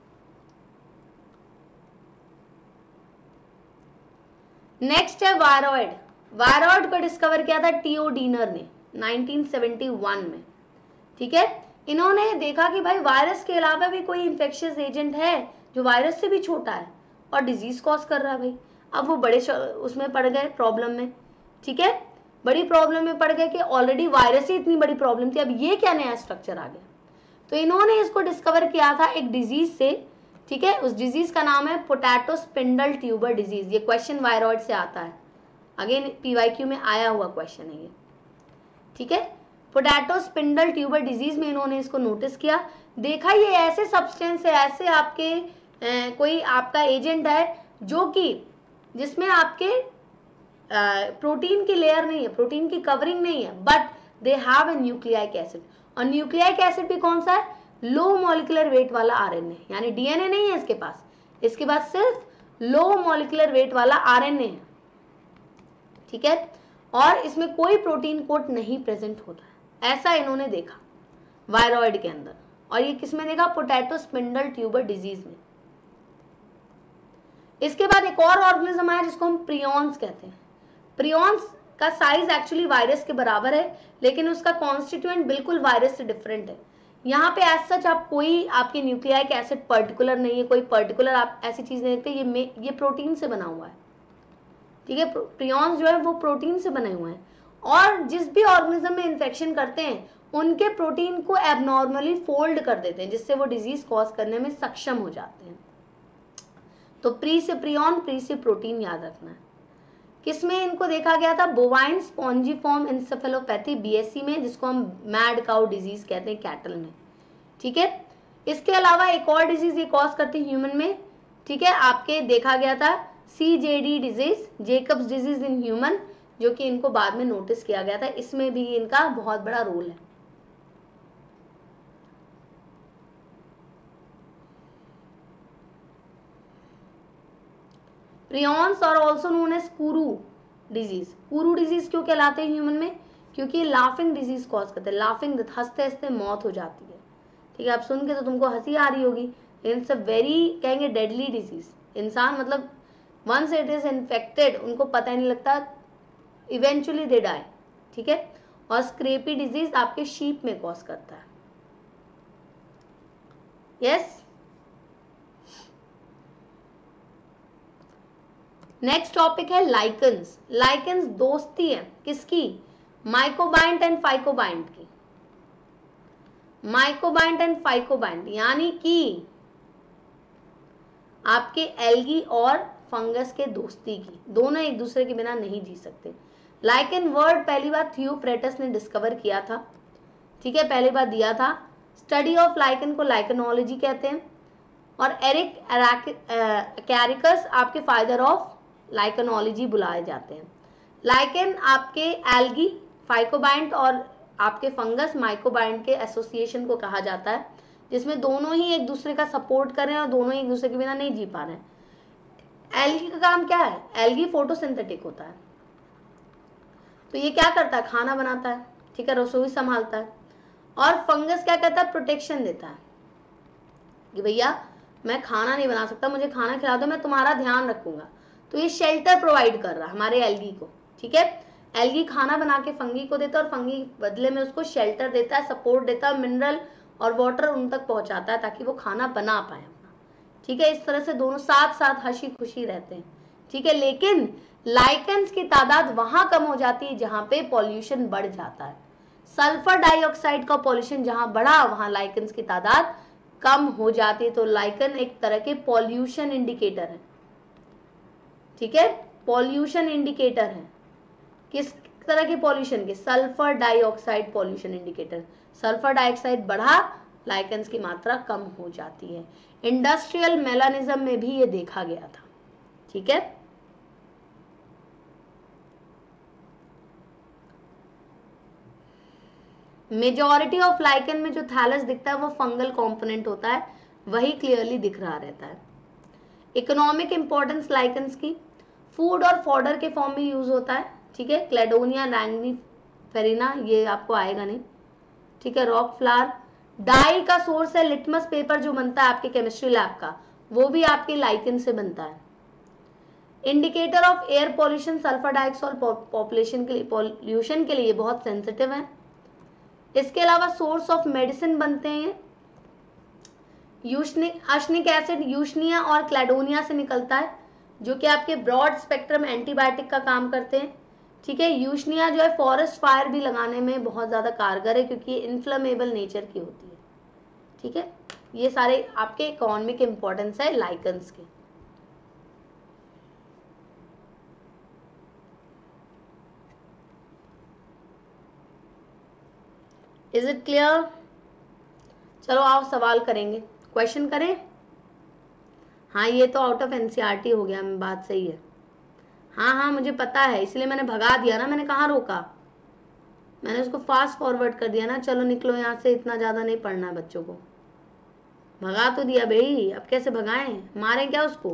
नेक्स्ट है वायरॉइड। वायरॉइड को डिस्कवर किया था टीओ डीनर ने नाइनटीन सेवेंटी वन में, ठीक है। इन्होंने देखा कि भाई वायरस के अलावा भी कोई इंफेक्शियस एजेंट है जो वायरस से भी छोटा है और डिजीज कॉज कर रहा है भाई। अब वो बड़े उसमें पड़ गए प्रॉब्लम में, ठीक है, बड़ी प्रॉब्लम में पड़ गए कि ऑलरेडी वायरस ही इतनी बड़ी प्रॉब्लम थी, अब ये क्या नया स्ट्रक्चर आ गया। तो इन्होंने इसको डिस्कवर किया था एक डिजीज से, ठीक है। उस डिजीज का नाम है पोटैटो स्पिंडल ट्यूबर डिजीज। ये क्वेश्चन वायरॉइड से आता है, अगेन पीवाईक्यू में आया हुआ क्वेश्चन है ये, ठीक है। पोटैटो स्पिंडल ट्यूबर डिजीज में इन्होंने इसको नोटिस किया, देखा ये ऐसे सब्सटेंस है, ऐसे आपके ए, कोई आपका एजेंट है जो कि जिसमें आपके प्रोटीन की लेयर नहीं है, प्रोटीन की कवरिंग नहीं है, but they have a nucleic acid. और न्यूक्लिक एसिड भी कौन सा है? लो मॉलिक्यूलर वेट वाला आरएनए, यानी डीएनए नहीं है इसके पास, इसके पास सिर्फ लो मॉलिक्यूलर वेट वाला आरएनए है, ठीक है। और इसमें कोई प्रोटीन कोड नहीं प्रेजेंट होता है, ऐसा इन्होंने देखा वायरॉइड के अंदर। और ये किसमें देखा? पोटैटो स्पिंडल ट्यूबर डिजीज में। इसके बाद एक और ऑर्गेनिज्म आया जिसको हम प्रियॉन्स कहते हैं। प्रियॉन्स का साइज एक्चुअली वायरस के बराबर है, लेकिन उसका कॉन्स्टिट्यूएंट बिल्कुल वायरस से डिफरेंट है। यहाँ पे एज सच आप कोई आपके न्यूक्लिक एसिड पर्टिकुलर नहीं है, कोई पर्टिकुलर आप ऐसी चीज नहीं देखते, ये ये प्रोटीन से बना हुआ है, ठीक है। प्रियॉन्स जो है वो प्रोटीन से बने हुए हैं, और जिस भी ऑर्गेनिज्म में इन्फेक्शन करते हैं उनके प्रोटीन को एबनॉर्मली फोल्ड कर देते हैं, जिससे वो डिजीज कॉज करने में सक्षम हो जाते हैं। तो प्री से प्रियॉन, प्री से प्रोटीन याद रखना है। किसमें इनको देखा गया था? बोवाइन स्पॉन्जिफॉर्म इंसेफेलोपैथी बीएससी में, जिसको हम मैड काउ डिजीज कहते हैं कैटल में, ठीक है। इसके अलावा एक और डिजीज ये कॉज करती है ह्यूमन में, ठीक है, आपके देखा गया था C J D disease, Jakob's disease in human, जो कि इनको बाद में नोटिस किया गया था, इसमें भी इनका बहुत बड़ा रोल है। प्रियॉन्स और also known as kuru disease. Kuru disease क्यों कहलाते हैं ह्यूमन में? क्योंकि लाफिंग डिजीज कॉज करते हैं, लाफिंग, हंसते हंसते मौत हो जाती है, ठीक है। आप सुन के तो तुमको हंसी आ रही होगी, इट्स अ वेरी कहेंगे डेडली डिजीज। इंसान मतलब वंस इट इज इन्फेक्टेड उनको पता ही नहीं लगता, इवेंचुअली दे डाई, ठीक है। और स्क्रेपी डिजीज आपके शीप में कॉज करता है, यस। नेक्स्ट टॉपिक है लाइकन्स। लाइकन्स दोस्ती है किसकी? माइकोबाइंट एंड फाइकोबाइंट की। माइकोबाइंट एंड फाइकोबाइंट यानी कि आपके एल्गी और फंगस के दोस्ती की, दोनों एक दूसरे के बिना नहीं जी सकते। लाइकन वर्ड पहली बार थियोफ्रेटस ने डिस्कवर किया था, ठीक है, पहली बार दिया था। स्टडी ऑफ लाइकन को लाइकनोलॉजी कहते हैं, और एरिक कैरिकस आपके फादर ऑफ लाइकनोलॉजी बुलाए जाते हैं। लाइकन आपके एल्गी, फाइकोबाइंट और आपके फंगस माइकोबाइंट के एसोसिएशन को कहा जाता है, जिसमें दोनों ही एक दूसरे का सपोर्ट कर रहे हैं और दोनों ही एक दूसरे के बिना नहीं जी पा रहे हैं। एल्गी का काम क्या है? एल्गी फोटोसिंथेटिक होता है, तो ये क्या करता है? खाना बनाता है, ठीक है, रसोई संभालता है। और फंगस क्या करता है? प्रोटेक्शन देता है कि भैया मैं खाना नहीं बना सकता, मुझे खाना खिला दो, मैं तुम्हारा ध्यान रखूंगा। तो ये शेल्टर प्रोवाइड कर रहा है हमारे एल्गी को, ठीक है। एल्गी खाना बना के फंगी को देता है और फंगी बदले में उसको शेल्टर देता है, सपोर्ट देता है, मिनरल और वाटर उन तक पहुंचाता है ताकि वो खाना बना पाए, ठीक है। इस तरह से दोनों साथ साथ हंसी खुशी रहते हैं, ठीक है। लेकिन लाइकन्स की तादाद वहां कम हो जाती है जहां पे पॉल्यूशन बढ़ जाता है। सल्फर डाइऑक्साइड का पॉल्यूशन जहां बढ़ा वहां लाइकन्स की तादाद कम हो जाती है। तो लाइकन एक तरह के पॉल्यूशन इंडिकेटर है, ठीक है, पॉल्यूशन इंडिकेटर है। किस तरह के पॉल्यूशन के? Sulphur dioxide pollution indicator. Sulphur dioxide बढ़ा, लाइकन्स की मात्रा कम हो जाती है। इंडस्ट्रियल मेलानिज्म में भी ये देखा गया था, ठीक है। मेजॉरिटी ऑफ लाइकन में जो थैलस दिखता है वो फंगल कंपोनेंट होता है, वही क्लियरली दिख रहा रहता है। इकोनॉमिक इंपॉर्टेंस लाइकन्स की, फूड और फॉडर के फॉर्म में यूज होता है, ठीक है। क्लेडोनिया लैंगनीफेरिना ये आपको आएगा नहीं, ठीक है। रॉक फ्लावर, डाई का सोर्स है लिटमस पेपर जो बनता है आपके केमिस्ट्री लैब का, वो भी आपके लाइकन से बनता है। Indicator of air pollution, sulphur dioxide population के लिए, पॉल्यूशन के लिए बहुत सेंसिटिव है। इसके अलावा सोर्स ऑफ मेडिसिन बनते हैं, यूशनिक अर्शनिक एसिड यूशनिया और क्लेडोनिया से निकलता है, जो कि आपके ब्रॉड स्पेक्ट्रम एंटीबायोटिक का काम करते हैं, ठीक है। यूशनिया जो है फॉरेस्ट फायर भी लगाने में बहुत ज्यादा कारगर है क्योंकि ये इन्फ्लेमेबल नेचर की होती है, ठीक है। ये सारे आपके इकोनॉमिक इंपॉर्टेंस है लाइकन्स के। Is it clear? चलो आओ सवाल करेंगे, क्वेश्चन करें। हाँ ये तो आउट ऑफ एनसीईआरटी हो गया, बात सही है। हाँ हाँ मुझे पता है, इसलिए मैंने भगा दिया ना, मैंने कहाँ रोका, मैंने उसको फास्ट फॉरवर्ड कर दिया ना, चलो निकलो यहाँ से, इतना ज्यादा नहीं पढ़ना है बच्चों को। भगा तो दिया भाई, अब कैसे भगाएं, मारें क्या उसको?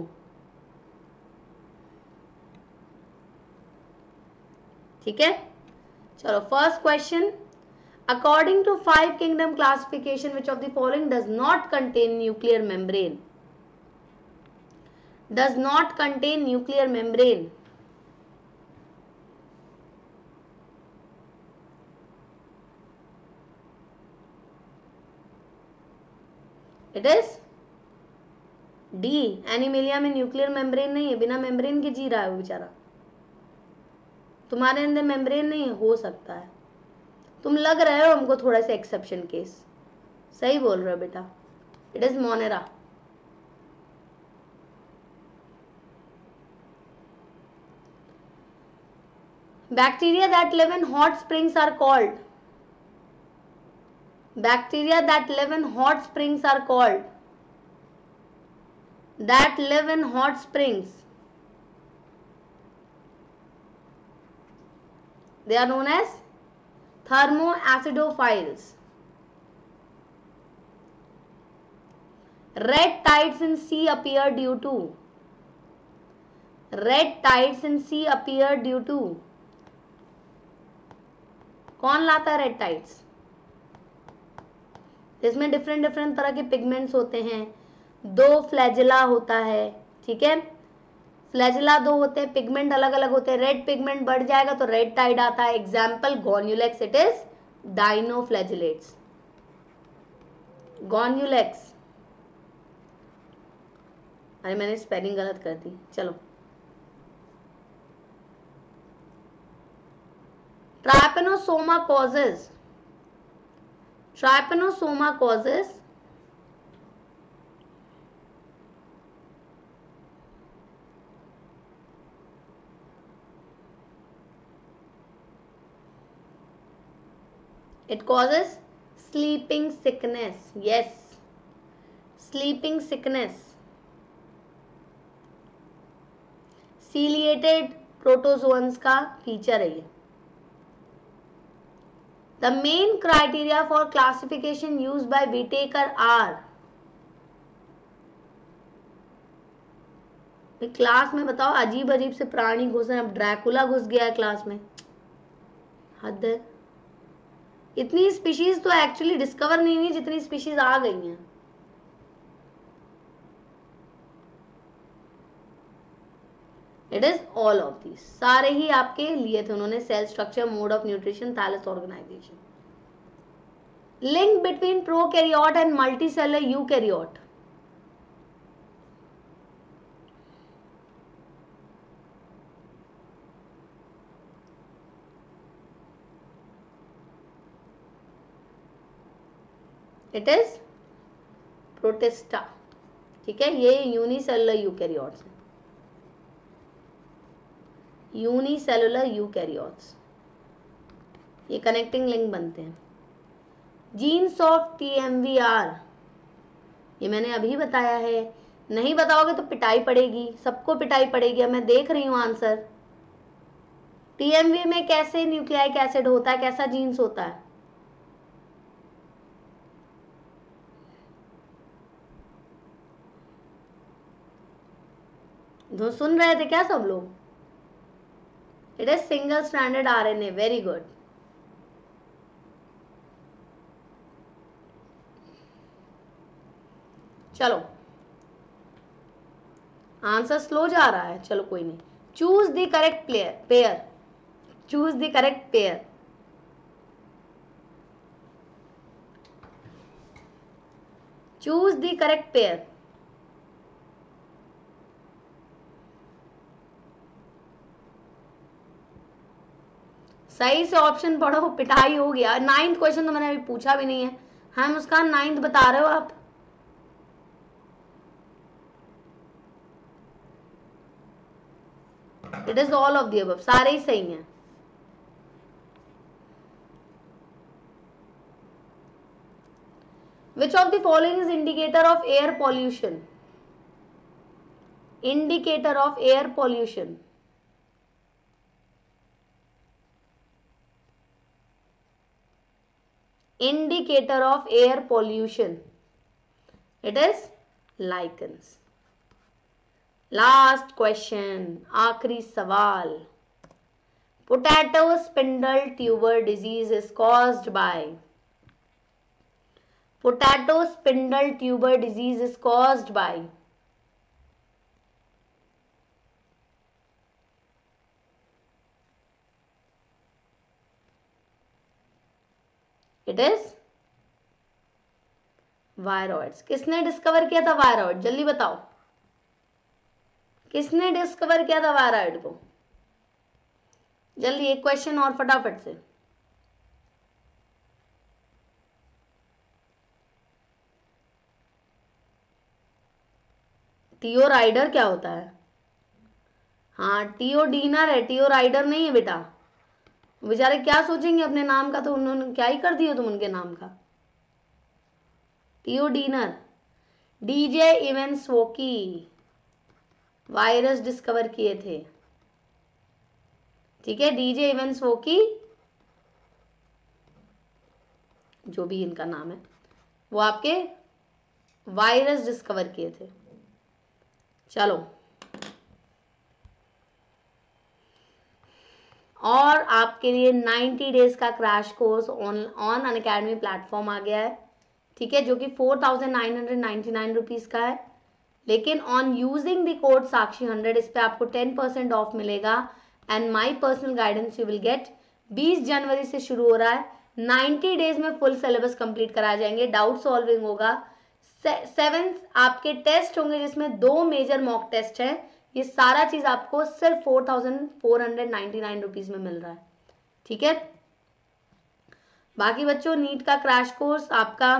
ठीक है, चलो first question. According to five kingdom classification, which of the following does not contain nuclear membrane? Does not contain nuclear membrane. It is D. Animalia में न्यूक्लियर मेम्ब्रेन नहीं है, बिना मेम्ब्रेन के जी रहा है वो बेचारा। तुम्हारे अंदर मेम्ब्रेन नहीं है, हो सकता है, तुम लग रहे हो हमको थोड़ा सा एक्सेप्शन केस। सही बोल रहे हो बेटा, it is Monera. Bacteria that live in hot springs are called, Bacteria that live in hot springs are called, that live in hot springs, they are known as thermoacidophiles. Red tides in sea appear due to, red tides in sea appear due to, कौन लाता है red tides? इसमें different different तरह के pigments होते हैं, दो flagella होता है, ठीक है, फ्लैजिला दो होते हैं, पिगमेंट अलग अलग होते हैं, रेड पिगमेंट बढ़ जाएगा तो रेड टाइड आता है। Example Gonyaulax, it is dinoflagellates, Gonyaulax. अरे मैंने स्पेलिंग गलत कर दी, चलो। Trypanosoma causes, Trypanosoma causes it causes sleeping sickness, yes, sleeping sickness, ciliated protozoans का फीचर है ये। The main criteria for classification used by Whittaker are, class में बताओ, अजीब अजीब से प्राणी घुस रहे हैं, अब ड्रैकुला घुस गया है क्लास में, हद है। इतनी स्पीशीज तो एक्चुअली डिस्कवर नहीं हुई जितनी स्पीशीज आ गई हैं। It is all of these, सारे ही आपके लिए थे उन्होंने, cell structure, mode of nutrition, thallus organisation. Link between prokaryote and multicellular eukaryote, it is Protista, ठीक है, ये यूनिसेलुलर यूकैरियोट्स है, यूनिसेलुलर यूकैरियोट्स, ये कनेक्टिंग लिंक बनते हैं। जीन्स ऑफ टीएमवीआर, ये मैंने अभी बताया है, नहीं बताओगे तो पिटाई पड़ेगी, सबको पिटाई पड़ेगी। अब मैं देख रही हूं आंसर, टीएमवी में कैसे न्यूक्लियाइक एसिड होता है, कैसा जीन्स होता है? जो सुन रहे थे क्या सब लोग? It is single stranded RNA, very good. चलो आंसर स्लो जा रहा है, चलो कोई नहीं। Choose the correct player pair, choose the correct pair. Choose the correct pair. सही से ऑप्शन पढ़ो, पिटाई हो गया। नाइन्थ क्वेश्चन तो मैंने अभी पूछा भी नहीं है। हाँ मुस्कान, नाइन्थ बता रहे हो आप? It is all of the above, सारे ही सही हैं। Which of the following is indicator of air pollution? Indicator of air pollution. Indicator of air pollution. It is lichens. Last question, आखिरी सवाल। Potato spindle tuber disease is caused by, potato spindle tuber disease is caused by, it is viroids. किसने discover किया था viroid? जल्दी बताओ, किसने discover किया था वायरॉइड को? जल्दी एक क्वेश्चन और फटाफट से। टीओ राइडर क्या होता है? हाँ टीओ डीनर है, टीओ राइडर नहीं है बेटा। बेचारे क्या सोचेंगे अपने नाम का, तो उन्होंने क्या ही कर दिया तुम उनके नाम का। T O Diener, D J Ivanowsky virus discover किए थे, ठीक है। डीजे इवेंट्सवोकी जो भी इनका नाम है, वो आपके वायरस डिस्कवर किए थे। चलो, और आपके लिए नाइन्टी डेज का crash course on on Unacademy platform आ गया है, ठीक है, जो कि four thousand nine hundred ninety nine rupees का है। लेकिन on using the code Sakshi hundred इस पे आपको टेन परसेंट ऑफ मिलेगा and my personal guidance you will get. बीस जनवरी से शुरू हो रहा है, नाइन्टी डेज में फुल सिलेबस कंप्लीट कराए जाएंगे, डाउट सॉल्विंग होगा, सेवन आपके टेस्ट होंगे जिसमें दो मेजर मॉक टेस्ट है। ये सारा चीज आपको सिर्फ four thousand four hundred ninety nine rupees में मिल रहा है, ठीक है। बाकी बच्चों, नीट का क्रैश कोर्स आपका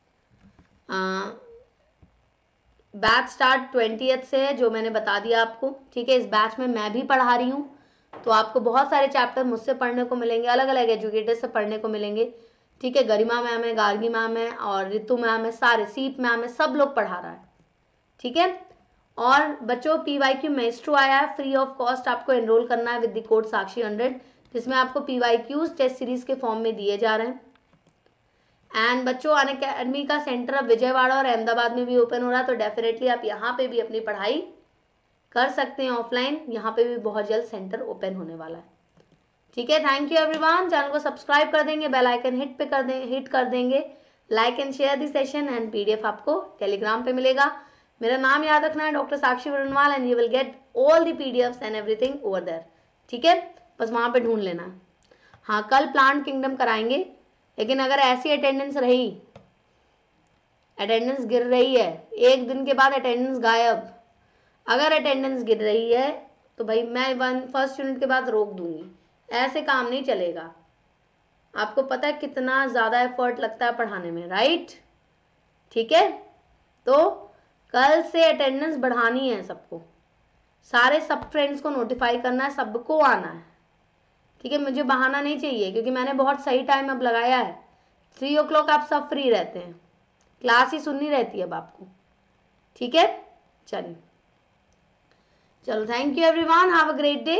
बैच स्टार्ट ट्वेंटियथ से है, जो मैंने बता दिया आपको, ठीक है। इस बैच में मैं भी पढ़ा रही हूँ, तो आपको बहुत सारे चैप्टर मुझसे पढ़ने को मिलेंगे, अलग अलग एजुकेटर से पढ़ने को मिलेंगे, ठीक है। गरिमा मैम है, गार्गी मैम है और रितु मैम है, सारे सीप मैम है, सब लोग पढ़ा रहा है, ठीक है। और बच्चों, पीवाईक्यू मेस्ट्रो आया है, फ्री ऑफ कॉस्ट आपको एनरोल करना है with the code Sakshi hundred, जिसमें आपको पीवाईक्यूज टेस्ट सीरीज के फॉर्म में दिए जा रहे हैं। एंड बच्चों, अनअकैडमी का सेंटर अब विजयवाड़ा और अहमदाबाद में भी ओपन हो रहा है, तो डेफिनेटली आप यहाँ पे भी अपनी पढ़ाई कर सकते हैं ऑफलाइन, यहाँ पे भी बहुत जल्द सेंटर ओपन होने वाला है, ठीक है। थैंक यू एवरीवन, चैनल को सब्सक्राइब कर देंगे, बेल आइकन हिट पे कर देंगे हिट कर देंगे, like and share the session and PDF आपको टेलीग्राम पे मिलेगा। मेरा नाम याद रखना है, doctor Sakshi Varnwal, and you will get all the PDFs and everything over there, ठीक है। बस वहां पे ढूंढ लेना। हाँ, कल प्लांट किंगडम कराएंगे, लेकिन अगर ऐसी अटेंडेंस रही, अटेंडेंस गिर रही है, एक दिन के बाद अटेंडेंस गायब, अगर अटेंडेंस गिर रही है तो भाई मैं वन फर्स्ट यूनिट के बाद रोक दूंगी, ऐसे काम नहीं चलेगा। आपको पता है कितना ज़्यादा एफर्ट लगता है पढ़ाने में, राइट, ठीक है। तो कल से अटेंडेंस बढ़ानी है सबको, सारे सब फ्रेंड्स को नोटिफाई करना है, सबको आना है, ठीक है। मुझे बहाना नहीं चाहिए, क्योंकि मैंने बहुत सही टाइम अब लगाया है, थ्री ओ क्लॉक आप सब फ्री रहते हैं, क्लास ही सुननी रहती है अब आपको, ठीक है। चलिए, चलो, thank you everyone, have a great day,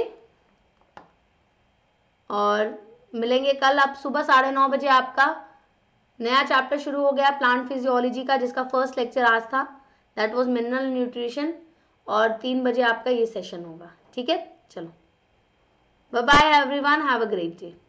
और मिलेंगे कल। अब सुबह साढ़े नौ बजे आपका नया चैप्टर शुरू हो गया प्लांट फिजियोलॉजी का, जिसका फर्स्ट लेक्चर आज था, दैट वाज मिनरल न्यूट्रिशन, और तीन बजे आपका ये सेशन होगा, ठीक है। चलो, bye bye everyone, have a great day.